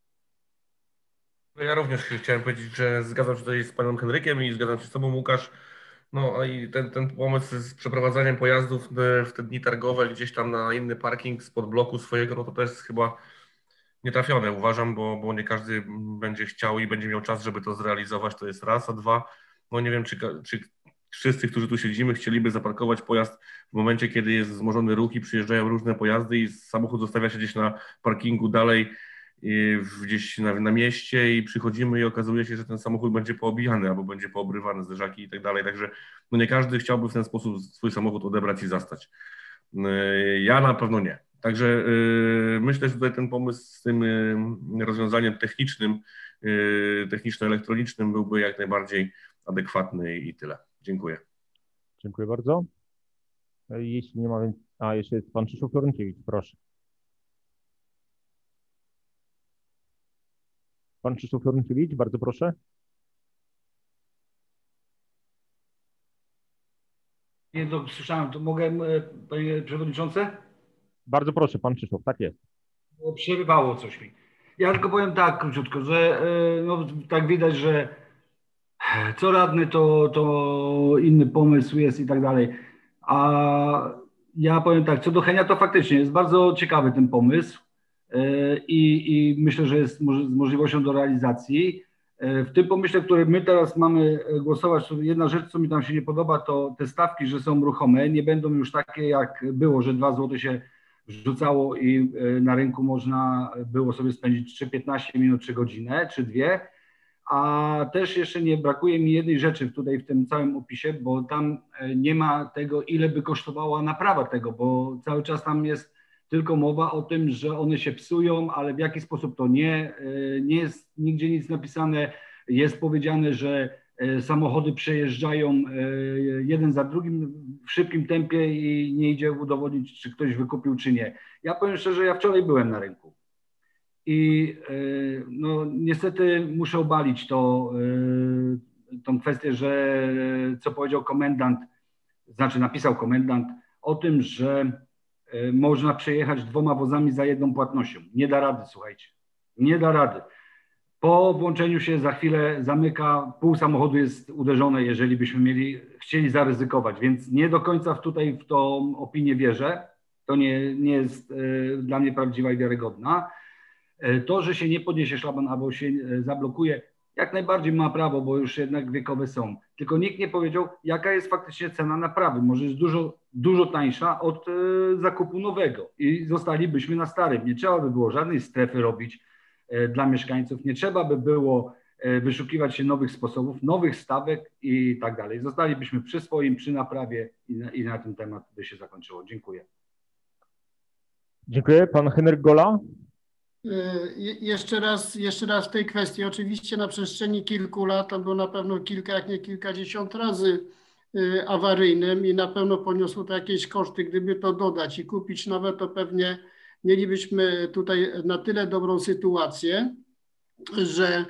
Ja również chciałem powiedzieć, że zgadzam się tutaj z panem Henrykiem i zgadzam się z tobą, Łukasz. No i ten, ten pomysł z przeprowadzaniem pojazdów w te dni targowe gdzieś tam na inny parking spod bloku swojego, no to to jest chyba nietrafione, uważam, bo, bo nie każdy będzie chciał i będzie miał czas, żeby to zrealizować, to jest raz, a dwa, no nie wiem, czy, czy wszyscy, którzy tu siedzimy, chcieliby zaparkować pojazd w momencie, kiedy jest wzmożony ruch i przyjeżdżają różne pojazdy i samochód zostawia się gdzieś na parkingu dalej, gdzieś na, na mieście i przychodzimy i okazuje się, że ten samochód będzie poobijany albo będzie poobrywany, zderzaki i tak dalej, także no nie każdy chciałby w ten sposób swój samochód odebrać i zastać. Ja na pewno nie. Także yy, myślę, że tutaj ten pomysł z tym yy, rozwiązaniem technicznym, yy, techniczno-elektronicznym byłby jak najbardziej adekwatny i tyle. Dziękuję. Dziękuję bardzo. Jeśli nie ma więcej... A, jeszcze jest pan Krzysztof Florentkiewicz, proszę. Pan Krzysztof Florentkiewicz, bardzo proszę. Nie, to słyszałem, to mogę, panie przewodniczący? Bardzo proszę, pan Krzysztof, tak jest. Przerywało coś mi. Ja tylko powiem tak króciutko, że no, tak widać, że co radny to, to inny pomysł jest i tak dalej. A ja powiem tak, co do Henia, to faktycznie jest bardzo ciekawy ten pomysł i, i myślę, że jest z możliwością do realizacji. W tym pomyśle, który my teraz mamy głosować, to jedna rzecz, co mi tam się nie podoba, to te stawki, że są ruchome, nie będą już takie jak było, że dwa złote się wrzucało i na rynku można było sobie spędzić trzy piętnaście minut, czy godzinę, czy dwie. A też jeszcze nie brakuje mi jednej rzeczy tutaj w tym całym opisie, bo tam nie ma tego, ile by kosztowała naprawa tego, bo cały czas tam jest tylko mowa o tym, że one się psują, ale w jaki sposób to nie. Nie jest nigdzie nic napisane. Jest powiedziane, że samochody przejeżdżają jeden za drugim w szybkim tempie i nie idzie udowodnić, czy ktoś wykupił, czy nie. Ja powiem szczerze, ja wczoraj byłem na rynku i no niestety muszę obalić to, tą kwestię, że co powiedział komendant, znaczy napisał komendant o tym, że można przejechać dwoma wozami za jedną płatnością. Nie da rady, słuchajcie. Nie da rady. Po włączeniu się za chwilę zamyka, pół samochodu jest uderzone, jeżeli byśmy mieli, chcieli zaryzykować, więc nie do końca tutaj w tą opinię wierzę. To nie, nie jest y, dla mnie prawdziwa i wiarygodna. Y, to, że się nie podniesie szlaban albo się y, zablokuje, jak najbardziej ma prawo, bo już jednak wiekowe są. Tylko nikt nie powiedział, jaka jest faktycznie cena naprawy. Może jest dużo, dużo tańsza od y, zakupu nowego i zostalibyśmy na starym. Nie trzeba by było żadnej strefy robić y, dla mieszkańców. Nie trzeba by było y, wyszukiwać się nowych sposobów, nowych stawek i tak dalej. Zostalibyśmy przy swoim, przy naprawie i na, i na ten temat by się zakończyło. Dziękuję. Dziękuję. Pan Henryk Gola. Jeszcze raz, jeszcze raz w tej kwestii. Oczywiście na przestrzeni kilku lat, albo na pewno kilka, jak nie kilkadziesiąt razy awaryjnym i na pewno poniosło to jakieś koszty. Gdyby to dodać i kupić nowe, to pewnie mielibyśmy tutaj na tyle dobrą sytuację, że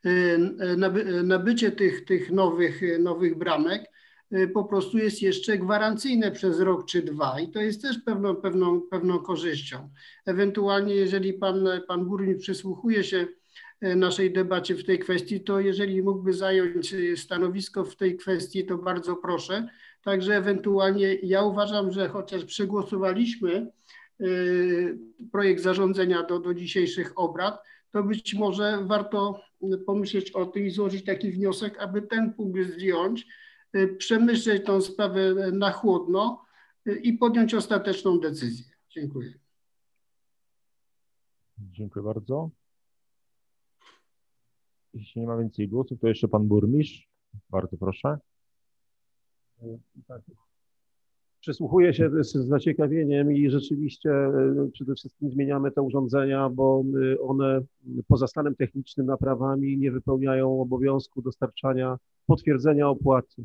nabycie tych, tych nowych, nowych bramek po prostu jest jeszcze gwarancyjne przez rok czy dwa i to jest też pewną, pewną, pewną korzyścią. Ewentualnie jeżeli pan, pan burmistrz przysłuchuje się naszej debacie w tej kwestii, to jeżeli mógłby zająć stanowisko w tej kwestii, to bardzo proszę. Także ewentualnie ja uważam, że chociaż przegłosowaliśmy projekt zarządzenia do, do dzisiejszych obrad, to być może warto pomyśleć o tym i złożyć taki wniosek, aby ten punkt zdjąć, przemyśleć tą sprawę na chłodno i podjąć ostateczną decyzję. Dziękuję. Dziękuję bardzo. Jeśli nie ma więcej głosów, to jeszcze pan burmistrz. Bardzo proszę. Przysłuchuję się z zaciekawieniem i rzeczywiście przede wszystkim zmieniamy te urządzenia, bo one poza stanem technicznym, naprawami nie wypełniają obowiązku dostarczania potwierdzenia opłaty.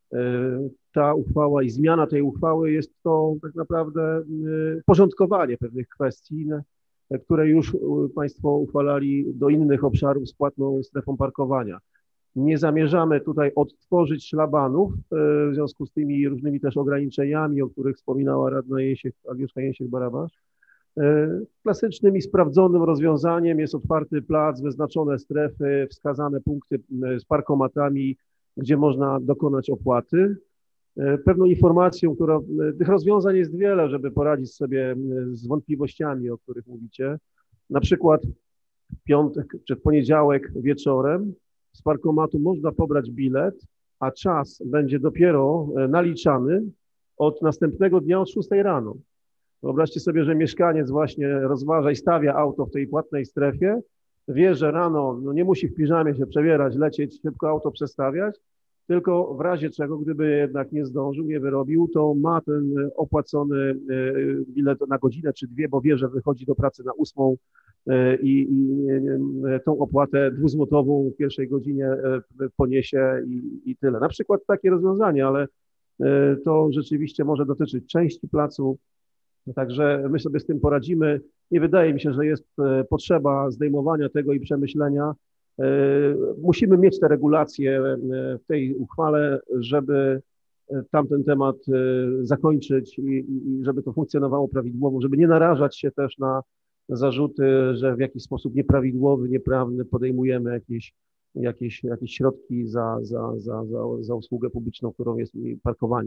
Ta uchwała i zmiana tej uchwały jest to tak naprawdę porządkowanie pewnych kwestii, które już Państwo uchwalali do innych obszarów z płatną strefą parkowania. Nie zamierzamy tutaj odtworzyć szlabanów w związku z tymi różnymi też ograniczeniami, o których wspominała radna Jęsiek, Agnieszka Jęsiek-Barabasz. Klasycznym i sprawdzonym rozwiązaniem jest otwarty plac, wyznaczone strefy, wskazane punkty z parkomatami, gdzie można dokonać opłaty. Pewną informacją, która, tych rozwiązań jest wiele, żeby poradzić sobie z wątpliwościami, o których mówicie. Na przykład w piątek czy w poniedziałek wieczorem z parkomatu można pobrać bilet, a czas będzie dopiero naliczany od następnego dnia od szóstej rano. Wyobraźcie sobie, że mieszkaniec właśnie rozważa i stawia auto w tej płatnej strefie, wie, że rano no nie musi w piżamie się przebierać, lecieć, szybko auto przestawiać, tylko w razie czego, gdyby jednak nie zdążył, nie wyrobił, to ma ten opłacony bilet na godzinę czy dwie, bo wie, że wychodzi do pracy na ósmą i, i tą opłatę dwuzłotową w pierwszej godzinie poniesie i, i tyle. Na przykład takie rozwiązanie, ale to rzeczywiście może dotyczyć części placu, także my sobie z tym poradzimy. Nie wydaje mi się, że jest potrzeba zdejmowania tego i przemyślenia. Musimy mieć te regulacje w tej uchwale, żeby tamten temat zakończyć i, i żeby to funkcjonowało prawidłowo, żeby nie narażać się też na zarzuty, że w jakiś sposób nieprawidłowy, nieprawny podejmujemy jakieś, jakieś, jakieś środki za, za, za, za, za usługę publiczną, którą jest parkowanie.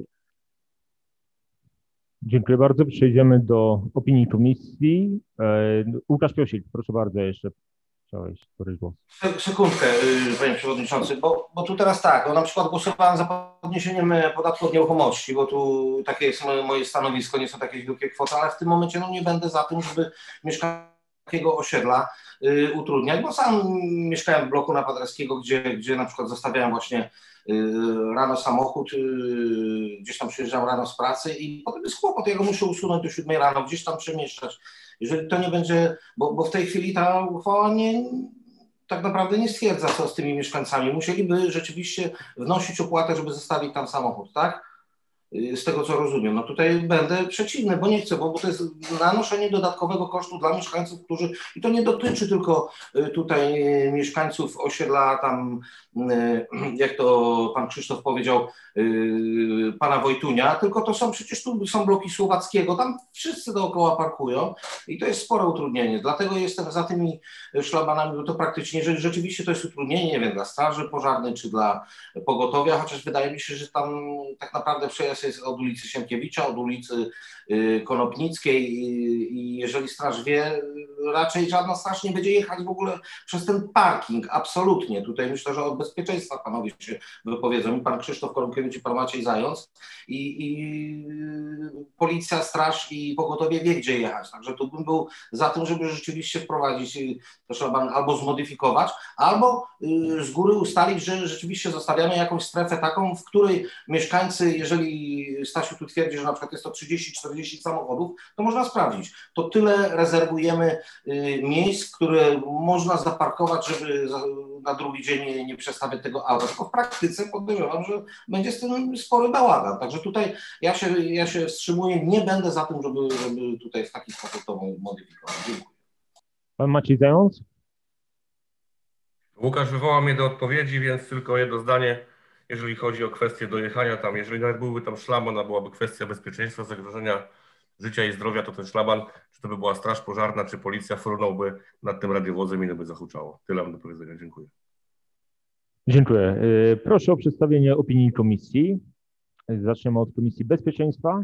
Dziękuję bardzo. Przejdziemy do opinii komisji. Łukasz Piosik, proszę bardzo, jeszcze chciałeś któryś głos. Sekundkę, panie przewodniczący, bo, bo tu teraz tak, no na przykład głosowałem za podniesieniem podatku od nieruchomości, bo tu takie jest moje, moje stanowisko, nie są takie wielkie kwoty, ale w tym momencie no nie będę za tym, żeby mieszkać takiego osiedla y, utrudniać, bo sam mieszkałem w bloku na Paderewskiego, gdzie, gdzie na przykład zostawiałem właśnie y, rano samochód, y, gdzieś tam przyjeżdżam rano z pracy i potem jest kłopot, ja go muszę usunąć do siódmej rano, gdzieś tam przemieszczać. Jeżeli to nie będzie, bo, bo w tej chwili ta uchwała nie, tak naprawdę nie stwierdza, co z tymi mieszkańcami. Musieliby rzeczywiście wnosić opłatę, żeby zostawić tam samochód, tak? Z tego, co rozumiem. No tutaj będę przeciwny, bo nie chcę, bo, bo to jest nanoszenie dodatkowego kosztu dla mieszkańców, którzy, i to nie dotyczy tylko tutaj mieszkańców osiedla tam, jak to pan Krzysztof powiedział, pana Wojtunia, tylko to są przecież tu są bloki Słowackiego, tam wszyscy dookoła parkują i to jest spore utrudnienie. Dlatego jestem za tymi szlabanami, bo to praktycznie, że rzeczywiście to jest utrudnienie, nie wiem, dla straży pożarnej czy dla pogotowia, chociaż wydaje mi się, że tam tak naprawdę przejazd jest od ulicy Sienkiewicza, od ulicy Konopnickiej i jeżeli straż wie, raczej żadna straż nie będzie jechać w ogóle przez ten parking, absolutnie. Tutaj myślę, że od bezpieczeństwa panowie się wypowiedzą, i pan Krzysztof Kolumkiewicz i pan Maciej Zając i, i policja, straż i pogotowie wie, gdzie jechać. Także tu bym był za tym, żeby rzeczywiście wprowadzić to szlaban albo zmodyfikować, albo z góry ustalić, że rzeczywiście zostawiamy jakąś strefę taką, w której mieszkańcy, jeżeli Stasiu tu twierdzi, że na przykład jest to trzydzieści czterdzieści samochodów, to można sprawdzić. To tyle rezerwujemy miejsc, które można zaparkować, żeby na drugi dzień nie, nie przestawiać tego auta. Tylko w praktyce podejrzewam, że będzie z tym spory bałagan. Także tutaj ja się, ja się wstrzymuję, nie będę za tym, żeby, żeby tutaj w taki sposób to modyfikować. Dziękuję. Pan Maciej Zając? Łukasz wywołał mnie do odpowiedzi, więc tylko jedno zdanie, jeżeli chodzi o kwestię dojechania tam. Jeżeli nawet byłby tam szlaban, a byłaby kwestia bezpieczeństwa, zagrożenia życia i zdrowia, to ten szlaban, czy to by była straż pożarna, czy policja, frunąłby nad tym radiowozem i by zahuczało. Tyle mam do powiedzenia. Dziękuję. Dziękuję. Proszę o przedstawienie opinii komisji. Zaczniemy od Komisji Bezpieczeństwa.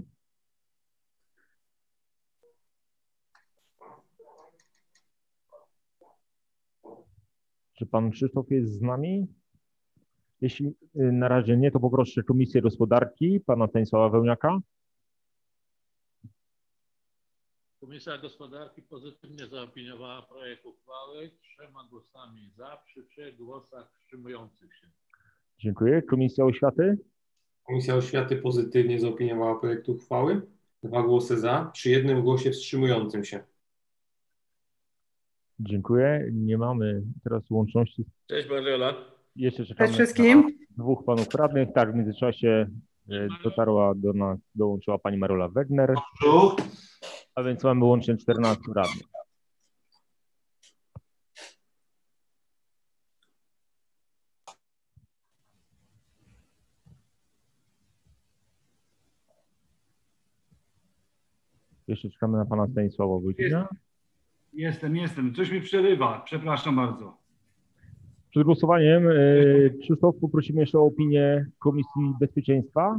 Czy pan Krzysztof jest z nami? Jeśli na razie nie, to poproszę Komisję Gospodarki, pana Stanisława Wełniaka. Komisja Gospodarki pozytywnie zaopiniowała projekt uchwały trzema głosami za, przy trzech głosach wstrzymujących się. Dziękuję. Komisja Oświaty? Komisja Oświaty pozytywnie zaopiniowała projekt uchwały. Dwa głosy za, przy jednym głosie wstrzymującym się. Dziękuję. Nie mamy teraz łączności. Cześć Mariola. Jeszcze czekamy Cześć wszystkim. na dwóch panów radnych. Tak, w międzyczasie e, dotarła do nas, dołączyła pani Marola Wegner. A więc mamy łącznie czternastu radnych. Jeszcze czekamy na pana Stanisława Wójcika. Jestem, jestem. Coś mi przerywa. Przepraszam bardzo. Przed głosowaniem, e, Krzysztof, poprosimy jeszcze o opinię Komisji Bezpieczeństwa.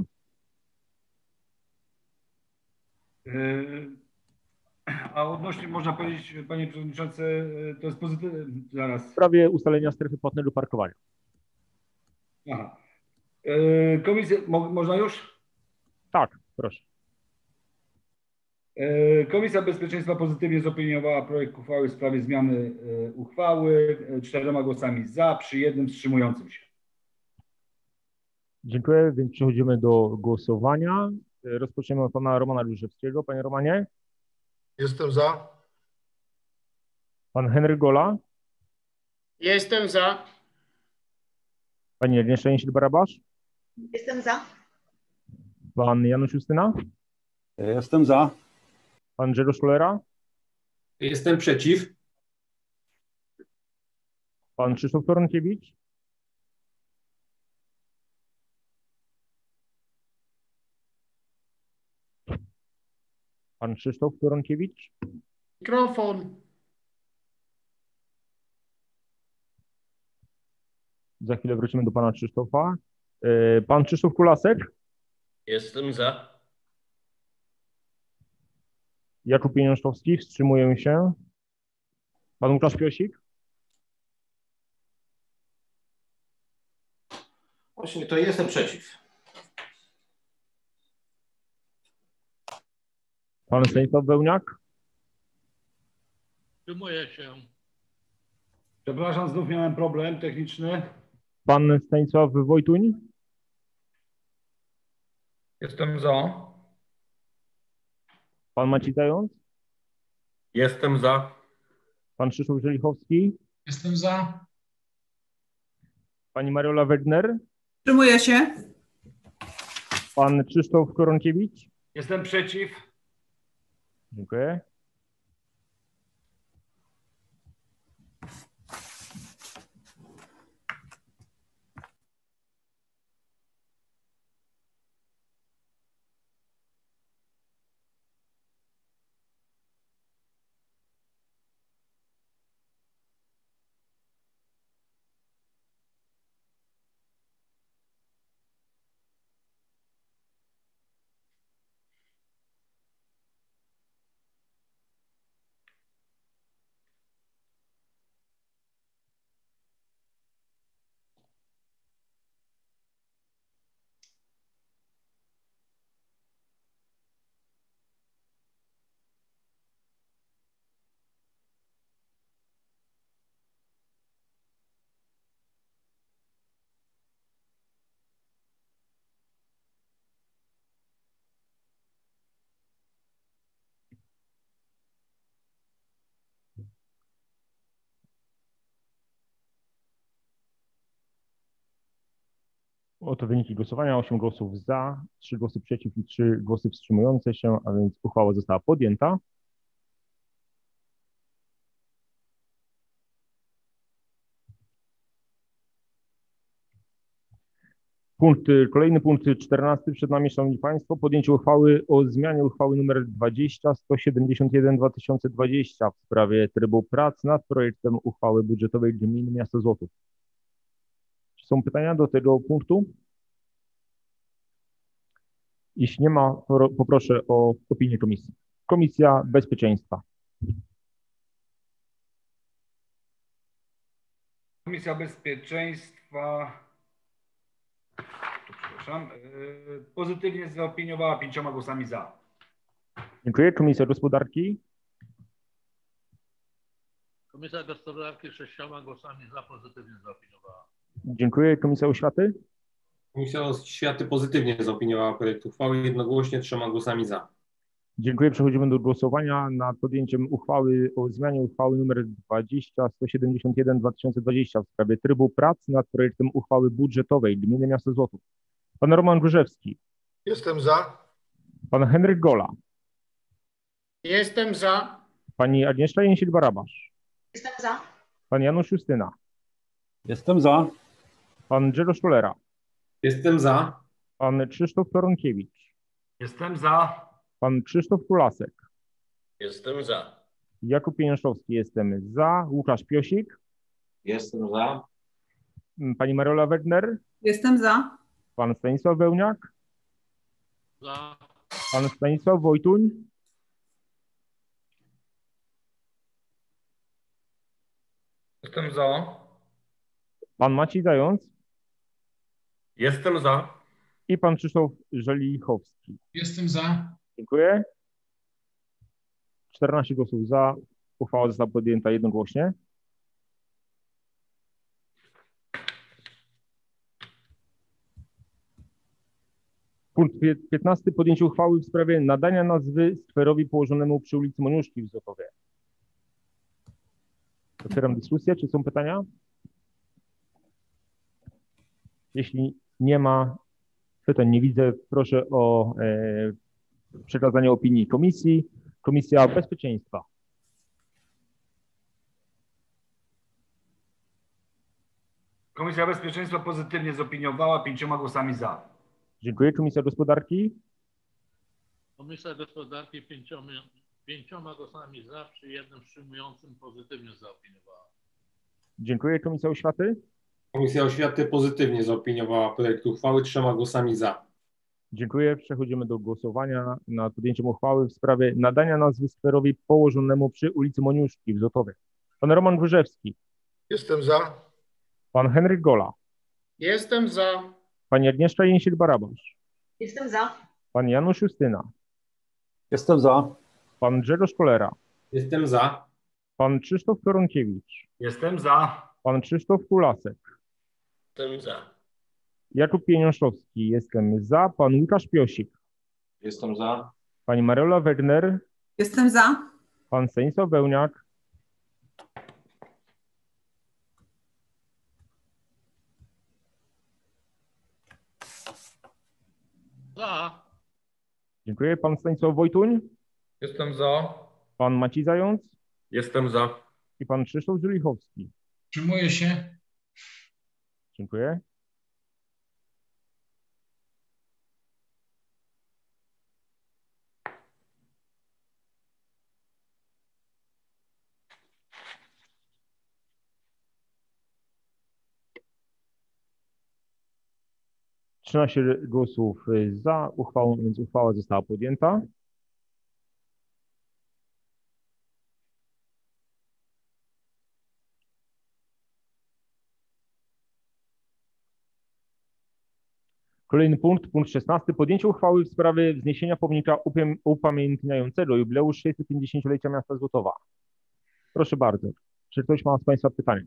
Yy, A odnośnie, można powiedzieć, panie przewodniczący, to jest pozytywne. Zaraz. W sprawie ustalenia strefy płatnej do parkowania. Aha. Yy, Komisja, mo, można już? Tak, proszę. Yy, Komisja Bezpieczeństwa pozytywnie zopiniowała projekt uchwały w sprawie zmiany yy, uchwały yy, czterema głosami za, przy jednym wstrzymującym się. Dziękuję, więc przechodzimy do głosowania. Rozpoczniemy od pana Romana Różewskiego. Panie Romanie? Jestem za. Pan Henryk Gola? Jestem za. Pani Agnieszka Jęsil-Barabasz? Jestem za. Pan Janusz Justyna? Jestem za. Pan Grzegorz Kolera? Jestem przeciw. Pan Krzysztof Toronkiewicz? Pan Krzysztof Toronkiewicz? Mikrofon. Za chwilę wrócimy do pana Krzysztofa. Pan Krzysztof Kulasek? Jestem za. Jakub Pieniążkowski? Wstrzymuję się. Pan Łukasz Piosik? Właśnie to jestem przeciw. Pan Stanisław Wełniak? Wstrzymuję się. Przepraszam, znów miałem problem techniczny. Pan Stanisław Wojtuń? Jestem za. Pan Maciej Zając? Jestem za. Pan Krzysztof Żelichowski? Jestem za. Pani Mariola Wegner? Wstrzymuję się. Pan Krzysztof Koronkiewicz? Jestem przeciw. Dziękuję. Oto wyniki głosowania. osiem głosów za, trzy głosy przeciw i trzy głosy wstrzymujące się, a więc uchwała została podjęta. Punkt, kolejny punkt czternasty przed nami, Szanowni Państwo, podjęcie uchwały o zmianie uchwały nr dwadzieścia sto siedemdziesiąt jeden dwa tysiące dwadzieścia w sprawie trybu prac nad projektem uchwały budżetowej gminy miasta Złotów. Czy są pytania do tego punktu? Jeśli nie ma, poproszę o opinię komisji. Komisja Bezpieczeństwa. Komisja Bezpieczeństwa, tu przepraszam, yy, pozytywnie zaopiniowała pięcioma głosami za. Dziękuję. Komisja Gospodarki. Komisja Gospodarki sześcioma głosami za pozytywnie zaopiniowała. Dziękuję. Komisja Oświaty. Komisja Oświaty pozytywnie zaopiniowała projekt uchwały jednogłośnie trzema głosami za. Dziękuję. Przechodzimy do głosowania nad podjęciem uchwały o zmianie uchwały nr dwadzieścia sto siedemdziesiąt jeden dwa tysiące dwadzieścia w sprawie trybu prac nad projektem uchwały budżetowej Gminy Miasta Złotów. Pan Roman Grzewski. Jestem za. Pan Henryk Gola. Jestem za. Pani Agnieszka Jęsiel-Barabasz. Jestem za. Pan Janusz Justyna. Jestem za. Pan Grzegorz Szulera. Jestem za. Pan Krzysztof Toronkiewicz. Jestem za. Pan Krzysztof Kulasek. Jestem za. Jakub Pieniążkowski. Jestem za. Łukasz Piosik. Jestem za. Pani Marola Wegner. Jestem za. Pan Stanisław Wełniak. Za. Pan Stanisław Wojtuń. Jestem za. Pan Maciej Zając. Jestem za. I pan Krzysztof Żelichowski. Jestem za. Dziękuję. czternaście głosów za. Uchwała została podjęta jednogłośnie. Punkt piętnasty. Podjęcie uchwały w sprawie nadania nazwy skwerowi położonemu przy ulicy Moniuszki w Złotowie. Otwieram dyskusję. Czy są pytania? Jeśli nie ma pytań, nie widzę, proszę o e, przekazanie opinii komisji. Komisja Bezpieczeństwa. Komisja Bezpieczeństwa pozytywnie zaopiniowała pięcioma głosami za. Dziękuję. Komisja Gospodarki. Komisja Gospodarki pięcioma, pięcioma głosami za, przy jednym wstrzymującym pozytywnie zaopiniowała. Dziękuję. Komisja Oświaty. Komisja Oświaty pozytywnie zaopiniowała projekt uchwały trzema głosami za. Dziękuję. Przechodzimy do głosowania nad podjęciem uchwały w sprawie nadania nazwy skwerowi położonemu przy ulicy Moniuszki w Złotowie. Pan Roman Grzewski. Jestem za. Pan Henryk Gola. Jestem za. Pani Agnieszka Jęsiel-Barabasz. Jestem za. Pan Janusz Justyna. Jestem za. Pan Grzegorz Kolera. Jestem za. Pan Krzysztof Toronkiewicz. Jestem za. Pan Krzysztof Kulasek. Jestem za. Jakub Pieniążkowski. Jestem za. Pan Łukasz Piosik. Jestem za. Pani Marola Wegner. Jestem za. Pan Stanisław Wełniak. Za. Dziękuję. Pan Stanisław Wojtuń. Jestem za. Pan Maciej Zając. Jestem za. I pan Krzysztof Żelichowski. Wstrzymuję się. Dziękuję. trzynaście głosów za uchwałą, więc uchwała została podjęta. Kolejny punkt, punkt szesnasty. Podjęcie uchwały w sprawie wzniesienia pomnika upamiętniającego jubileusz sześćsetpięćdziesięciolecia miasta Złotowa. Proszę bardzo. Czy ktoś ma z Państwa pytanie?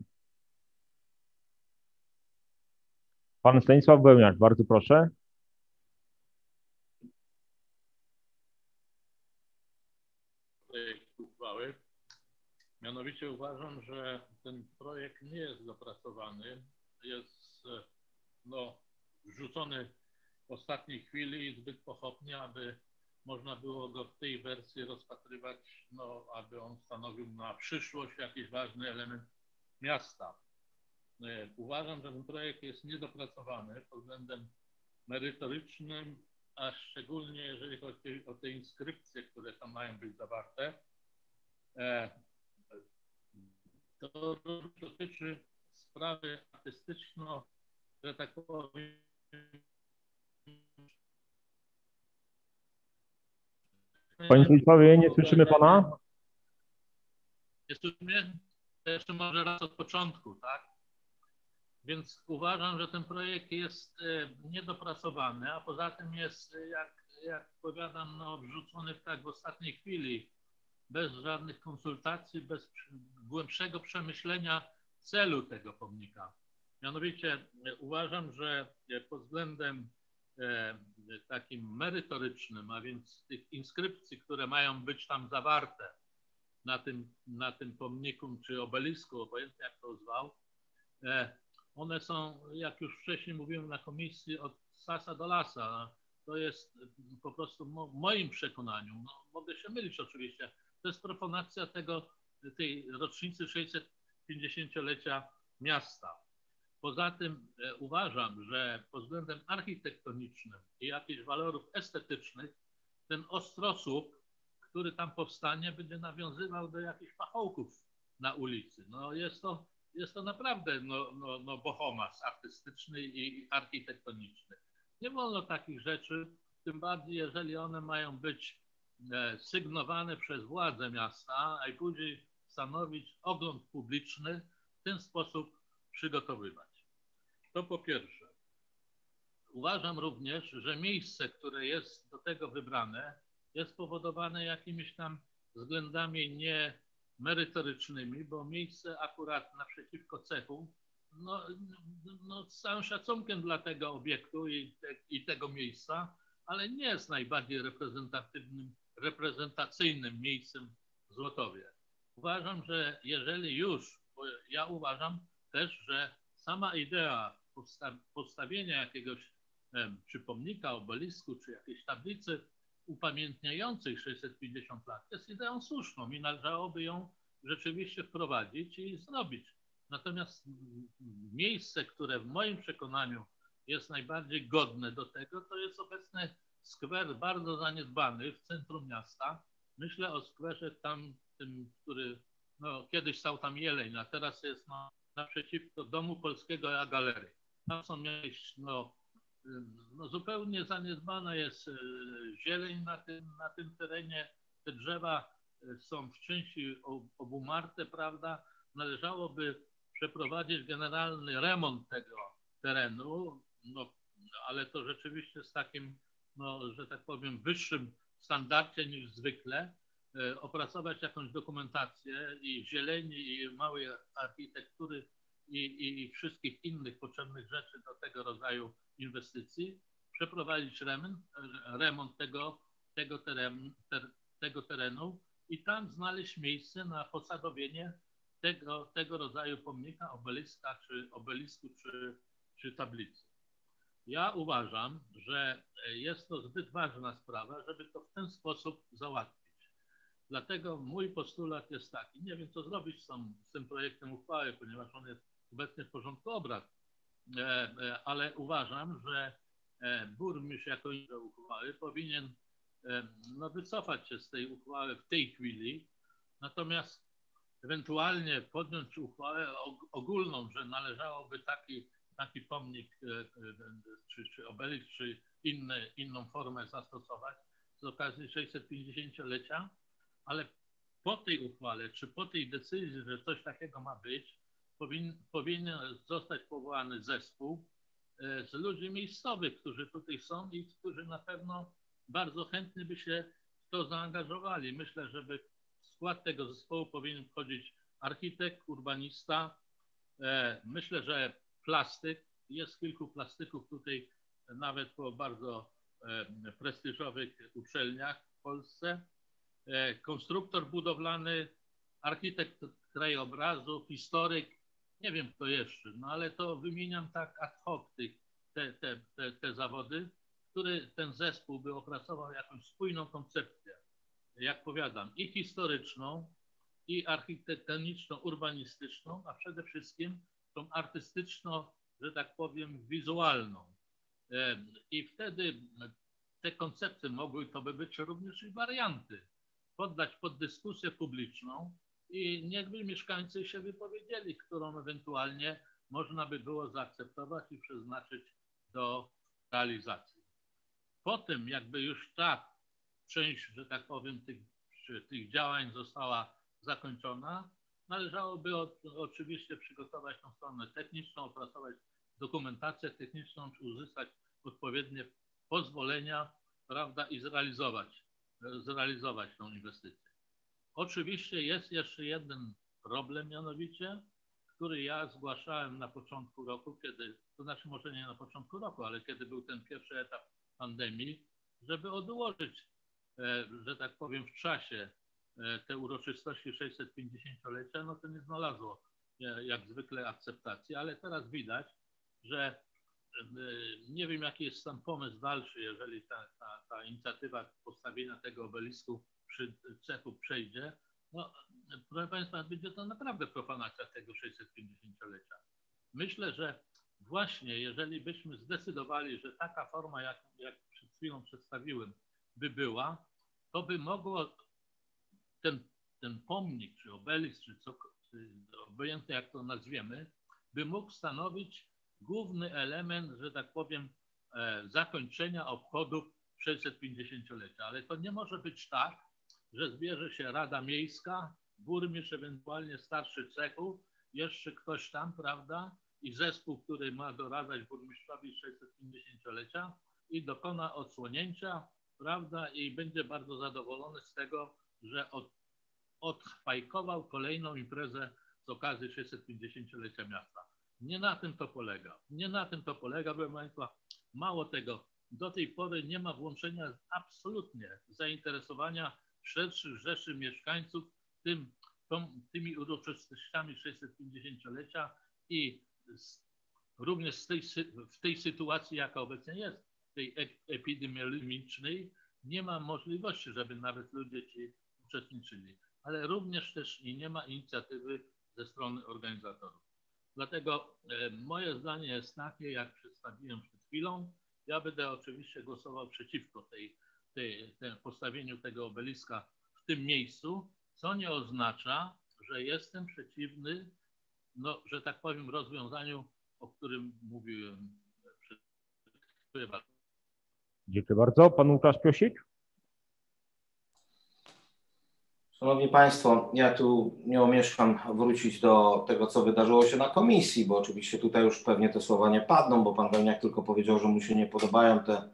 Pan Stanisław Wełniak, bardzo proszę. Projekt uchwały. Mianowicie uważam, że ten projekt nie jest dopracowany. Jest no, wrzucony w ostatniej chwili i zbyt pochopnie, aby można było go w tej wersji rozpatrywać, no, aby on stanowił na przyszłość jakiś ważny element miasta. Uważam, że ten projekt jest niedopracowany pod względem merytorycznym, a szczególnie jeżeli chodzi o te inskrypcje, które tam mają być zawarte. To dotyczy sprawy artystyczno, że tak powiem. Panie Stanisławie, nie słyszymy Pana? Nie słyszymy? Jeszcze może raz od początku, tak? Więc uważam, że ten projekt jest niedopracowany, a poza tym jest, jak, jak powiadam, no, wrzucony tak w ostatniej chwili, bez żadnych konsultacji, bez głębszego przemyślenia celu tego pomnika. Mianowicie uważam, że pod względem takim merytorycznym, a więc tych inskrypcji, które mają być tam zawarte na tym, na tym pomniku czy obelisku, obojętnie jak to zwał, one są, jak już wcześniej mówiłem na komisji, od sasa do lasa. To jest po prostu w moim przekonaniu, no, mogę się mylić oczywiście, to jest profanacja tego, tej rocznicy sześćsetpięćdziesięciolecia miasta. Poza tym e, uważam, że pod względem architektonicznym i jakichś walorów estetycznych ten ostrosłup, który tam powstanie, będzie nawiązywał do jakichś pachołków na ulicy. No jest to, jest to naprawdę no, no, no bohomas artystyczny i architektoniczny. Nie wolno takich rzeczy, tym bardziej jeżeli one mają być e, sygnowane przez władze miasta, a i później stanowić ogląd publiczny, w ten sposób przygotowywać. To po pierwsze. Uważam również, że miejsce, które jest do tego wybrane, jest spowodowane jakimiś tam względami nie merytorycznymi, bo miejsce akurat naprzeciwko cechu, no, no z całym szacunkiem dla tego obiektu i, te, i tego miejsca, ale nie jest najbardziej reprezentatywnym, reprezentacyjnym miejscem w Złotowie. Uważam, że jeżeli już, bo ja uważam też, że sama idea podsta postawienia jakiegoś em, czy pomnika, obelisku, czy jakiejś tablicy upamiętniającej sześćset pięćdziesiąt lat jest ideą słuszną i należałoby ją rzeczywiście wprowadzić i zrobić. Natomiast miejsce, które w moim przekonaniu jest najbardziej godne do tego, to jest obecny skwer bardzo zaniedbany w centrum miasta. Myślę o skwerze tam, tym, który no, kiedyś stał tam jeleń, a teraz jest no, naprzeciwko Domu Polskiego a Galerii. Tam są jakieś, no, no zupełnie zaniedbana jest zieleń na tym, na tym terenie. Te drzewa są w części obumarte, prawda? Należałoby przeprowadzić generalny remont tego terenu, no, ale to rzeczywiście z takim, no, że tak powiem, wyższym standardzie niż zwykle. Opracować jakąś dokumentację i zieleni, i małej architektury, i, i, i wszystkich innych potrzebnych rzeczy do tego rodzaju inwestycji, przeprowadzić remont, remont tego, tego, teren, ter, tego terenu i tam znaleźć miejsce na posadowienie tego, tego rodzaju pomnika, obeliska, czy obelisku, czy, czy tablicy. Ja uważam, że jest to zbyt ważna sprawa, żeby to w ten sposób załatwić. Dlatego mój postulat jest taki, nie wiem co zrobić z, tą, z tym projektem uchwały, ponieważ on jest obecnie w porządku obrad, ale uważam, że burmistrz jako inne uchwały powinien no, wycofać się z tej uchwały w tej chwili, natomiast ewentualnie podjąć uchwałę ogólną, że należałoby taki, taki pomnik czy, czy obelisk, czy inny, inną formę zastosować z okazji sześćsetpięćdziesięciolecia, ale po tej uchwale, czy po tej decyzji, że coś takiego ma być, powin, powinien zostać powołany zespół z ludzi miejscowych, którzy tutaj są i którzy na pewno bardzo chętnie by się w to zaangażowali. Myślę, żeby w skład tego zespołu powinien wchodzić architekt, urbanista. Myślę, że plastyk, jest kilku plastyków tutaj nawet po bardzo prestiżowych uczelniach w Polsce. Konstruktor budowlany, architekt krajobrazu, historyk, nie wiem kto jeszcze, no ale to wymieniam tak ad hoc tych, te, te, te, te zawody, który ten zespół by opracował jakąś spójną koncepcję, jak powiadam, i historyczną, i architektoniczno-urbanistyczną, a przede wszystkim tą artystyczno, że tak powiem, wizualną. I wtedy te koncepcje mogły to by być również i warianty, poddać pod dyskusję publiczną i niechby mieszkańcy się wypowiedzieli, którą ewentualnie można by było zaakceptować i przeznaczyć do realizacji. Po tym, jakby już ta część, że tak powiem, tych, tych działań została zakończona, należałoby od, oczywiście przygotować tą stronę techniczną, opracować dokumentację techniczną, uzyskać odpowiednie pozwolenia, prawda, i zrealizować, zrealizować tą inwestycję. Oczywiście jest jeszcze jeden problem, mianowicie który ja zgłaszałem na początku roku, kiedy, to znaczy może nie na początku roku, ale kiedy był ten pierwszy etap pandemii, żeby odłożyć, że tak powiem, w czasie te uroczystości sześćsetpięćdziesięciolecia, no to nie znalazło jak zwykle akceptacji, ale teraz widać, że nie wiem, jaki jest tam pomysł dalszy, jeżeli ta, ta, ta inicjatywa postawienia tego obelisku przy cechu przejdzie. No, proszę Państwa, będzie to naprawdę profanacja tego sześćsetpięćdziesięciolecia. Myślę, że właśnie jeżeli byśmy zdecydowali, że taka forma, jak, jak przed chwilą przedstawiłem, by była, to by mogło ten, ten pomnik, czy obelisk, czy co, czy obojętnie jak to nazwiemy, by mógł stanowić główny element, że tak powiem, e, zakończenia obchodów sześćsetpięćdziesięciolecia. Ale to nie może być tak, że zbierze się Rada Miejska, burmistrz, ewentualnie starszy cechu, jeszcze ktoś tam, prawda, i zespół, który ma doradzać burmistrzowi sześćsetpięćdziesięciolecia i dokona odsłonięcia, prawda, i będzie bardzo zadowolony z tego, że od, odfajkował kolejną imprezę z okazji sześćsetpięćdziesięciolecia miasta. Nie na tym to polega. Nie na tym to polega, proszę Państwa. Mało tego, do tej pory nie ma włączenia absolutnie zainteresowania szerszych rzeszy mieszkańców tym, tą, tymi uroczystościami sześćsetpięćdziesięciolecia i z, również z tej, w tej sytuacji, jaka obecnie jest, tej epidemiologicznej, nie ma możliwości, żeby nawet ludzie ci uczestniczyli, ale również też i nie ma inicjatywy ze strony organizatorów. Dlatego e, moje zdanie jest takie, jak przedstawiłem przed chwilą. Ja będę oczywiście głosował przeciwko tej, tej, tej postawieniu tego obeliska w tym miejscu, co nie oznacza, że jestem przeciwny, no, że tak powiem, rozwiązaniu, o którym mówiłem. Dziękuję bardzo. Dziękuję bardzo. Pan Łukasz Piosik. Szanowni Państwo, ja tu nie omieszkam wrócić do tego, co wydarzyło się na komisji, bo oczywiście tutaj już pewnie te słowa nie padną, bo Pan Wełniak tylko powiedział, że mu się nie podobają te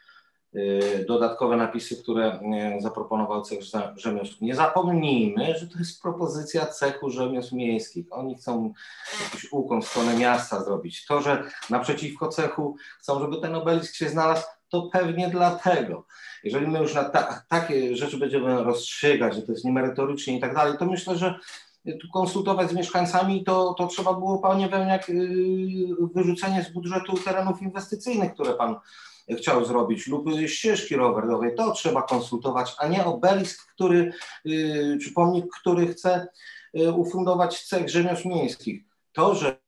y, dodatkowe napisy, które y, zaproponował Cech Rzemiosł. Nie zapomnijmy, że to jest propozycja Cechu Rzemiosł Miejskich. Oni chcą jakiś ukłon w stronę miasta zrobić. To, że naprzeciwko cechu chcą, żeby ten obelisk się znalazł, to pewnie dlatego. Jeżeli my już na ta, takie rzeczy będziemy rozstrzygać, że to jest niemerytorycznie i tak dalej, to myślę, że tu konsultować z mieszkańcami, to, to trzeba było, panie Wełniak, wyrzucenie z budżetu terenów inwestycyjnych, które pan chciał zrobić, lub ścieżki rowerowej. To trzeba konsultować, a nie obelisk, który, czy pomnik, który chce ufundować Cech Rzemiosł Miejskich. To, że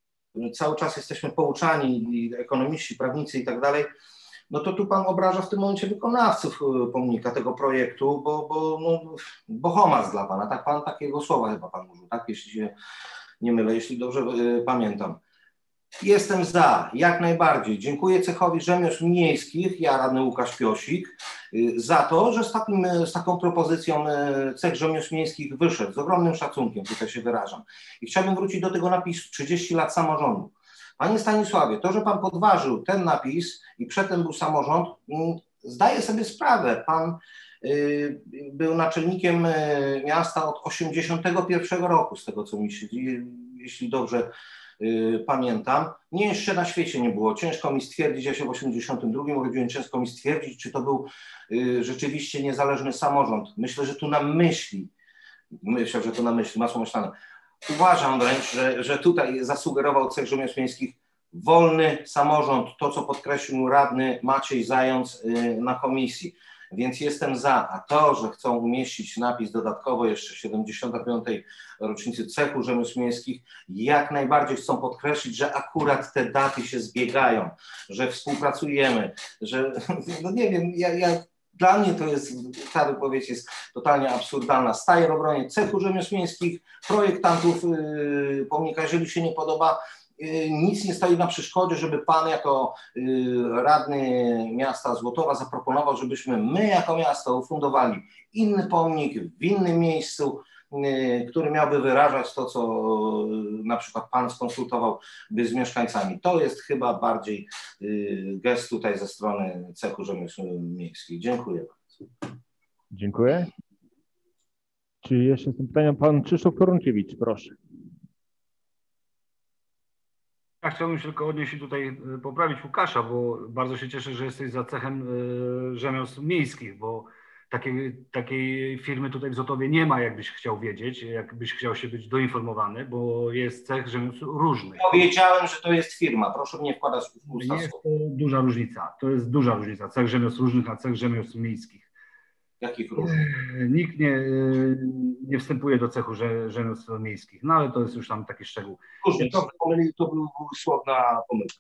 cały czas jesteśmy pouczani, ekonomiści, prawnicy i tak dalej, no to tu pan obraża w tym momencie wykonawców pomnika tego projektu, bo, bo, no, bo homas dla pana, tak pan takiego słowa chyba pan użył, tak, jeśli się nie mylę, jeśli dobrze y, pamiętam. Jestem za, jak najbardziej. Dziękuję Cechowi Rzemiosł Miejskich, ja radny Łukasz Piosik, y, za to, że z, takim, z taką propozycją y, Cech Rzemiosł Miejskich wyszedł, z ogromnym szacunkiem, tutaj się wyrażam. I chciałbym wrócić do tego napisu, trzydzieści lat samorządu. Panie Stanisławie, to, że pan podważył ten napis i przedtem był samorząd, zdaję sobie sprawę. Pan y, był naczelnikiem y, miasta od osiemdziesiątego pierwszego roku, z tego co mi się, jeśli dobrze y, pamiętam. Nie, jeszcze na świecie nie było. Ciężko mi stwierdzić, ja się w osiemdziesiątym drugim urodziłem, ciężko mi stwierdzić, czy to był y, rzeczywiście niezależny samorząd. Myślę, że tu na myśli, myślę, że tu na myśli, masło myślane. Uważam wręcz, że, że tutaj zasugerował Cech Rzemiosł Miejskich wolny samorząd, to co podkreślił radny Maciej Zając na komisji. Więc jestem za, a to, że chcą umieścić napis dodatkowo jeszcze siedemdziesiątej piątej rocznicy Cechu Rzemiosł Miejskich, jak najbardziej chcą podkreślić, że akurat te daty się zbiegają, że współpracujemy, że no nie wiem, ja, ja dla mnie to jest, ta wypowiedź jest totalnie absurdalna. Staję w obronie Cechu Rzemiosł Miejskich, projektantów yy, pomnika, jeżeli się nie podoba, yy, nic nie stoi na przeszkodzie, żeby pan jako yy, radny miasta Złotowa zaproponował, żebyśmy my jako miasto ufundowali inny pomnik w innym miejscu, yy, który miałby wyrażać to, co yy, na przykład pan skonsultowałby z mieszkańcami. To jest chyba bardziej yy, gest tutaj ze strony Cechu Rzemiosł Miejskich. Dziękuję bardzo. Dziękuję. Czy jeszcze są pytania? Pan Krzysztof Korunkiewicz, proszę. Ja chciałbym się tylko odnieść i tutaj poprawić Łukasza, bo bardzo się cieszę, że jesteś za cechem rzemiosł miejskich, bo takiej, takiej firmy tutaj w Zotowie nie ma, jakbyś chciał wiedzieć, jakbyś chciał się być doinformowany, bo jest cech rzemiosł różnych. Powiedziałem, że to jest firma, proszę mnie wkładać w usta. Jest to duża różnica, to jest duża różnica, cech rzemiosł różnych, a cech rzemiosł miejskich. Jakich różnych? Nikt nie, nie wstępuje do cechu rzemiosł miejskich, no ale to jest już tam taki szczegół. Różnie, to, to był słowna pomyłka.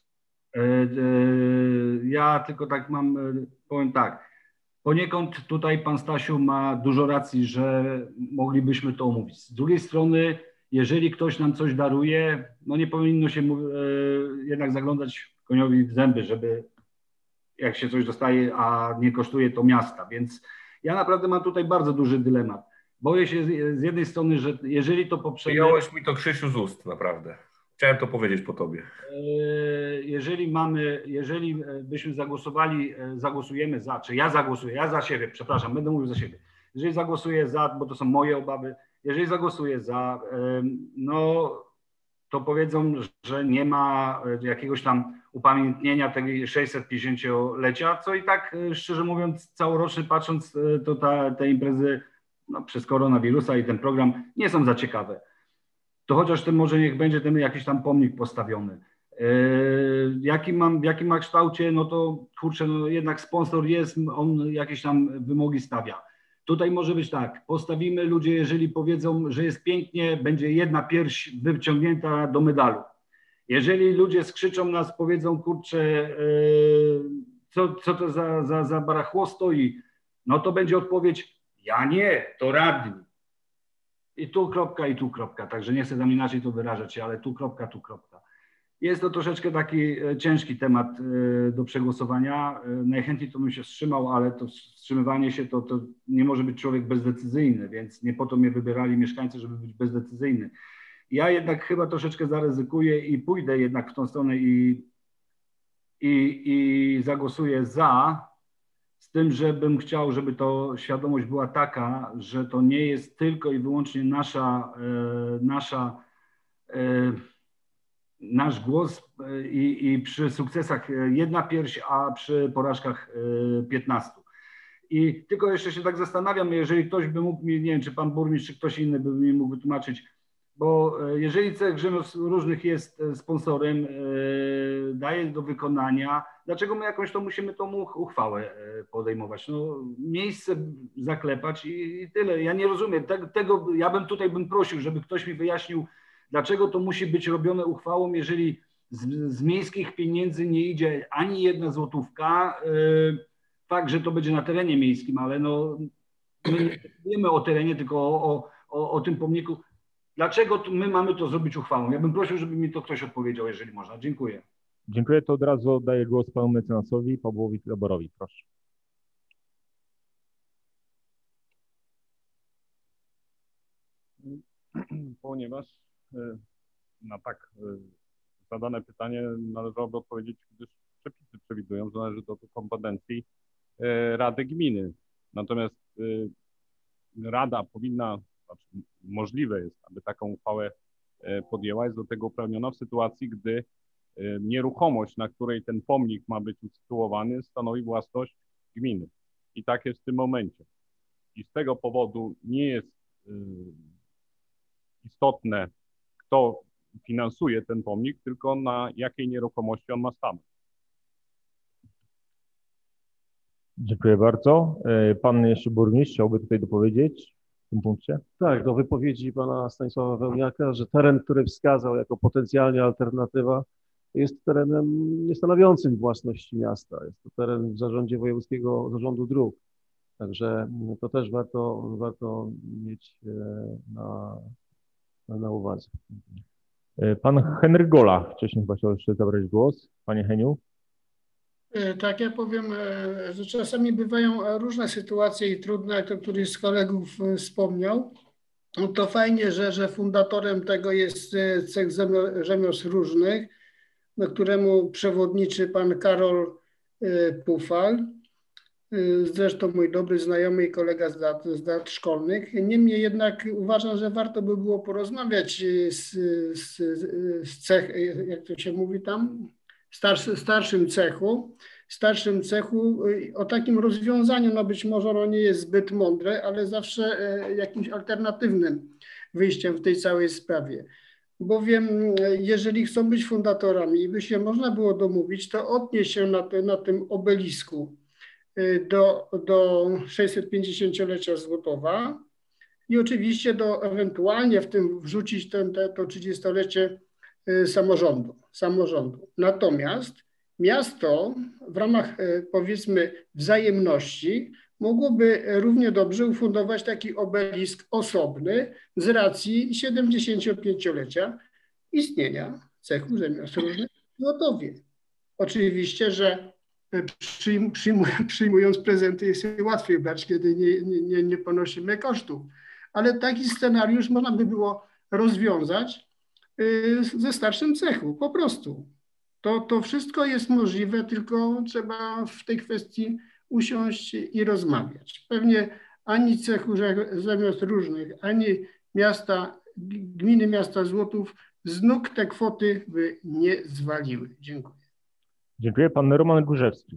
Ja tylko tak mam, powiem tak, poniekąd tutaj pan Stasiu ma dużo racji, że moglibyśmy to omówić. Z drugiej strony, jeżeli ktoś nam coś daruje, no nie powinno się jednak zaglądać koniowi w zęby, żeby jak się coś dostaje, a nie kosztuje to miasta, więc ja naprawdę mam tutaj bardzo duży dylemat. Boję się z, z jednej strony, że jeżeli to poprzemy... Wyjąłeś mi to, Krzysiu, z ust, naprawdę. Chciałem to powiedzieć po tobie. Jeżeli mamy, jeżeli byśmy zagłosowali, zagłosujemy za, czy ja zagłosuję, ja za siebie, przepraszam, będę mówił za siebie. Jeżeli zagłosuję za, bo to są moje obawy, jeżeli zagłosuję za, no to powiedzą, że nie ma jakiegoś tam upamiętnienia tego sześćsetpięćdziesięciolecia, co i tak, szczerze mówiąc, całorocznie patrząc, to ta, te imprezy no, przez koronawirusa i ten program nie są za ciekawe. To chociaż ten może niech będzie ten jakiś tam pomnik postawiony. Yy, jaki mam, w jakim ma kształcie, no to kurczę, no jednak sponsor jest, on jakieś tam wymogi stawia. Tutaj może być tak, postawimy, ludzie jeżeli powiedzą, że jest pięknie, będzie jedna pierś wyciągnięta do medalu. Jeżeli ludzie skrzyczą nas, powiedzą, kurczę, yy, co, co to za, za, za barachło stoi, no to będzie odpowiedź, ja nie, to radni. I tu kropka, i tu kropka, także nie chcę tam inaczej to wyrażać się, ale tu kropka, tu kropka. Jest to troszeczkę taki ciężki temat do przegłosowania. Najchętniej to bym się wstrzymał, ale to wstrzymywanie się to, to nie może być człowiek bezdecyzyjny, więc nie po to mnie wybierali mieszkańcy, żeby być bezdecyzyjny. Ja jednak chyba troszeczkę zaryzykuję i pójdę jednak w tą stronę i, i, i zagłosuję za, z tym, że bym chciał, żeby to świadomość była taka, że to nie jest tylko i wyłącznie nasza, nasza nasz głos i, i przy sukcesach jedna pierś, a przy porażkach piętnastu. I tylko jeszcze się tak zastanawiam, jeżeli ktoś by mógł mi, nie wiem, czy pan burmistrz, czy ktoś inny by mi mógł wytłumaczyć, bo jeżeli cech rzemiosł różnych jest sponsorem, daje do wykonania, dlaczego my jakąś to musimy tą uchwałę podejmować? No, miejsce zaklepać i, i tyle. Ja nie rozumiem tego, ja bym tutaj bym prosił, żeby ktoś mi wyjaśnił, dlaczego to musi być robione uchwałą, jeżeli z, z miejskich pieniędzy nie idzie ani jedna złotówka. Fakt, że to będzie na terenie miejskim, ale no, my nie wiemy o terenie, tylko o, o, o tym pomniku. Dlaczego my mamy to zrobić uchwałą? Ja bym prosił, żeby mi to ktoś odpowiedział, jeżeli można. Dziękuję. Dziękuję. To od razu oddaję głos panu mecenasowi Pawłowi Taborowi. Proszę. Ponieważ na tak zadane pytanie należałoby odpowiedzieć, gdyż przepisy przewidują, że należy do kompetencji Rady Gminy. Natomiast Rada powinna, znaczy możliwe jest, aby taką uchwałę podjęła, jest do tego uprawniona w sytuacji, gdy nieruchomość, na której ten pomnik ma być usytuowany, stanowi własność gminy. I tak jest w tym momencie. I z tego powodu nie jest istotne, kto finansuje ten pomnik, tylko na jakiej nieruchomości on ma stanąć. Dziękuję bardzo. Pan jeszcze burmistrz chciałby tutaj dopowiedzieć w tym punkcie? Tak, do wypowiedzi pana Stanisława Wełniaka, że teren, który wskazał jako potencjalnie alternatywa, jest terenem niestanowiącym własności miasta. Jest to teren w zarządzie Wojewódzkiego Zarządu Dróg. Także to też warto, warto mieć na, na uwadze. Pan Henryk Gola wcześniej chyba chciał jeszcze zabrać głos. Panie Heniu. Tak, ja powiem, że czasami bywają różne sytuacje i trudne, jak to któryś z kolegów wspomniał. No to fajnie, że, że fundatorem tego jest cech rzemiosł różnych, no, któremu przewodniczy pan Karol Pufal. zresztą mój dobry znajomy i kolega z lat, z lat szkolnych. Niemniej jednak uważam, że warto by było porozmawiać z, z, z cech, jak to się mówi tam, starszy, starszym cechu, starszym cechu o takim rozwiązaniu. No być może ono nie jest zbyt mądre, ale zawsze jakimś alternatywnym wyjściem w tej całej sprawie. Bowiem jeżeli chcą być fundatorami i by się można było domówić, to odnieść się na, te, na tym obelisku do, do sześćsetpięćdziesięciolecia Złotowa i oczywiście do ewentualnie w tym wrzucić ten, te, to trzydziestolecie samorządu, samorządu. Natomiast miasto w ramach powiedzmy wzajemności mogłoby równie dobrze ufundować taki obelisk osobny z racji siedemdziesięciopięciolecia istnienia cechu rzemiosł różnych w Złotowie. Oczywiście, że przyjmując prezenty jest łatwiej brać, kiedy nie, nie, nie ponosimy kosztów. Ale taki scenariusz można by było rozwiązać ze starszym cechu, po prostu. To, to wszystko jest możliwe, tylko trzeba w tej kwestii usiąść i rozmawiać. Pewnie ani cechu rzemiosł różnych, ani miasta, gminy miasta Złotów z nóg te kwoty by nie zwaliły. Dziękuję. Dziękuję. Pan Roman Górzewski.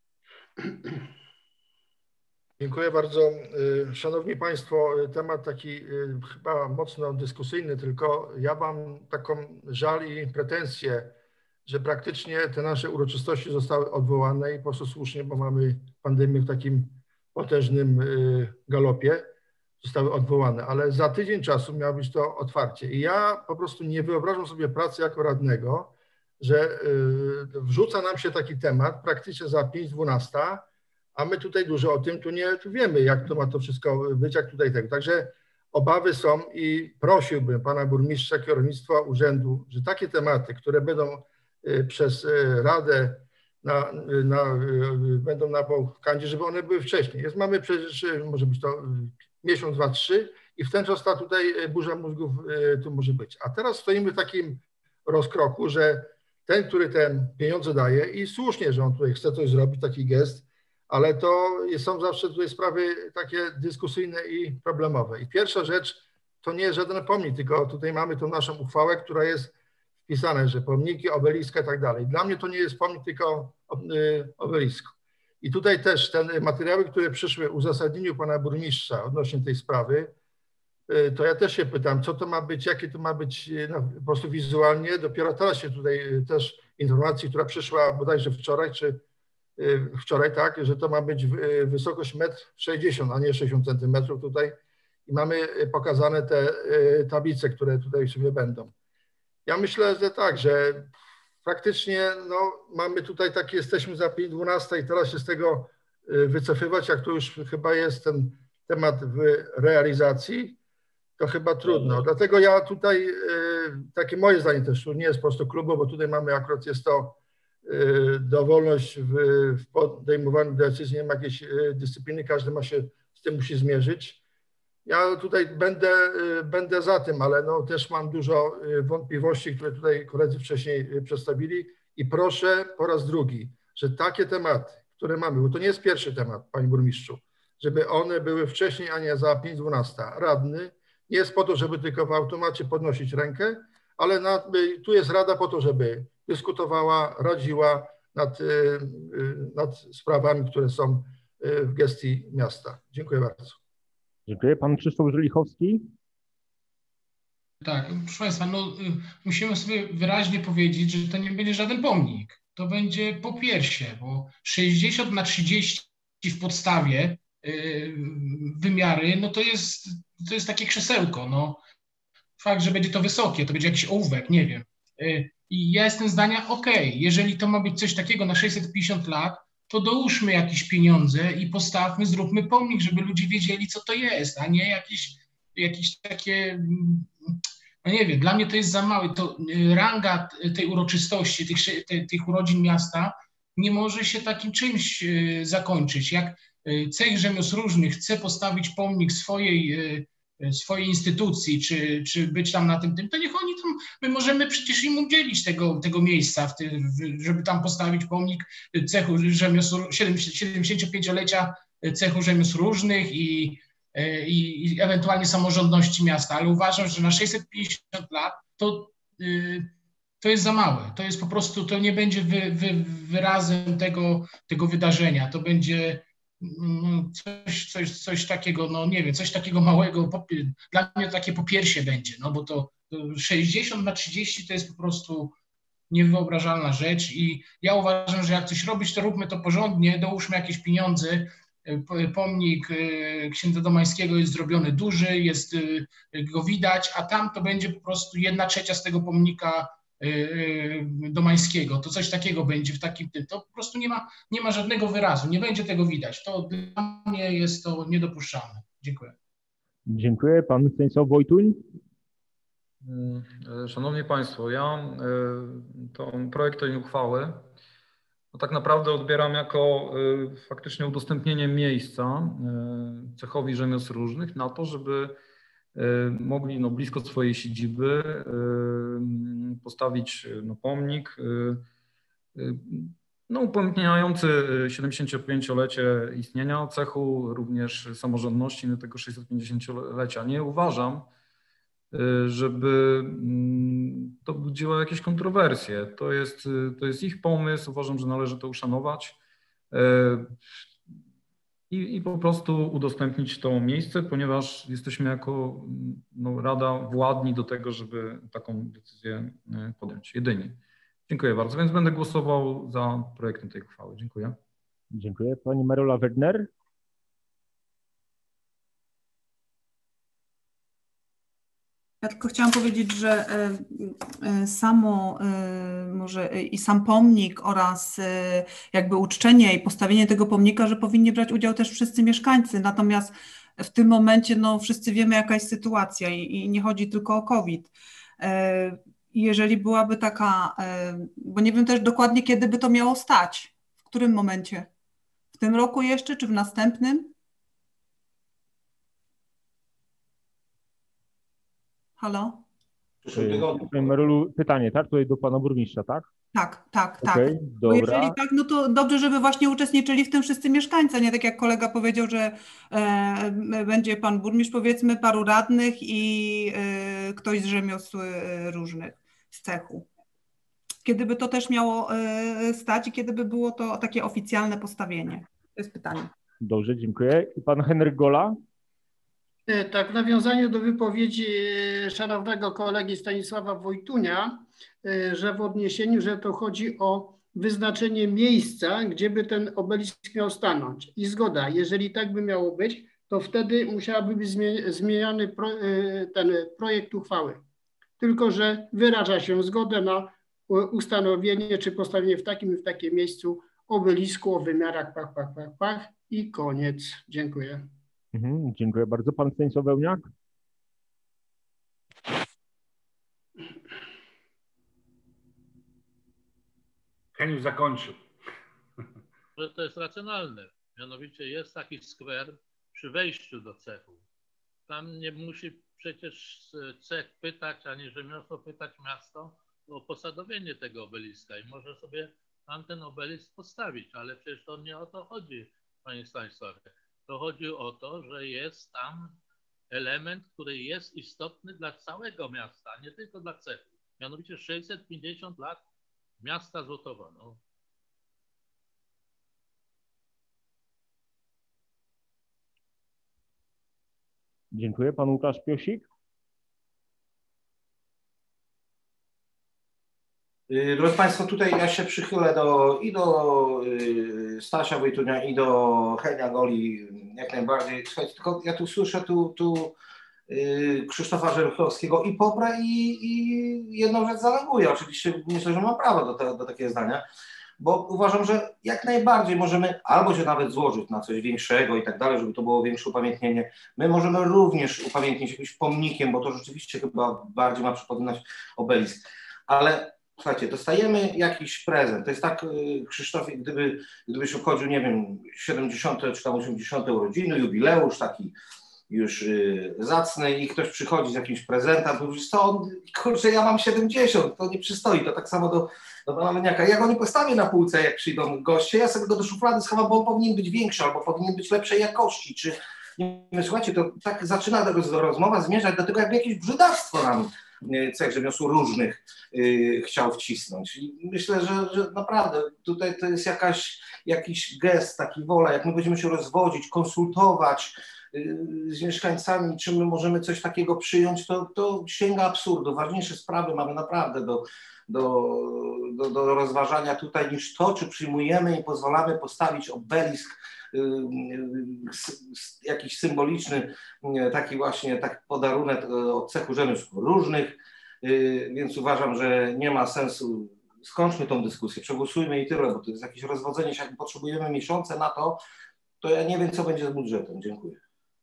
Dziękuję bardzo. Szanowni Państwo, temat taki chyba mocno dyskusyjny, tylko ja mam taką żal i pretensję, że praktycznie te nasze uroczystości zostały odwołane i po prostu słusznie, bo mamy pandemię w takim potężnym galopie, zostały odwołane, ale za tydzień czasu miało być to otwarcie. I ja po prostu nie wyobrażam sobie pracy jako radnego, że wrzuca nam się taki temat praktycznie za pięć dwanaście, a my tutaj dużo o tym tu nie tu wiemy, jak to ma to wszystko być, jak tutaj tego. Także obawy są i prosiłbym pana burmistrza, kierownictwa urzędu, że takie tematy, które będą przez Radę na, na, będą na kandzie, żeby one były wcześniej. Jest, mamy przecież, może być to miesiąc, dwa, trzy i w ten czas ta tutaj burza mózgów tu może być. A teraz stoimy w takim rozkroku, że ten, który te pieniądze daje i słusznie, że on tutaj chce coś zrobić, taki gest, ale to są zawsze tutaj sprawy takie dyskusyjne i problemowe. I pierwsza rzecz to nie jest żaden pomnik, tylko tutaj mamy tą naszą uchwałę, która jest wpisane, że pomniki, obeliska i tak dalej. Dla mnie to nie jest pomnik, tylko obelisko. I tutaj też te materiały, które przyszły w uzasadnieniu pana burmistrza odnośnie tej sprawy, to ja też się pytam, co to ma być, jakie to ma być no, po prostu wizualnie. Dopiero teraz się tutaj też informacji, która przyszła bodajże wczoraj, czy wczoraj, tak, że to ma być wysokość metr sześćdziesiąt, a nie sześćdziesiąt centymetrów tutaj. I mamy pokazane te tablice, które tutaj sobie będą. Ja myślę, że tak, że praktycznie no, mamy tutaj takie, jesteśmy za pięć dwanaście i teraz się z tego wycofywać, jak to już chyba jest ten temat w realizacji, to chyba trudno. Dlatego ja tutaj, takie moje zdanie też, tu nie jest po prostu klubu, bo tutaj mamy akurat jest to dowolność w, w podejmowaniu decyzji, nie ma jakiejś dyscypliny, każdy ma się z tym musi zmierzyć. Ja tutaj będę, będę za tym, ale no też mam dużo wątpliwości, które tutaj koledzy wcześniej przedstawili i proszę po raz drugi, że takie tematy, które mamy, bo to nie jest pierwszy temat, panie burmistrzu, żeby one były wcześniej, a nie za pięć dwanaście. Radny nie jest po to, żeby tylko w automacie podnosić rękę, ale na, tu jest rada po to, żeby dyskutowała, radziła nad, nad sprawami, które są w gestii miasta. Dziękuję bardzo. Dziękuję. Pan Krzysztof Żelichowski. Tak, proszę Państwa, no, musimy sobie wyraźnie powiedzieć, że to nie będzie żaden pomnik. To będzie popiersie, bo sześćdziesiąt na trzydzieści w podstawie yy, wymiary, no to jest, to jest takie krzesełko. No. Fakt, że będzie to wysokie, to będzie jakiś ołówek, nie wiem. Yy, I ja jestem zdania, okej, okay, jeżeli to ma być coś takiego na sześćset pięćdziesiąt lat, to dołóżmy jakieś pieniądze i postawmy, zróbmy pomnik, żeby ludzie wiedzieli, co to jest, a nie jakieś, jakieś takie, no nie wiem, dla mnie to jest za małe. To ranga tej uroczystości, tych, tych, tych urodzin miasta nie może się takim czymś zakończyć. Jak cech rzemiosł różnych chce postawić pomnik swojej swojej instytucji, czy, czy być tam na tym, tym, to niech oni tam, my możemy przecież im udzielić tego, tego miejsca, w ty, w, żeby tam postawić pomnik cechu rzemiosł, siedemdziesięciopięciolecia cechu rzemiosł różnych i, i, i ewentualnie samorządności miasta, ale uważam, że na sześćset pięćdziesiąt lat to, to jest za małe, to jest po prostu, to nie będzie wy, wy, wyrazem tego, tego wydarzenia, to będzie Coś, coś, coś takiego, no nie wiem, coś takiego małego, dla mnie to takie popiersie będzie, no bo to sześćdziesiąt na trzydzieści to jest po prostu niewyobrażalna rzecz i ja uważam, że jak coś robić, to róbmy to porządnie, dołóżmy jakieś pieniądze. Pomnik księdza Domańskiego jest zrobiony duży, jest go widać, a tam to będzie po prostu jedna trzecia z tego pomnika Domańskiego, to coś takiego będzie w takim, to po prostu nie ma, nie ma żadnego wyrazu, nie będzie tego widać. To dla mnie jest to niedopuszczalne. Dziękuję. Dziękuję. Pan Stanisław Wojtuń. Szanowni Państwo, ja tą projekt tej uchwały no tak naprawdę odbieram jako faktycznie udostępnienie miejsca cechowi rzemiosł różnych na to, żeby mogli no, blisko swojej siedziby postawić no, pomnik no, upamiętniający siedemdziesięciopięciolecie istnienia cechu, również samorządności no, tego sześćsetpięćdziesięciolecia. Nie uważam, żeby to budziło jakieś kontrowersje. To jest, to jest ich pomysł, uważam, że należy to uszanować. I, i po prostu udostępnić to miejsce, ponieważ jesteśmy jako no, Rada władni do tego, żeby taką decyzję podjąć. Jedynie. Dziękuję bardzo, więc będę głosował za projektem tej uchwały. Dziękuję. Dziękuję. Pani Marola Wegner. Ja tylko chciałam powiedzieć, że samo może i sam pomnik oraz jakby uczczenie i postawienie tego pomnika, że powinni brać udział też wszyscy mieszkańcy. Natomiast w tym momencie no, wszyscy wiemy, jaka jest sytuacja i, i nie chodzi tylko o COVID. Jeżeli byłaby taka, bo nie wiem też dokładnie, kiedy by to miało stać, w którym momencie? W tym roku jeszcze, czy w następnym? Halo? Marolu, pytanie, tak? Tutaj do pana burmistrza, tak? Tak, tak, tak. Okay, bo jeżeli tak, no to dobrze, żeby właśnie uczestniczyli w tym wszyscy mieszkańcy, nie tak jak kolega powiedział, że e, będzie pan burmistrz, powiedzmy, paru radnych i e, ktoś z rzemiosł e, różnych z cechu. Kiedy by to też miało e, stać i kiedy by było to takie oficjalne postawienie? To jest pytanie. Dobrze, dziękuję. I pan Henryk Gola? Tak, w nawiązaniu do wypowiedzi szanownego kolegi Stanisława Wojtunia, że w odniesieniu, że to chodzi o wyznaczenie miejsca, gdzie by ten obelisk miał stanąć. I zgoda, jeżeli tak by miało być, to wtedy musiałaby być zmieniany pro, ten projekt uchwały. Tylko że wyraża się zgodę na ustanowienie czy postawienie w takim i w takim miejscu obelisku o wymiarach pach, pach, pach, pach i koniec. Dziękuję. Mhm, dziękuję bardzo. Pan Stanisław Wełniak? Heniu zakończył. Że to jest racjonalne. Mianowicie jest taki skwer przy wejściu do cechu. Tam nie musi przecież cech pytać, ani rzemiosło pytać miasto o posadowienie tego obeliska i może sobie tam ten obelisk postawić, ale przecież to nie o to chodzi, panie Stanisławie. To chodzi o to, że jest tam element, który jest istotny dla całego miasta, nie tylko dla cechu. Mianowicie sześćset pięćdziesiąt lat miasta Złotowa. No. Dziękuję. Pan Łukasz Piosik? Drodzy Państwo, tutaj ja się przychylę do, i do Stasia Wojtunia, i do Henia Goli jak najbardziej. Słuchajcie, tylko ja tu słyszę tu, tu Krzysztofa Żerchowskiego i poprę i, i jedną rzecz zaneguję. Oczywiście myślę, że mam prawo do, te, do takiego zdania, bo uważam, że jak najbardziej możemy albo się nawet złożyć na coś większego i tak dalej, żeby to było większe upamiętnienie. My możemy również upamiętnić jakimś pomnikiem, bo to rzeczywiście chyba bardziej ma przypominać obelisk. Ale słuchajcie, dostajemy jakiś prezent. To jest tak, Krzysztofie, gdyby, gdybyś obchodził, nie wiem, siedemdziesiąte czy tam osiemdziesiąte urodziny, jubileusz taki, już zacnej i ktoś przychodzi z jakimś prezentem, to już co, on, kurczę, ja mam siedemdziesiąt, to nie przystoi, to tak samo do, do pana Leniaka. Ja go nie postawię na półce, jak przyjdą goście, ja sobie go do szuflady schowam, bo on powinien być większy, albo powinien być lepszej jakości, czy nie wiem, słuchajcie, to tak zaczyna rozmowa zmierzać do tego, jakby jakieś brzydactwo nam cech rzemiosł różnych yy, chciał wcisnąć. I myślę, że, że naprawdę tutaj to jest jakaś, jakiś gest, taki wola, jak my będziemy się rozwodzić, konsultować yy, z mieszkańcami, czy my możemy coś takiego przyjąć, to, to sięga absurdu. Ważniejsze sprawy mamy naprawdę do, do, do, do rozważania tutaj niż to, czy przyjmujemy i pozwalamy postawić obelisk jakiś symboliczny taki właśnie taki podarunek od cechu rzemiosł różnych, więc uważam, że nie ma sensu. Skończmy tą dyskusję, przegłosujmy i tyle, bo to jest jakieś rozwodzenie się, jak potrzebujemy miesiące na to, to ja nie wiem, co będzie z budżetem. Dziękuję.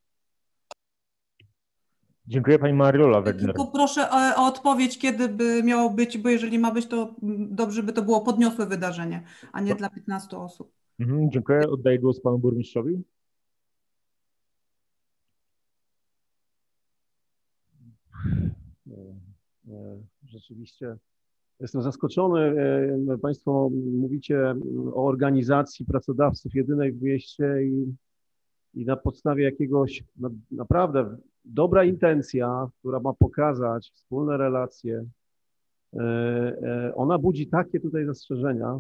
Dziękuję pani Mariola Wegner. Tylko proszę o, o odpowiedź, kiedy by miało być, bo jeżeli ma być, to dobrze by to było podniosłe wydarzenie, a nie dla piętnastu osób. Mhm, dziękuję. Oddaję głos panu burmistrzowi. Rzeczywiście jestem zaskoczony. Państwo mówicie o organizacji pracodawców jedynej w mieście i, i na podstawie jakiegoś na, naprawdę dobra intencja, która ma pokazać wspólne relacje, ona budzi takie tutaj zastrzeżenia.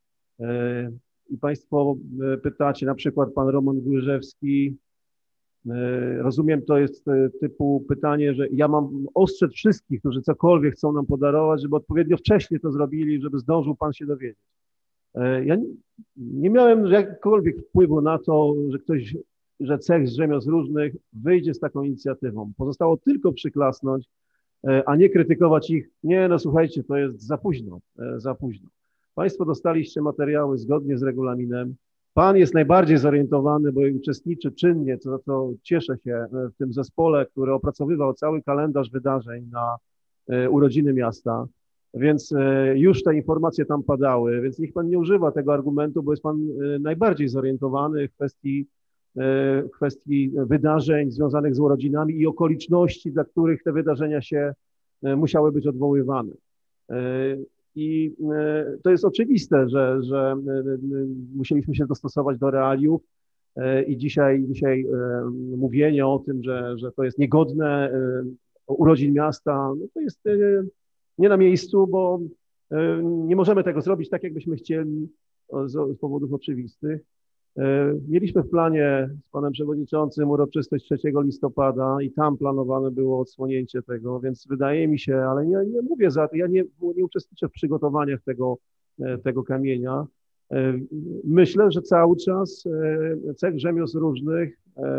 I Państwo pytacie, na przykład pan Roman Głyżewski, rozumiem, to jest typu pytanie, że ja mam ostrzec wszystkich, którzy cokolwiek chcą nam podarować, żeby odpowiednio wcześnie to zrobili, żeby zdążył pan się dowiedzieć. Ja nie, nie miałem jakkolwiek wpływu na to, że ktoś, że cech z rzemiosł różnych wyjdzie z taką inicjatywą. Pozostało tylko przyklasnąć, a nie krytykować ich. Nie, no słuchajcie, to jest za późno, za późno. Państwo dostaliście materiały zgodnie z regulaminem. Pan jest najbardziej zorientowany, bo uczestniczy czynnie, co, co cieszę się, w tym zespole, który opracowywał cały kalendarz wydarzeń na e, urodziny miasta, więc e, już te informacje tam padały, więc niech pan nie używa tego argumentu, bo jest pan e, najbardziej zorientowany w kwestii, e, w kwestii wydarzeń związanych z urodzinami i okoliczności, dla których te wydarzenia się e, musiały być odwoływane. E, I to jest oczywiste, że, że musieliśmy się dostosować do realiów i dzisiaj, dzisiaj mówienie o tym, że, że to jest niegodne urodzin miasta, no to jest nie na miejscu, bo nie możemy tego zrobić tak, jakbyśmy chcieli z, z powodów oczywistych. Mieliśmy w planie z panem przewodniczącym uroczystość trzeciego listopada i tam planowane było odsłonięcie tego, więc wydaje mi się, ale nie, nie mówię za to, ja nie, nie uczestniczę w przygotowaniach tego, tego kamienia. Myślę, że cały czas cech rzemiosł różnych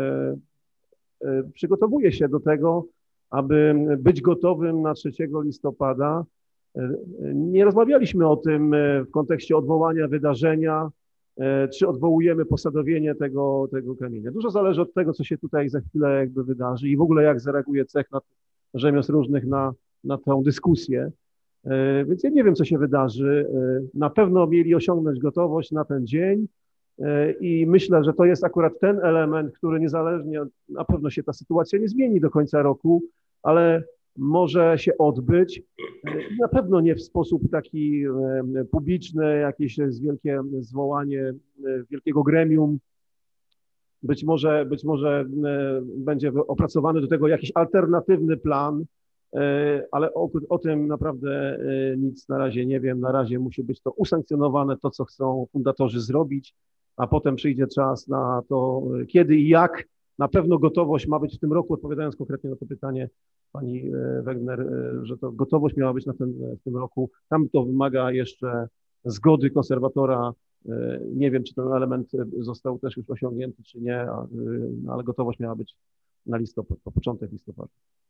przygotowuje się do tego, aby być gotowym na trzeciego listopada. Nie rozmawialiśmy o tym w kontekście odwołania wydarzenia, czy odwołujemy posadowienie tego, tego kamienia. Dużo zależy od tego, co się tutaj za chwilę jakby wydarzy i w ogóle jak zareaguje cech na, rzemiosł różnych na, na tę dyskusję. Więc ja nie wiem, co się wydarzy. Na pewno mieli osiągnąć gotowość na ten dzień i myślę, że to jest akurat ten element, który niezależnie, na pewno się ta sytuacja nie zmieni do końca roku, ale może się odbyć, na pewno nie w sposób taki publiczny, jakieś wielkie zwołanie wielkiego gremium, być może, być może będzie opracowany do tego jakiś alternatywny plan, ale o, o tym naprawdę nic na razie nie wiem, na razie musi być to usankcjonowane, to co chcą fundatorzy zrobić, a potem przyjdzie czas na to, kiedy i jak. Na pewno gotowość ma być w tym roku, odpowiadając konkretnie na to pytanie pani Wegner, że to gotowość miała być na ten, w tym roku. Tam to wymaga jeszcze zgody konserwatora. Nie wiem, czy ten element został też już osiągnięty, czy nie, ale gotowość miała być na listopad, po początek listopada.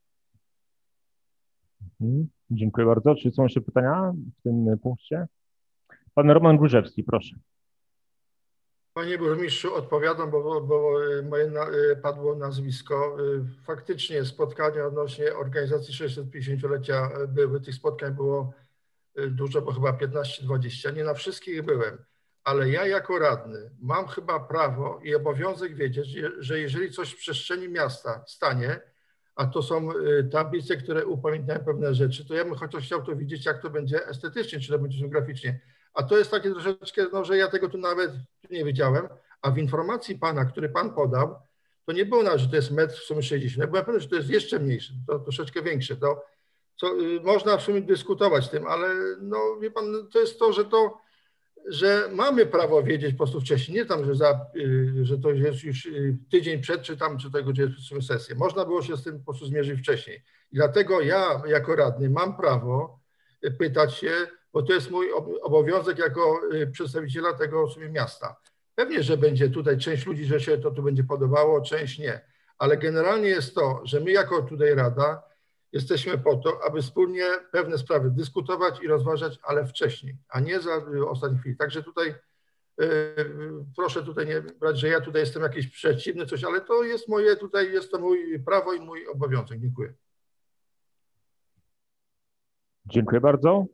Dziękuję bardzo. Czy są jeszcze pytania w tym punkcie? Pan Roman Głyżewski, proszę. Panie burmistrzu, odpowiadam, bo, bo moje na, padło nazwisko. Faktycznie spotkania odnośnie organizacji sześćdziesięciolecia były. Tych spotkań było dużo, bo chyba piętnaście dwadzieścia. Nie na wszystkich byłem. ale ja jako radny mam chyba prawo i obowiązek wiedzieć, że jeżeli coś w przestrzeni miasta stanie, a to są tablice, które upamiętniają pewne rzeczy, to ja bym chociaż chciał to widzieć, jak to będzie estetycznie, czy to będzie graficznie. A to jest takie troszeczkę, no, że ja tego tu nawet nie wiedziałem, a w informacji pana, który pan podał, to nie było nawet, że to jest metr w sumie sześćdziesiąt. Ja byłem pewien, że to jest jeszcze mniejsze, to troszeczkę większe. To co, y, można w sumie dyskutować tym, ale no wie pan, to jest to, że to, że mamy prawo wiedzieć po prostu wcześniej, nie tam, że, za, y, że to jest już y, tydzień przed, czy tam, czy tego, gdzie jest w sumie sesja. Można było się z tym po prostu zmierzyć wcześniej. I dlatego ja jako radny mam prawo pytać się, bo to jest mój obowiązek jako y, przedstawiciela tego w sumie miasta. Pewnie, że będzie tutaj część ludzi, że się to tu będzie podobało, część nie. Ale generalnie jest to, że my jako tutaj Rada jesteśmy po to, aby wspólnie pewne sprawy dyskutować i rozważać, ale wcześniej, a nie za ostatniej chwili. Także tutaj yy, proszę tutaj nie brać, że ja tutaj jestem jakiś przeciwny, coś, ale to jest moje tutaj, jest to mój prawo i mój obowiązek. Dziękuję. Dziękuję bardzo.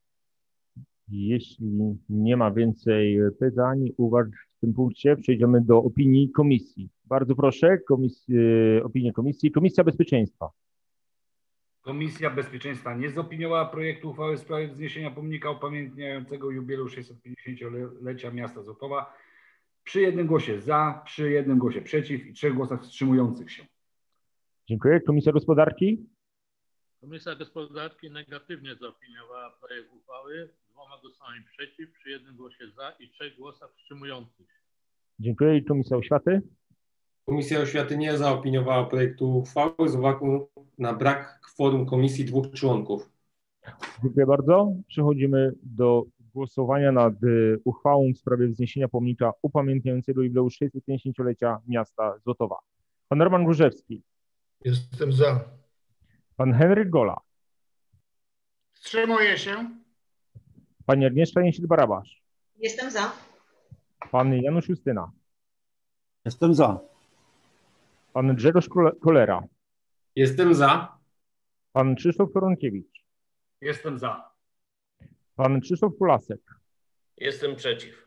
Jeśli nie ma więcej pytań, uwag w tym punkcie, przejdziemy do opinii komisji. Bardzo proszę, komis opinię komisji. Komisja Bezpieczeństwa. Komisja Bezpieczeństwa nie zopiniowała projektu uchwały w sprawie wzniesienia pomnika upamiętniającego jubileusz sześćsetpięćdziesięciolecia miasta Złotowa przy jednym głosie za, przy jednym głosie przeciw i trzech głosach wstrzymujących się. Dziękuję. Komisja Gospodarki. Komisja Gospodarki negatywnie zaopiniowała projekt uchwały dwoma głosami przeciw, przy jednym głosie za i trzech głosach wstrzymujących się. Dziękuję. I Komisja Oświaty. Komisja Oświaty nie zaopiniowała projektu uchwały z uwagą na brak kworum komisji dwóch członków. Dziękuję bardzo. Przechodzimy do głosowania nad uchwałą w sprawie wzniesienia pomnika upamiętniającego jubileusz sześćsetpięćdziesięciolecia miasta Złotowa. Pan Roman Górzewski. Jestem za. Pan Henryk Gola. Wstrzymuję się. Pani Agnieszka Jęsil-Barabasz. Jestem za. Pan Janusz Justyna. Jestem za. Pan Grzegorz Kolera. Jestem za. Pan Krzysztof Koronkiewicz. Jestem za. Pan Krzysztof Kulasek. Jestem przeciw.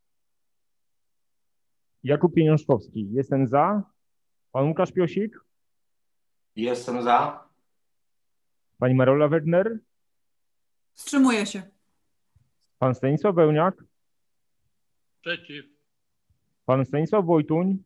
Jakub Pieniążkowski. Jestem za. Pan Łukasz Piosik. Jestem za. Pani Marola Wegner. Wstrzymuję się. Pan Stanisław Wełniak. Przeciw. Pan Stanisław Wojtuń.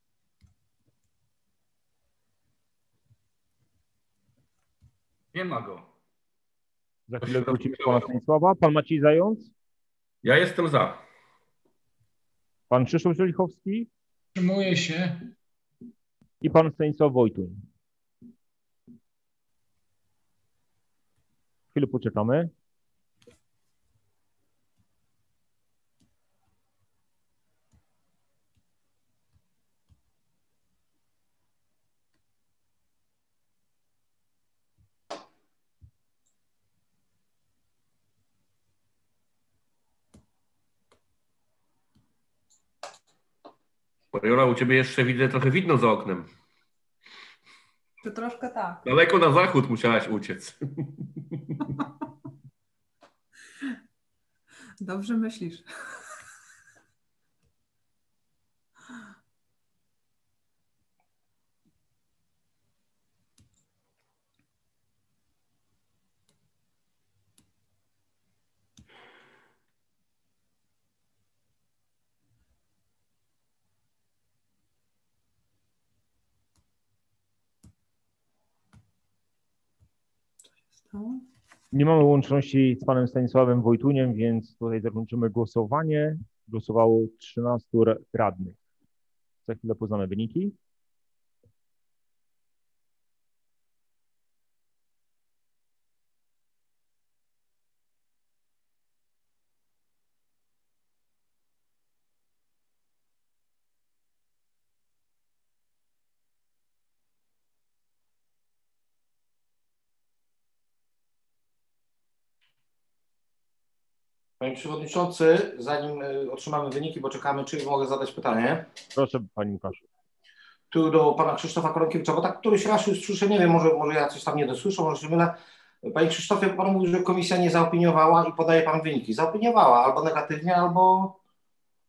Nie ma go. Za chwilę wrócimy do pana Stanisława. Pan Maciej Zając. Ja jestem za. Pan Krzysztof Żelichowski. Wstrzymuję się. I pan Stanisław Wojtuń. Chwilę poczekamy. Mariola, u ciebie jeszcze widzę trochę widno za oknem. To troszkę tak. Daleko na zachód musiałaś uciec. Dobrze myślisz. Nie mamy łączności z panem Stanisławem Wojtuniem, więc tutaj zakończymy głosowanie. Głosowało trzynastu radnych. Za chwilę poznamy wyniki. Panie Przewodniczący, zanim otrzymamy wyniki, bo czekamy, czy mogę zadać pytanie? Proszę, Panie Łukaszu. Tu do Pana Krzysztofa Koronkiewicza, bo tak któryś raz już słyszę, nie wiem, może, może ja coś tam nie dosłyszę, może się mylę. Panie Krzysztofie, Pan mówił, że komisja nie zaopiniowała i podaje Pan wyniki. Zaopiniowała albo negatywnie, albo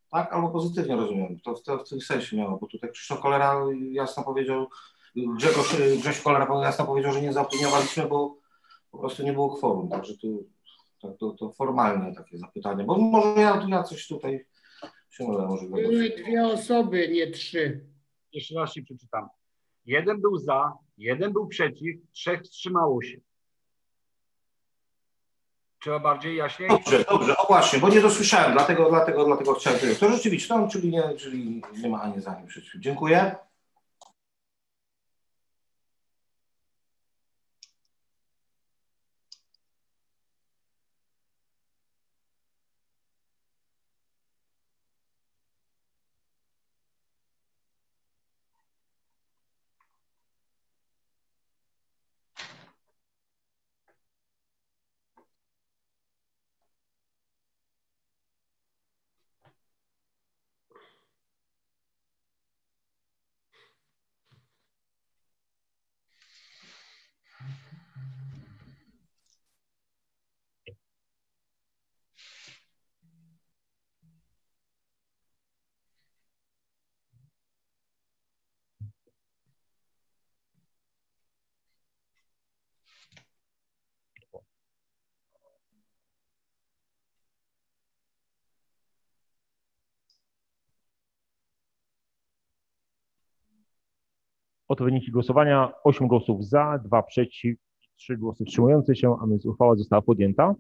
tak? Albo pozytywnie rozumiem. To w, to w tym sensie miało, bo tutaj Krzysztof Kolera jasno powiedział, Grzegorz, Grześ Kolera jasno powiedział, że nie zaopiniowaliśmy, bo po prostu nie było kworum. Także tu, to, to, to formalne takie zapytanie, bo może ja, ja coś tutaj się mylę. Może Były dwie osoby, nie trzy. Jeszcze raz ci przeczytam. Jeden był za, jeden był przeciw, trzech wstrzymało się. Trzeba bardziej jaśniej? Dobrze, dobrze, o właśnie, bo nie dosłyszałem, dlatego, dlatego, dlatego chciałem tyle. To rzeczywiście, no, czyli, nie, czyli nie ma ani za, ani przeciw. Dziękuję. Oto wyniki głosowania. osiem głosów za, dwa przeciw, trzy głosy wstrzymujące się, a więc uchwała została podjęta.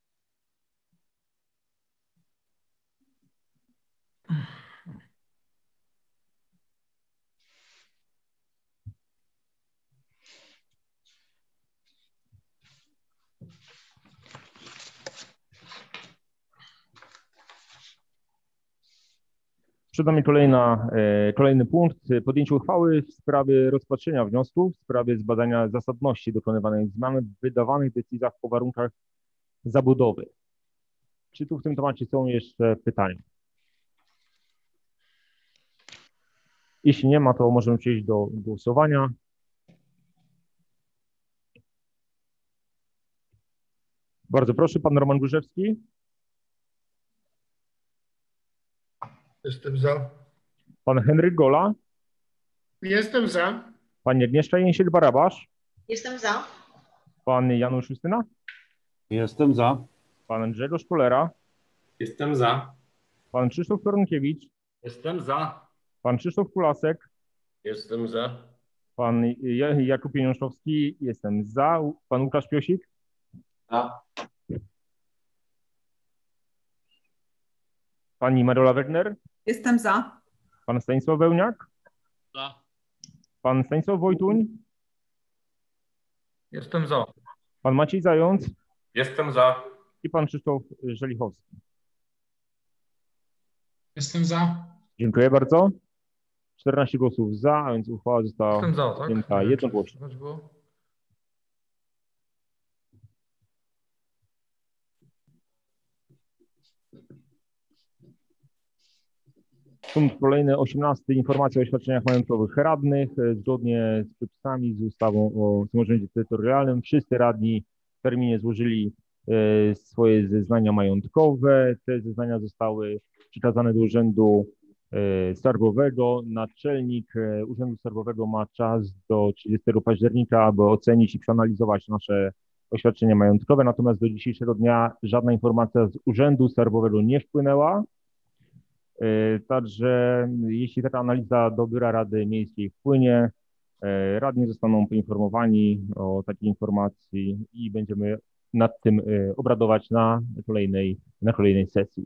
Przed nami kolejna, kolejny punkt. Podjęcie uchwały w sprawie rozpatrzenia wniosków w sprawie zbadania zasadności dokonywanych zmian w wydawanych decyzjach o warunkach zabudowy. Czy tu w tym temacie są jeszcze pytania? Jeśli nie ma, to możemy przejść do głosowania. Bardzo proszę, pan Roman Górzewski. Jestem za. Pan Henryk Gola. Jestem za. Pani Agnieszka Jęsiel-Barabasz. Jestem za. Pan Janusz Justyna. Jestem za. Pan Grzegorz Kolera. Jestem za. Pan Krzysztof Kornkiewicz. Jestem za. Pan Krzysztof Kulasek. Jestem za. Pan Jakub Pieniążkowski. Jestem za. Pan Łukasz Piosik. Za. Pani Marola Wegner. Jestem za. Pan Stanisław Wełniak. Za. Pan Stanisław Wojtuń. Jestem za. Pan Maciej Zając. Jestem za. I pan Krzysztof Żelichowski. Jestem za. Dziękuję bardzo. czternaście głosów za, a więc uchwała została Jestem za, tak? przyjęta jednogłośnie. Punkt kolejny, osiemnasty. Informacja o świadczeniach majątkowych radnych. Zgodnie z przepisami, z ustawą o samorządzie terytorialnym, wszyscy radni w terminie złożyli swoje zeznania majątkowe. Te zeznania zostały przekazane do Urzędu Skarbowego. Naczelnik Urzędu Skarbowego ma czas do trzydziestego października, aby ocenić i przeanalizować nasze oświadczenia majątkowe. Natomiast do dzisiejszego dnia żadna informacja z Urzędu Skarbowego nie wpłynęła. Także jeśli taka analiza do Biura Rady Miejskiej wpłynie, radni zostaną poinformowani o takiej informacji i będziemy nad tym obradować na kolejnej, na kolejnej sesji.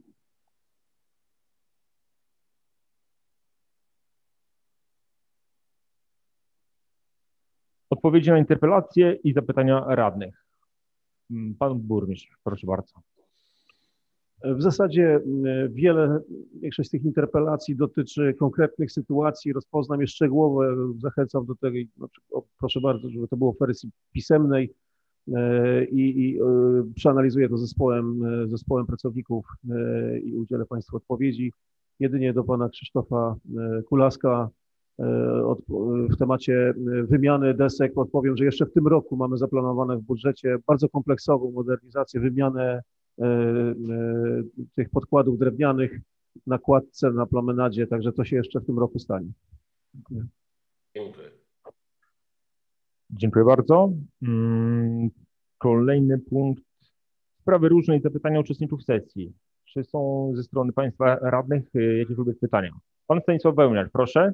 Odpowiedzi na interpelacje i zapytania radnych. Pan burmistrz, proszę bardzo. W zasadzie wiele, większość z tych interpelacji dotyczy konkretnych sytuacji, rozpoznam je szczegółowe, zachęcam do tego, no, proszę bardzo, żeby to było w wersji pisemnej i, i przeanalizuję to zespołem, zespołem pracowników i udzielę Państwu odpowiedzi. Jedynie do Pana Krzysztofa Kulaska w temacie wymiany desek odpowiem, że jeszcze w tym roku mamy zaplanowane w budżecie bardzo kompleksową modernizację, wymianę tych podkładów drewnianych. nakładce, na promenadzie, także to się jeszcze w tym roku stanie. Dziękuję. Dziękuję. Dziękuję bardzo. Kolejny punkt. Sprawy różne i zapytania uczestników sesji. Czy są ze strony Państwa radnych jakiekolwiek pytania? Pan Stanisław Wełniak, proszę.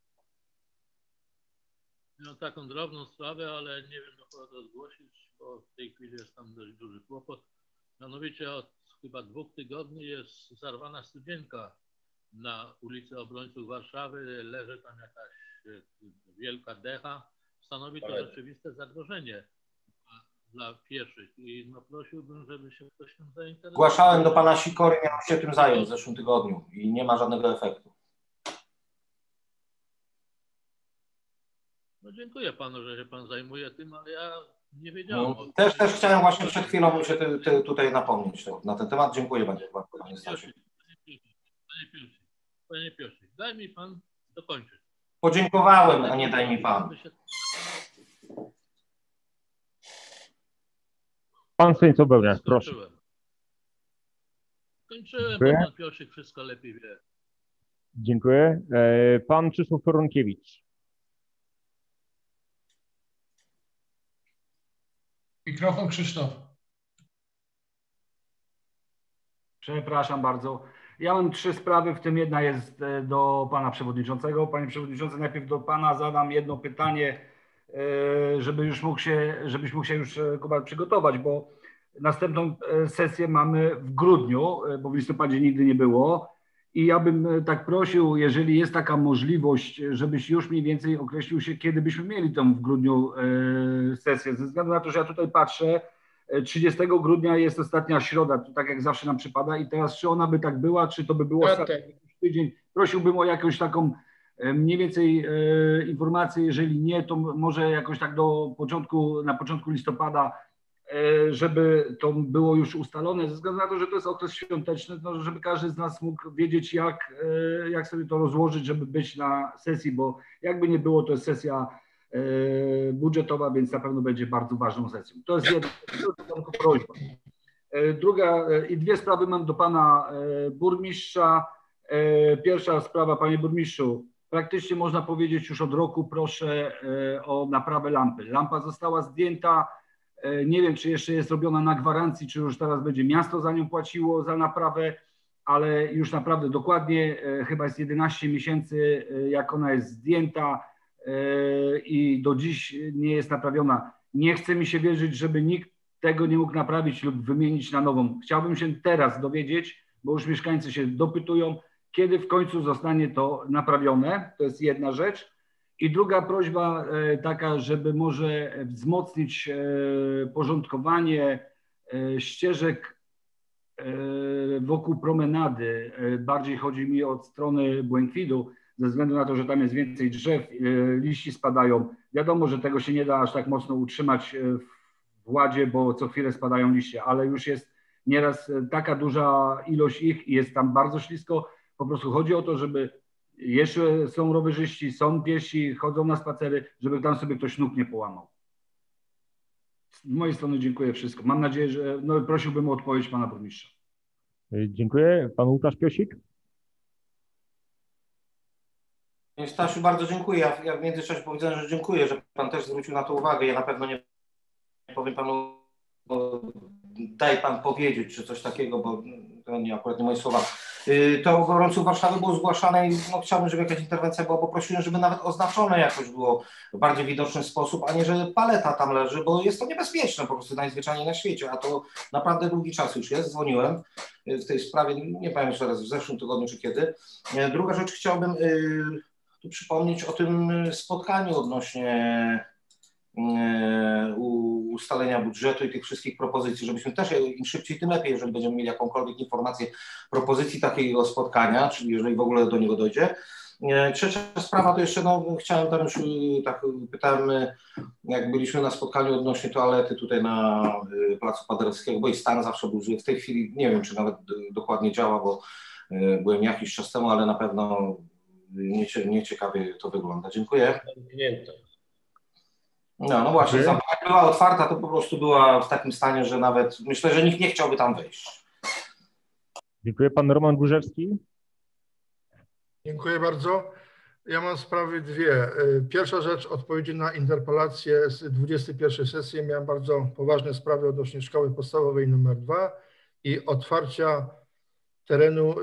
Mam taką drobną sprawę, ale nie wiem, jak to zgłosić, bo w tej chwili jest tam dość duży kłopot. Mianowicie od chyba dwóch tygodni jest zarwana studzienka na ulicy Obrońców Warszawy. Leży tam jakaś wielka decha. Stanowi to rzeczywiste zagrożenie dla pieszych i no prosiłbym, żeby się ktoś tym zainteresował. Zgłaszałem do pana Sikory, miał się tym zająć w zeszłym tygodniu i nie ma żadnego efektu. No dziękuję panu, że się pan zajmuje tym, ale ja nie wiedziałem. No, też, też chciałem właśnie przed chwilą się ty, ty, tutaj napomnieć na ten temat. Dziękuję bardzo, panie Stasiu. Panie Piotr, panie Piotr, daj mi pan dokończyć. Podziękowałem, a nie daj mi pan. Pan Stanisław Wełniak, proszę. Skończyłem, bo pan Piotrek wszystko lepiej wie. Dziękuję. Pan Czesław Koronkiewicz. Mikrofon Krzysztof. Przepraszam bardzo. Ja mam trzy sprawy, w tym jedna jest do pana przewodniczącego. Panie przewodniczący, najpierw do pana zadam jedno pytanie, żeby już mógł się, żebyś mógł się już Kuba przygotować, bo następną sesję mamy w grudniu, bo w listopadzie nigdy nie było. I ja bym tak prosił, jeżeli jest taka możliwość, żebyś już mniej więcej określił się, kiedy byśmy mieli tą w grudniu sesję. Ze względu na to, że ja tutaj patrzę, trzydziestego grudnia jest ostatnia środa, to tak jak zawsze nam przypada i teraz czy ona by tak była, czy to by było ostatni tydzień. Prosiłbym o jakąś taką mniej więcej informację, jeżeli nie, to może jakoś tak do początku, na początku listopada, żeby to było już ustalone, ze względu na to, że to jest okres świąteczny, no, żeby każdy z nas mógł wiedzieć, jak, jak sobie to rozłożyć, żeby być na sesji, bo jakby nie było, to jest sesja budżetowa, więc na pewno będzie bardzo ważną sesją. To jest jedna tylko prośba. Druga i dwie sprawy mam do pana burmistrza. Pierwsza sprawa, panie burmistrzu, praktycznie można powiedzieć już od roku proszę o naprawę lampy. Lampa została zdjęta. Nie wiem, czy jeszcze jest robiona na gwarancji, czy już teraz będzie miasto za nią płaciło za naprawę, ale już naprawdę dokładnie chyba jest jedenaście miesięcy, jak ona jest zdjęta i do dziś nie jest naprawiona. Nie chce mi się wierzyć, żeby nikt tego nie mógł naprawić lub wymienić na nową. Chciałbym się teraz dowiedzieć, bo już mieszkańcy się dopytują, kiedy w końcu zostanie to naprawione. To jest jedna rzecz. I druga prośba taka, żeby może wzmocnić porządkowanie ścieżek wokół promenady. Bardziej chodzi mi od strony Błękitu, ze względu na to, że tam jest więcej drzew, liści spadają. Wiadomo, że tego się nie da aż tak mocno utrzymać w ładzie, bo co chwilę spadają liście, ale już jest nieraz taka duża ilość ich i jest tam bardzo ślisko. Po prostu chodzi o to, żeby jeszcze są rowerzyści, są piesi, chodzą na spacery, żeby tam sobie ktoś nóg nie połamał. Z mojej strony dziękuję wszystko. Mam nadzieję, że no, prosiłbym o odpowiedź pana burmistrza. Dziękuję. Pan Łukasz Piosik. Panie Stasiu, bardzo dziękuję. Ja, ja w międzyczasie powiedziałem, że dziękuję, że pan też zwrócił na to uwagę. Ja na pewno nie powiem panu, bo daj pan powiedzieć, czy coś takiego, bo to nie akurat nie moje słowa. To gorąco Warszawy było zgłaszane i no, chciałbym, żeby jakaś interwencja była, bo prosiłem, żeby nawet oznaczone jakoś było w bardziej widoczny sposób, a nie, że paleta tam leży, bo jest to niebezpieczne po prostu najzwyczajniej na świecie, a to naprawdę długi czas już jest. Dzwoniłem w tej sprawie, nie pamiętam jeszcze raz, w zeszłym tygodniu czy kiedy. Druga rzecz, chciałbym tu przypomnieć o tym spotkaniu odnośnie ustalenia budżetu i tych wszystkich propozycji, żebyśmy też im szybciej, tym lepiej, jeżeli będziemy mieli jakąkolwiek informację, propozycji takiego spotkania, czyli jeżeli w ogóle do niego dojdzie. Trzecia sprawa to jeszcze, no chciałem tam już, tak pytałem, jak byliśmy na spotkaniu odnośnie toalety tutaj na Placu Paderewskiego, bo i stan zawsze był zły. W tej chwili nie wiem, czy nawet dokładnie działa, bo byłem jakiś czas temu, ale na pewno nieciekawie to wygląda. Dziękuję. No, no właśnie, jak była otwarta, to po prostu była w takim stanie, że nawet myślę, że nikt nie chciałby tam wejść. Dziękuję. Pan Roman Górzewski. Dziękuję bardzo. Ja mam sprawy dwie. Pierwsza rzecz, odpowiedzi na interpelację z dwudziestej pierwszej sesji. Miałem bardzo poważne sprawy odnośnie szkoły podstawowej numer dwa i otwarcia terenu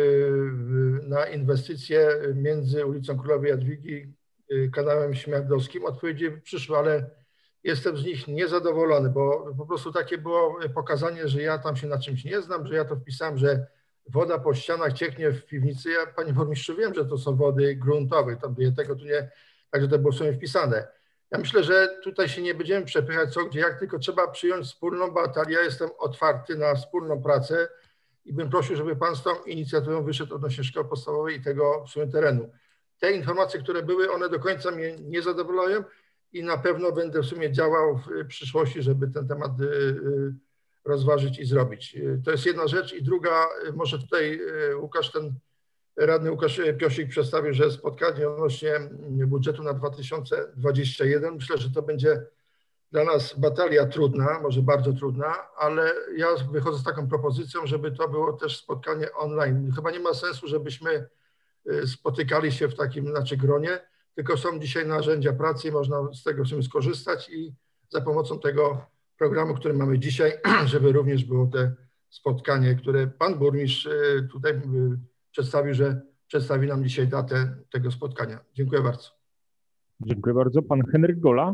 na inwestycje między ulicą Królowej Jadwigi, kanałem Śmierdowskim. Odpowiedzi przyszły, ale jestem z nich niezadowolony, bo po prostu takie było pokazanie, że ja tam się na czymś nie znam, że ja to wpisałem, że woda po ścianach cieknie w piwnicy. Ja, panie burmistrzu, wiem, że to są wody gruntowe, tam tego tu nie, także to było sobie wpisane. Ja myślę, że tutaj się nie będziemy przepychać co gdzie, jak tylko trzeba przyjąć wspólną batalię. Ja jestem otwarty na wspólną pracę i bym prosił, żeby pan z tą inicjatywą wyszedł odnośnie szkoły podstawowej i tego w sumie terenu. Te informacje, które były, one do końca mnie nie zadowalają i na pewno będę w sumie działał w przyszłości, żeby ten temat rozważyć i zrobić. To jest jedna rzecz. I druga, może tutaj Łukasz, ten radny Łukasz Piosik przedstawił, że spotkanie odnośnie budżetu na dwa tysiące dwudziesty pierwszy. Myślę, że to będzie dla nas batalia trudna, może bardzo trudna, ale ja wychodzę z taką propozycją, żeby to było też spotkanie online. Chyba nie ma sensu, żebyśmy spotykali się w takim znaczy gronie, tylko są dzisiaj narzędzia pracy i można z tego w sumie skorzystać i za pomocą tego programu, który mamy dzisiaj, żeby również było te spotkanie, które pan burmistrz tutaj przedstawił, że przedstawi nam dzisiaj datę tego spotkania. Dziękuję bardzo. Dziękuję bardzo. Pan Henryk Gola.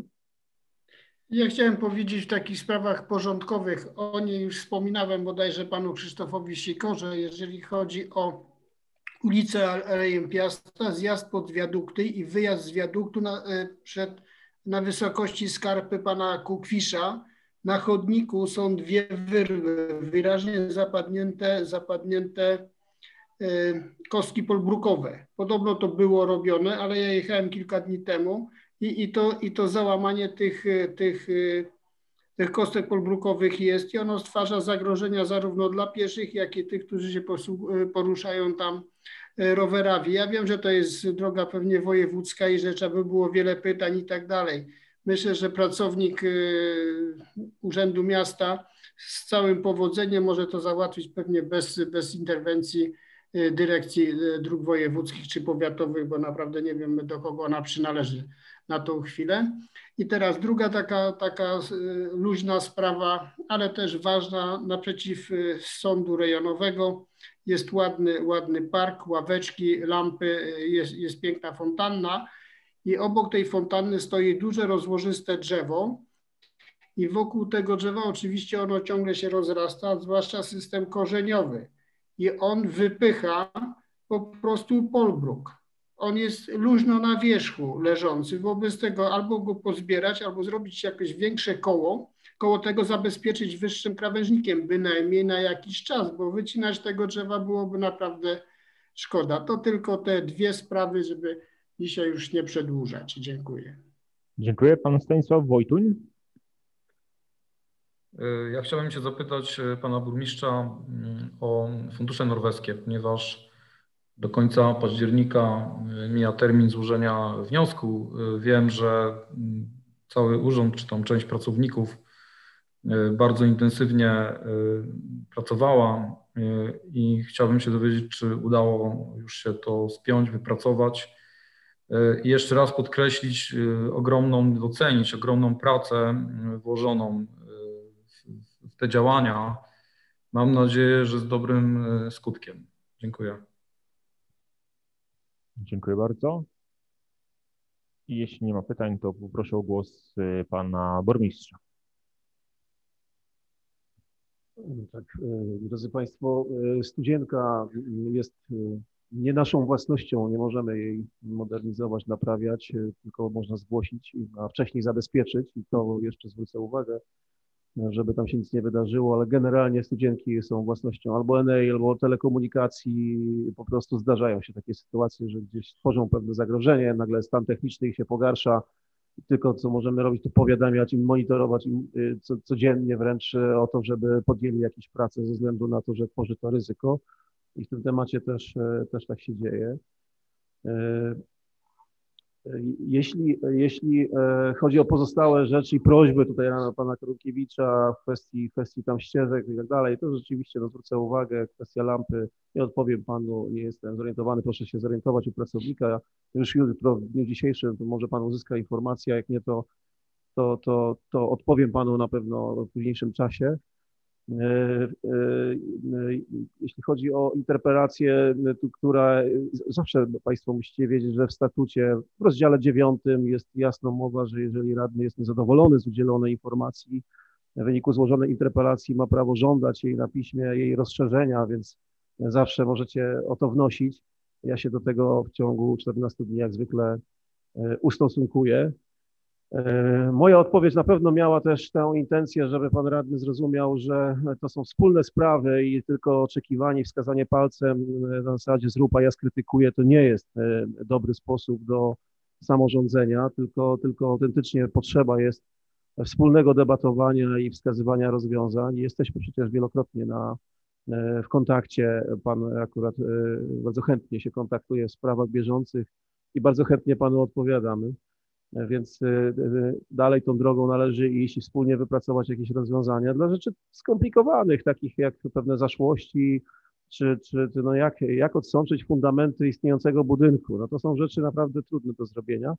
Ja chciałem powiedzieć w takich sprawach porządkowych, o niej już wspominałem bodajże panu Krzysztofowi Sikorze, jeżeli chodzi o ulicę Alejem Piasta, zjazd pod wiadukty i wyjazd z wiaduktu na, przed, na wysokości skarpy pana Kukwisza. Na chodniku są dwie wyrwy, wyraźnie zapadnięte, zapadnięte y, kostki polbrukowe. Podobno to było robione, ale ja jechałem kilka dni temu i, i, to, i to załamanie tych, tych, tych kostek polbrukowych jest i ono stwarza zagrożenia zarówno dla pieszych, jak i tych, którzy się poruszają tam rowerami. Ja wiem, że to jest droga pewnie wojewódzka i że trzeba by było wiele pytań i tak dalej. Myślę, że pracownik Urzędu Miasta z całym powodzeniem może to załatwić pewnie bez, bez interwencji dyrekcji dróg wojewódzkich czy powiatowych, bo naprawdę nie wiem, do kogo ona przynależy na tą chwilę. I teraz druga taka, taka luźna sprawa, ale też ważna, naprzeciw sądu rejonowego jest ładny, ładny park, ławeczki, lampy, jest, jest piękna fontanna. I obok tej fontanny stoi duże rozłożyste drzewo i wokół tego drzewa oczywiście ono ciągle się rozrasta, zwłaszcza system korzeniowy i on wypycha po prostu polbruk. On jest luźno na wierzchu leżący, wobec tego albo go pozbierać, albo zrobić jakieś większe koło, koło tego zabezpieczyć wyższym krawężnikiem, bynajmniej na jakiś czas, bo wycinać tego drzewa byłoby naprawdę szkoda. To tylko te dwie sprawy, żeby dzisiaj już nie przedłużać. Dziękuję. Dziękuję. Pan Stanisław Wojtuń. Ja chciałem się zapytać pana burmistrza o fundusze norweskie, ponieważ do końca października mija termin złożenia wniosku. Wiem, że cały urząd, czy tam część pracowników bardzo intensywnie pracowała i chciałbym się dowiedzieć, czy udało już się to spiąć, wypracować. I jeszcze raz podkreślić ogromną, docenić ogromną pracę włożoną w te działania. Mam nadzieję, że z dobrym skutkiem. Dziękuję. Dziękuję bardzo. I jeśli nie ma pytań, to poproszę o głos pana burmistrza. Tak, drodzy państwo, studzienka jest nie naszą własnością, nie możemy jej modernizować, naprawiać, tylko można zgłosić, a wcześniej zabezpieczyć i to jeszcze zwrócę uwagę, żeby tam się nic nie wydarzyło, ale generalnie studzienki są własnością albo N E I, albo telekomunikacji. Po prostu zdarzają się takie sytuacje, że gdzieś tworzą pewne zagrożenie, nagle stan techniczny ich się pogarsza. Tylko co możemy robić, to powiadamiać im, monitorować im co, codziennie wręcz o to, żeby podjęli jakieś prace ze względu na to, że tworzy to ryzyko. I w tym temacie też, też tak się dzieje. Jeśli, jeśli chodzi o pozostałe rzeczy i prośby tutaj na pana Królkiewicza w kwestii, kwestii tam ścieżek i tak dalej, to rzeczywiście no, zwrócę uwagę, kwestia lampy, nie odpowiem panu, nie jestem zorientowany, proszę się zorientować u pracownika, już jutro, w dniu dzisiejszym, to może pan uzyska informację, jak nie to, to, to, to odpowiem panu na pewno w późniejszym czasie. Jeśli chodzi o interpelację, która zawsze Państwo musicie wiedzieć, że w statucie w rozdziale dziewiątym jest jasno mowa, że jeżeli radny jest niezadowolony z udzielonej informacji w wyniku złożonej interpelacji, ma prawo żądać jej na piśmie, jej rozszerzenia, więc zawsze możecie o to wnosić. Ja się do tego w ciągu czternastu dni jak zwykle ustosunkuję. Moja odpowiedź na pewno miała też tę intencję, żeby pan radny zrozumiał, że to są wspólne sprawy i tylko oczekiwanie, wskazanie palcem na zasadzie zrób, a ja skrytykuję, to nie jest dobry sposób do samorządzenia, tylko, tylko autentycznie potrzeba jest wspólnego debatowania i wskazywania rozwiązań. Jesteśmy przecież wielokrotnie na, w kontakcie, pan akurat bardzo chętnie się kontaktuje w sprawach bieżących i bardzo chętnie panu odpowiadamy. Więc dalej tą drogą należy iść i wspólnie wypracować jakieś rozwiązania dla rzeczy skomplikowanych, takich jak pewne zaszłości, czy, czy, czy no jak, jak odsączyć fundamenty istniejącego budynku. No to są rzeczy naprawdę trudne do zrobienia.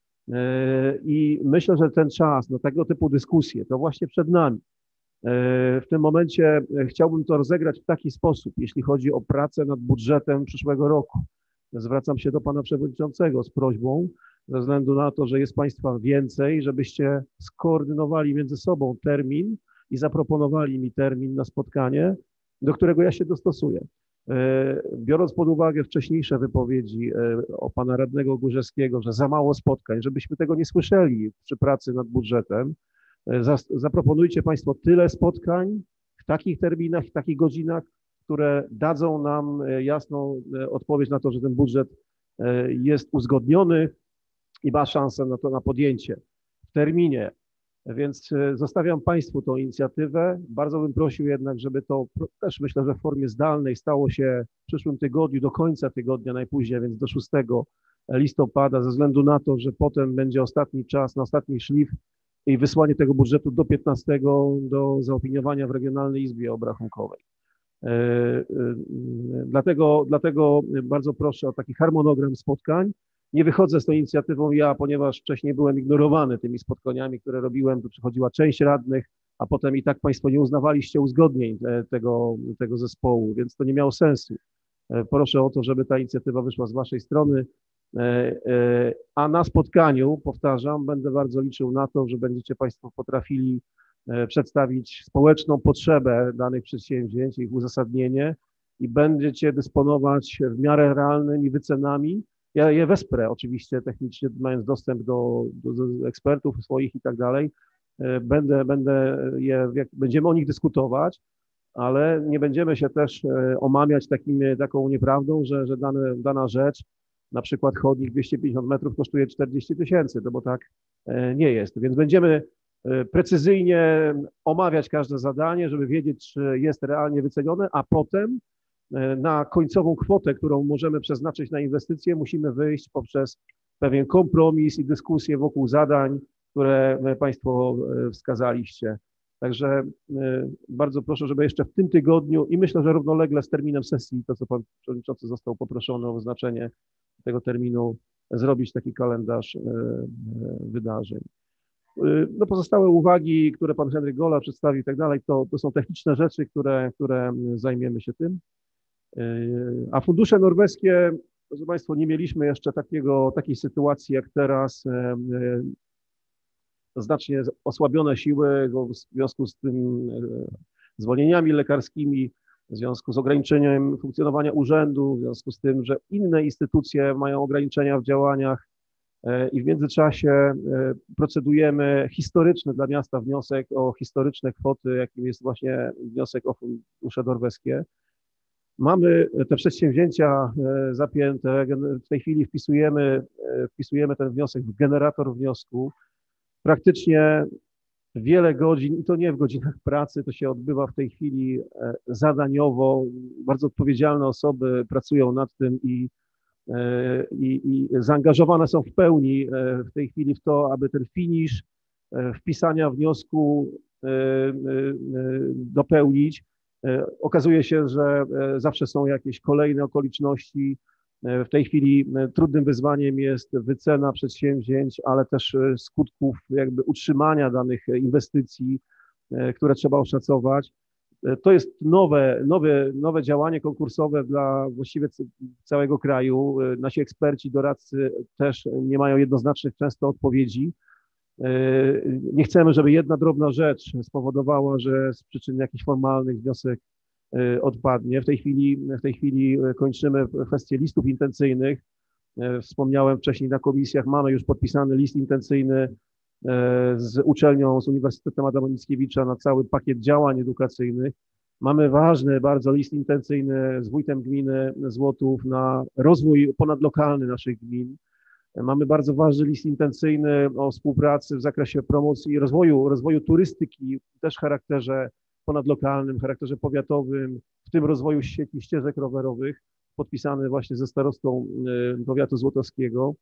I myślę, że ten czas na tego typu dyskusje to właśnie przed nami. W tym momencie chciałbym to rozegrać w taki sposób, jeśli chodzi o pracę nad budżetem przyszłego roku. Zwracam się do pana przewodniczącego z prośbą, ze względu na to, że jest Państwa więcej, żebyście skoordynowali między sobą termin i zaproponowali mi termin na spotkanie, do którego ja się dostosuję. Biorąc pod uwagę wcześniejsze wypowiedzi o pana radnego Górzewskiego, że za mało spotkań, żebyśmy tego nie słyszeli przy pracy nad budżetem, zaproponujcie Państwo tyle spotkań w takich terminach, w takich godzinach, które dadzą nam jasną odpowiedź na to, że ten budżet jest uzgodniony i ma szansę na to, na podjęcie w terminie. Więc zostawiam Państwu tą inicjatywę. Bardzo bym prosił jednak, żeby to też myślę, że w formie zdalnej stało się w przyszłym tygodniu, do końca tygodnia najpóźniej, więc do szóstego listopada, ze względu na to, że potem będzie ostatni czas, na ostatni szlif i wysłanie tego budżetu do piętnastego do zaopiniowania w Regionalnej Izbie Obrachunkowej. Dlatego, dlatego bardzo proszę o taki harmonogram spotkań. Nie wychodzę z tą inicjatywą ja, ponieważ wcześniej byłem ignorowany tymi spotkaniami, które robiłem, tu przychodziła część radnych, a potem i tak Państwo nie uznawaliście uzgodnień tego, tego zespołu, więc to nie miało sensu. Proszę o to, żeby ta inicjatywa wyszła z Waszej strony, a na spotkaniu, powtarzam, będę bardzo liczył na to, że będziecie Państwo potrafili przedstawić społeczną potrzebę danych przedsięwzięć, ich uzasadnienie i będziecie dysponować w miarę realnymi wycenami. Ja je wesprę oczywiście technicznie, mając dostęp do, do, do ekspertów swoich i tak dalej. Będę, będę je, jak, będziemy o nich dyskutować, ale nie będziemy się też omamiać takim, taką nieprawdą, że, że dane, dana rzecz, na przykład chodnik dwieście pięćdziesiąt metrów kosztuje czterdzieści tysięcy, to bo tak nie jest. Więc będziemy precyzyjnie omawiać każde zadanie, żeby wiedzieć, czy jest realnie wycenione, a potem na końcową kwotę, którą możemy przeznaczyć na inwestycje, musimy wyjść poprzez pewien kompromis i dyskusję wokół zadań, które Państwo wskazaliście. Także bardzo proszę, żeby jeszcze w tym tygodniu i myślę, że równolegle z terminem sesji, to co Pan Przewodniczący został poproszony o wyznaczenie tego terminu, zrobić taki kalendarz wydarzeń. No pozostałe uwagi, które Pan Henryk Gola przedstawił i tak dalej, to, to są techniczne rzeczy, które, które zajmiemy się tym. A fundusze norweskie, proszę Państwa, nie mieliśmy jeszcze takiego, takiej sytuacji jak teraz. Znacznie osłabione siły w związku z tym zwolnieniami lekarskimi, w związku z ograniczeniem funkcjonowania urzędu, w związku z tym, że inne instytucje mają ograniczenia w działaniach i w międzyczasie procedujemy historyczny dla miasta wniosek o historyczne kwoty, jakim jest właśnie wniosek o fundusze norweskie. Mamy te przedsięwzięcia zapięte, w tej chwili wpisujemy, wpisujemy ten wniosek w generator wniosku. Praktycznie wiele godzin, i to nie w godzinach pracy, to się odbywa w tej chwili zadaniowo. Bardzo odpowiedzialne osoby pracują nad tym i i, i zaangażowane są w pełni w tej chwili w to, aby ten finisz wpisania wniosku dopełnić. Okazuje się, że zawsze są jakieś kolejne okoliczności. W tej chwili trudnym wyzwaniem jest wycena przedsięwzięć, ale też skutków jakby utrzymania danych inwestycji, które trzeba oszacować. To jest nowe, nowe, nowe działanie konkursowe dla właściwie całego kraju. Nasi eksperci, doradcy też nie mają jednoznacznych często odpowiedzi. Nie chcemy, żeby jedna drobna rzecz spowodowała, że z przyczyn jakichś formalnych wniosek odpadnie. W tej chwili, w tej chwili kończymy kwestię listów intencyjnych. Wspomniałem wcześniej na komisjach, mamy już podpisany list intencyjny z uczelnią, z Uniwersytetem Adama Mickiewicza na cały pakiet działań edukacyjnych. Mamy ważny bardzo list intencyjny z wójtem gminy Złotów na rozwój ponadlokalny naszych gmin. Mamy bardzo ważny list intencyjny o współpracy w zakresie promocji i rozwoju, rozwoju turystyki, też w charakterze ponadlokalnym, w charakterze powiatowym, w tym rozwoju sieci ścieżek rowerowych, podpisany właśnie ze starostą powiatu złotowskiego.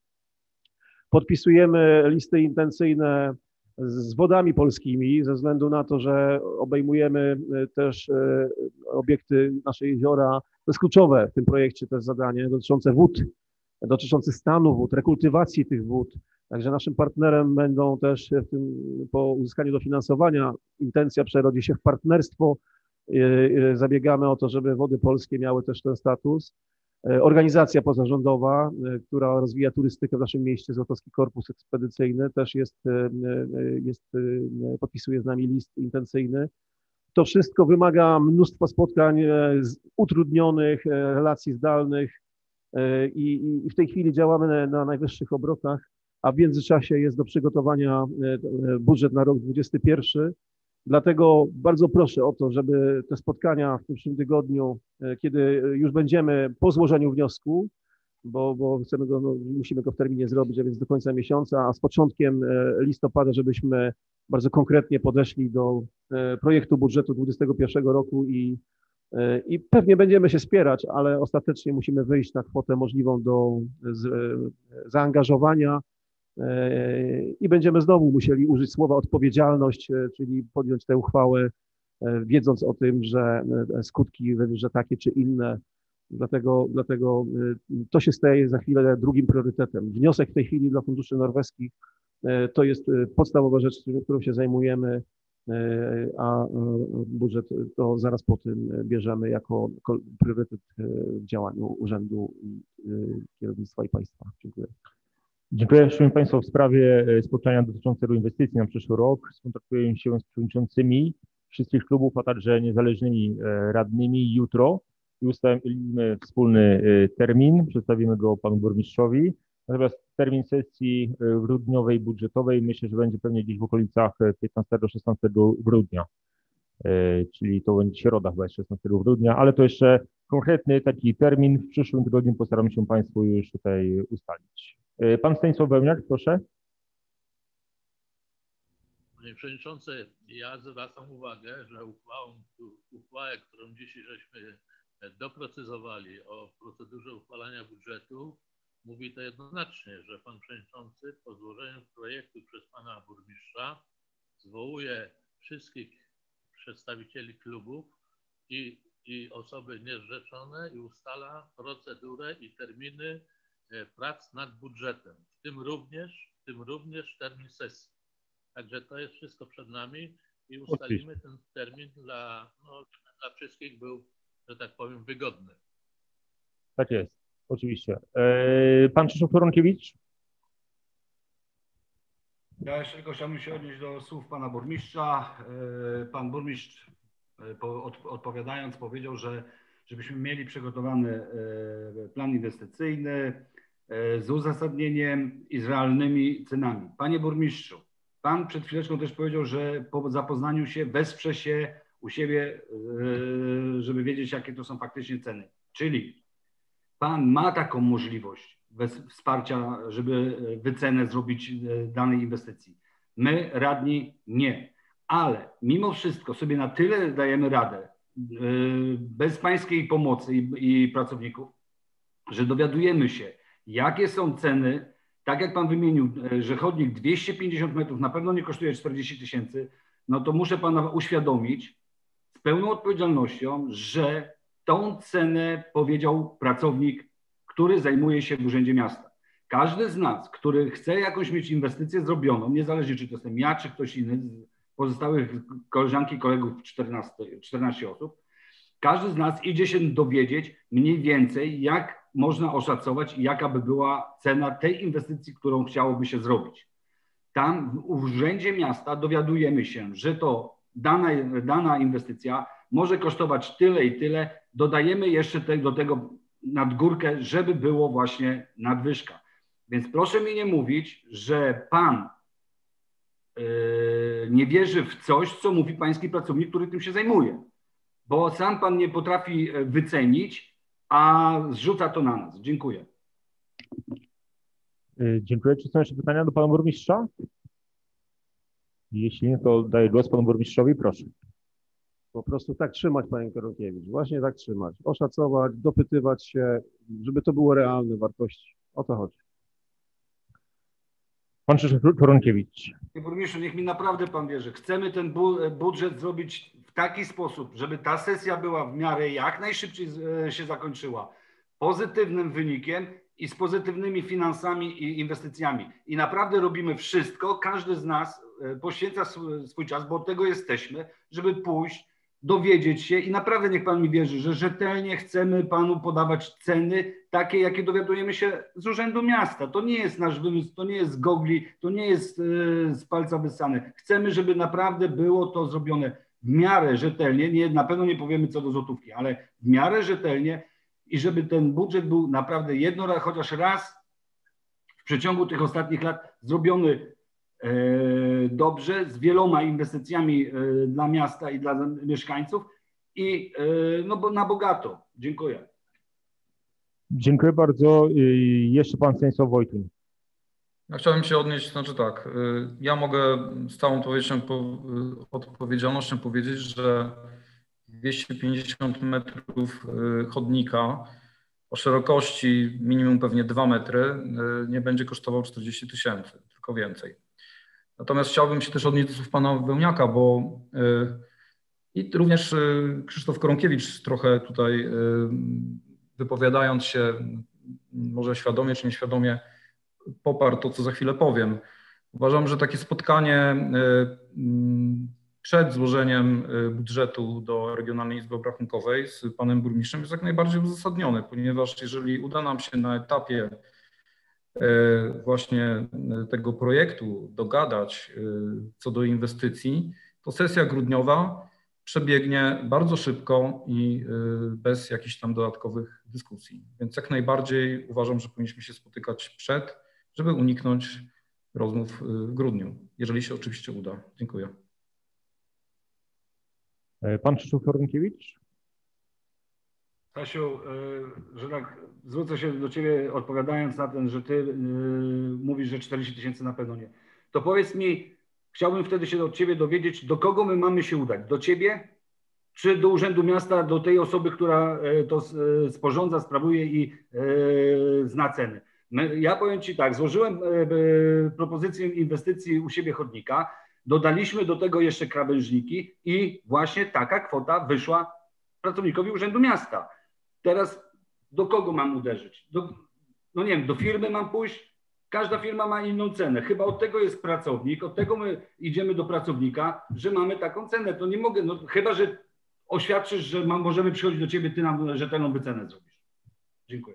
Podpisujemy listy intencyjne z Wodami Polskimi ze względu na to, że obejmujemy też obiekty nasze jeziora. To jest kluczowe w tym projekcie też zadanie dotyczące wód, dotyczące stanu wód, rekultywacji tych wód. Także naszym partnerem będą też w tym, po uzyskaniu dofinansowania, intencja przerodzi się w partnerstwo. Zabiegamy o to, żeby Wody Polskie miały też ten status. Organizacja pozarządowa, która rozwija turystykę w naszym mieście, Złotowski Korpus Ekspedycyjny, też jest, jest, podpisuje z nami list intencyjny. To wszystko wymaga mnóstwa spotkań, utrudnionych, relacji zdalnych i, i w tej chwili działamy na najwyższych obrotach, a w międzyczasie jest do przygotowania budżet na rok dwudziesty pierwszy. Dlatego bardzo proszę o to, żeby te spotkania w tym przyszłym tygodniu, kiedy już będziemy po złożeniu wniosku, bo, bo chcemy go, no, musimy go w terminie zrobić, a więc do końca miesiąca, a z początkiem listopada, żebyśmy bardzo konkretnie podeszli do projektu budżetu dwudziestego pierwszego roku i, i pewnie będziemy się spierać, ale ostatecznie musimy wyjść na kwotę możliwą do z, zaangażowania. I będziemy znowu musieli użyć słowa odpowiedzialność, czyli podjąć tę uchwałę, wiedząc o tym, że skutki, że takie czy inne. Dlatego, dlatego to się staje za chwilę drugim priorytetem. Wniosek w tej chwili dla funduszy norweskich to jest podstawowa rzecz, którą się zajmujemy, a budżet to zaraz po tym bierzemy jako priorytet w działaniu Urzędu Kierownictwa i Państwa. Dziękuję. Dziękuję. Szanowni Państwo, w sprawie spotkania dotyczącego inwestycji na przyszły rok skontaktuję się z przewodniczącymi wszystkich klubów, a także niezależnymi radnymi jutro i ustalimy wspólny termin, przedstawimy go panu burmistrzowi. Natomiast termin sesji grudniowej budżetowej myślę, że będzie pewnie gdzieś w okolicach piętnastego do szesnastego grudnia, czyli to będzie środa chyba szesnastego grudnia, ale to jeszcze konkretny taki termin w przyszłym tygodniu postaramy się Państwu już tutaj ustalić. Pan Stanisław Wełniak, proszę. Panie Przewodniczący, ja zwracam uwagę, że uchwałą, uchwałę, którą dzisiaj żeśmy doprecyzowali o procedurze uchwalania budżetu, mówi to jednoznacznie, że Pan Przewodniczący po złożeniu projektu przez Pana Burmistrza zwołuje wszystkich przedstawicieli klubów i, i osoby niezrzeczone i ustala procedurę i terminy prac nad budżetem, w tym również, w tym również termin sesji. Także to jest wszystko przed nami i ustalimy ten termin dla, no, dla wszystkich był, że tak powiem, wygodny. Tak jest, oczywiście. Pan Krzysztof Koronkiewicz? Ja jeszcze tylko chciałbym się odnieść do słów pana burmistrza. Pan burmistrz odpowiadając powiedział, że żebyśmy mieli przygotowany plan inwestycyjny z uzasadnieniem i z realnymi cenami. Panie burmistrzu, pan przed chwileczką też powiedział, że po zapoznaniu się wesprze się u siebie, żeby wiedzieć, jakie to są faktycznie ceny. Czyli pan ma taką możliwość wsparcia, żeby wycenę zrobić danej inwestycji. My, radni, nie. Ale mimo wszystko sobie na tyle dajemy radę, bez pańskiej pomocy i, i pracowników, że dowiadujemy się, jakie są ceny, tak jak pan wymienił, że chodnik dwieście pięćdziesiąt metrów na pewno nie kosztuje czterdzieści tysięcy, no to muszę pana uświadomić z pełną odpowiedzialnością, że tą cenę powiedział pracownik, który zajmuje się w Urzędzie Miasta. Każdy z nas, który chce jakąś mieć inwestycję zrobioną, niezależnie czy to jestem ja, czy ktoś inny z pozostałych koleżanki i kolegów, czternaście, czternaście osób, każdy z nas idzie się dowiedzieć mniej więcej, jak można oszacować i jaka by była cena tej inwestycji, którą chciałoby się zrobić. Tam w Urzędzie Miasta dowiadujemy się, że to dana, dana inwestycja może kosztować tyle i tyle. Dodajemy jeszcze te, do tego nadgórkę, żeby było właśnie nadwyżka. Więc proszę mi nie mówić, że pan yy, nie wierzy w coś, co mówi pański pracownik, który tym się zajmuje. Bo sam pan nie potrafi wycenić, a zrzuca to na nas. Dziękuję. Dziękuję. Czy są jeszcze pytania do pana burmistrza? Jeśli nie, to daję głos panu burmistrzowi, proszę. Po prostu tak trzymać, panie Koronkiewicz, właśnie tak trzymać. Oszacować, dopytywać się, żeby to było realne wartości. O to chodzi. Pan Krzysztof Koronkiewicz. Panie burmistrzu, niech mi naprawdę pan wierzy. Chcemy ten bu budżet zrobić w taki sposób, żeby ta sesja była w miarę jak najszybciej się zakończyła pozytywnym wynikiem i z pozytywnymi finansami i inwestycjami. I naprawdę robimy wszystko, każdy z nas poświęca swój czas, bo od tego jesteśmy, żeby pójść, dowiedzieć się i naprawdę niech pan mi wierzy, że rzetelnie chcemy panu podawać ceny takie, jakie dowiadujemy się z Urzędu Miasta. To nie jest nasz wymysł, to nie jest z gogli, to nie jest yy, z palca wysane. Chcemy, żeby naprawdę było to zrobione w miarę rzetelnie, nie, na pewno nie powiemy co do złotówki, ale w miarę rzetelnie i żeby ten budżet był naprawdę jedno, chociaż raz w przeciągu tych ostatnich lat zrobiony e, dobrze, z wieloma inwestycjami e, dla miasta i dla mieszkańców i e, no bo na bogato. Dziękuję. Dziękuję bardzo. Jeszcze pan Stanisław Wojtun. Ja chciałem się odnieść, znaczy tak, ja mogę z całą odpowiedzialnością powiedzieć, że dwieście pięćdziesiąt metrów chodnika o szerokości minimum pewnie dwa metry nie będzie kosztował czterdzieści tysięcy, tylko więcej. Natomiast chciałbym się też odnieść do słów pana Wełniaka, bo i również Krzysztof Koronkiewicz trochę tutaj wypowiadając się, może świadomie czy nieświadomie, poparł to, co za chwilę powiem. Uważam, że takie spotkanie przed złożeniem budżetu do Regionalnej Izby Obrachunkowej z panem burmistrzem jest jak najbardziej uzasadnione, ponieważ jeżeli uda nam się na etapie właśnie tego projektu dogadać co do inwestycji, to sesja grudniowa przebiegnie bardzo szybko i bez jakichś tam dodatkowych dyskusji. Więc jak najbardziej uważam, że powinniśmy się spotykać przed, żeby uniknąć rozmów w grudniu, jeżeli się oczywiście uda. Dziękuję. Pan Krzysztof Koronkiewicz? Stasiu, że tak zwrócę się do ciebie odpowiadając na ten, że ty mówisz, że czterdzieści tysięcy na pewno nie. To powiedz mi, chciałbym wtedy się od ciebie dowiedzieć, do kogo my mamy się udać? Do ciebie? Czy do Urzędu Miasta, do tej osoby, która to sporządza, sprawuje i zna ceny? Ja powiem ci tak, złożyłem propozycję inwestycji u siebie chodnika, dodaliśmy do tego jeszcze krawężniki i właśnie taka kwota wyszła pracownikowi Urzędu Miasta. Teraz do kogo mam uderzyć? Do, no nie wiem, do firmy mam pójść? Każda firma ma inną cenę. Chyba od tego jest pracownik, od tego my idziemy do pracownika, że mamy taką cenę. To nie mogę, no chyba że oświadczysz, że mam, możemy przychodzić do ciebie, ty nam rzetelną wycenę zrobisz. Dziękuję.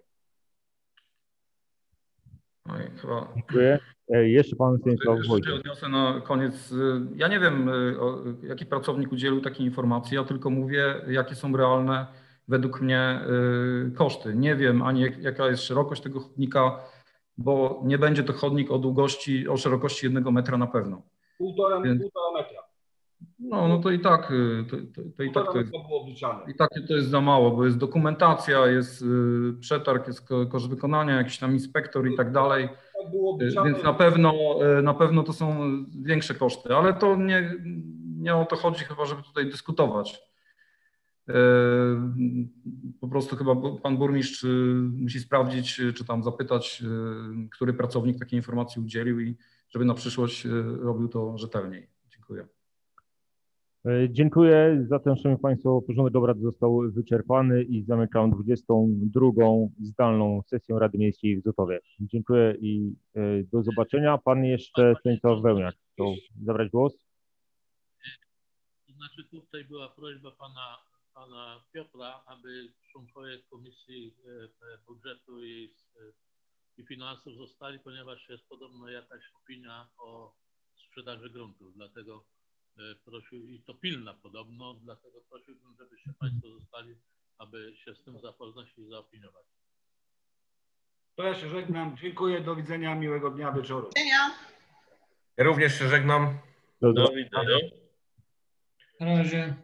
No i chyba... Dziękuję. Jeszcze pan Stanisław Wojtun. Odniosę na koniec. Ja nie wiem, jaki pracownik udzielił takiej informacji, ja tylko mówię, jakie są realne według mnie koszty. Nie wiem ani jaka jest szerokość tego chodnika, bo nie będzie to chodnik o długości, o szerokości jednego metra na pewno. Półtora, Więc, półtora metra. No, no to i tak, to, to, to i tak to jest, i tak to jest za mało, bo jest dokumentacja, jest przetarg, jest koszt wykonania, jakiś tam inspektor i tak dalej. Więc na pewno, na pewno to są większe koszty, ale to nie, nie o to chodzi chyba, żeby tutaj dyskutować. Po prostu chyba pan burmistrz musi sprawdzić, czy tam zapytać, który pracownik takiej informacji udzielił i żeby na przyszłość robił to rzetelniej. Dziękuję. Dziękuję. Zatem, szanowni państwo, porządek obrad został wyczerpany i zamykam dwudziestą drugą zdalną sesję Rady Miejskiej w Zotowie. Dziękuję i do zobaczenia. Pan jeszcze Stanisław Wełniak chciał zabrać głos. To znaczy tutaj była prośba pana, pana Piotra, aby członkowie Komisji Budżetu i, i Finansów zostali, ponieważ jest podobno jakaś opinia o sprzedaży gruntów, dlatego prosił, i to pilna podobno, dlatego prosiłbym, żebyście państwo zostali, aby się z tym zapoznać i zaopiniować. To ja się żegnam. Dziękuję. Do widzenia. Miłego dnia, wieczoru. Do widzenia. Ja również się żegnam. Do widzenia. Na razie.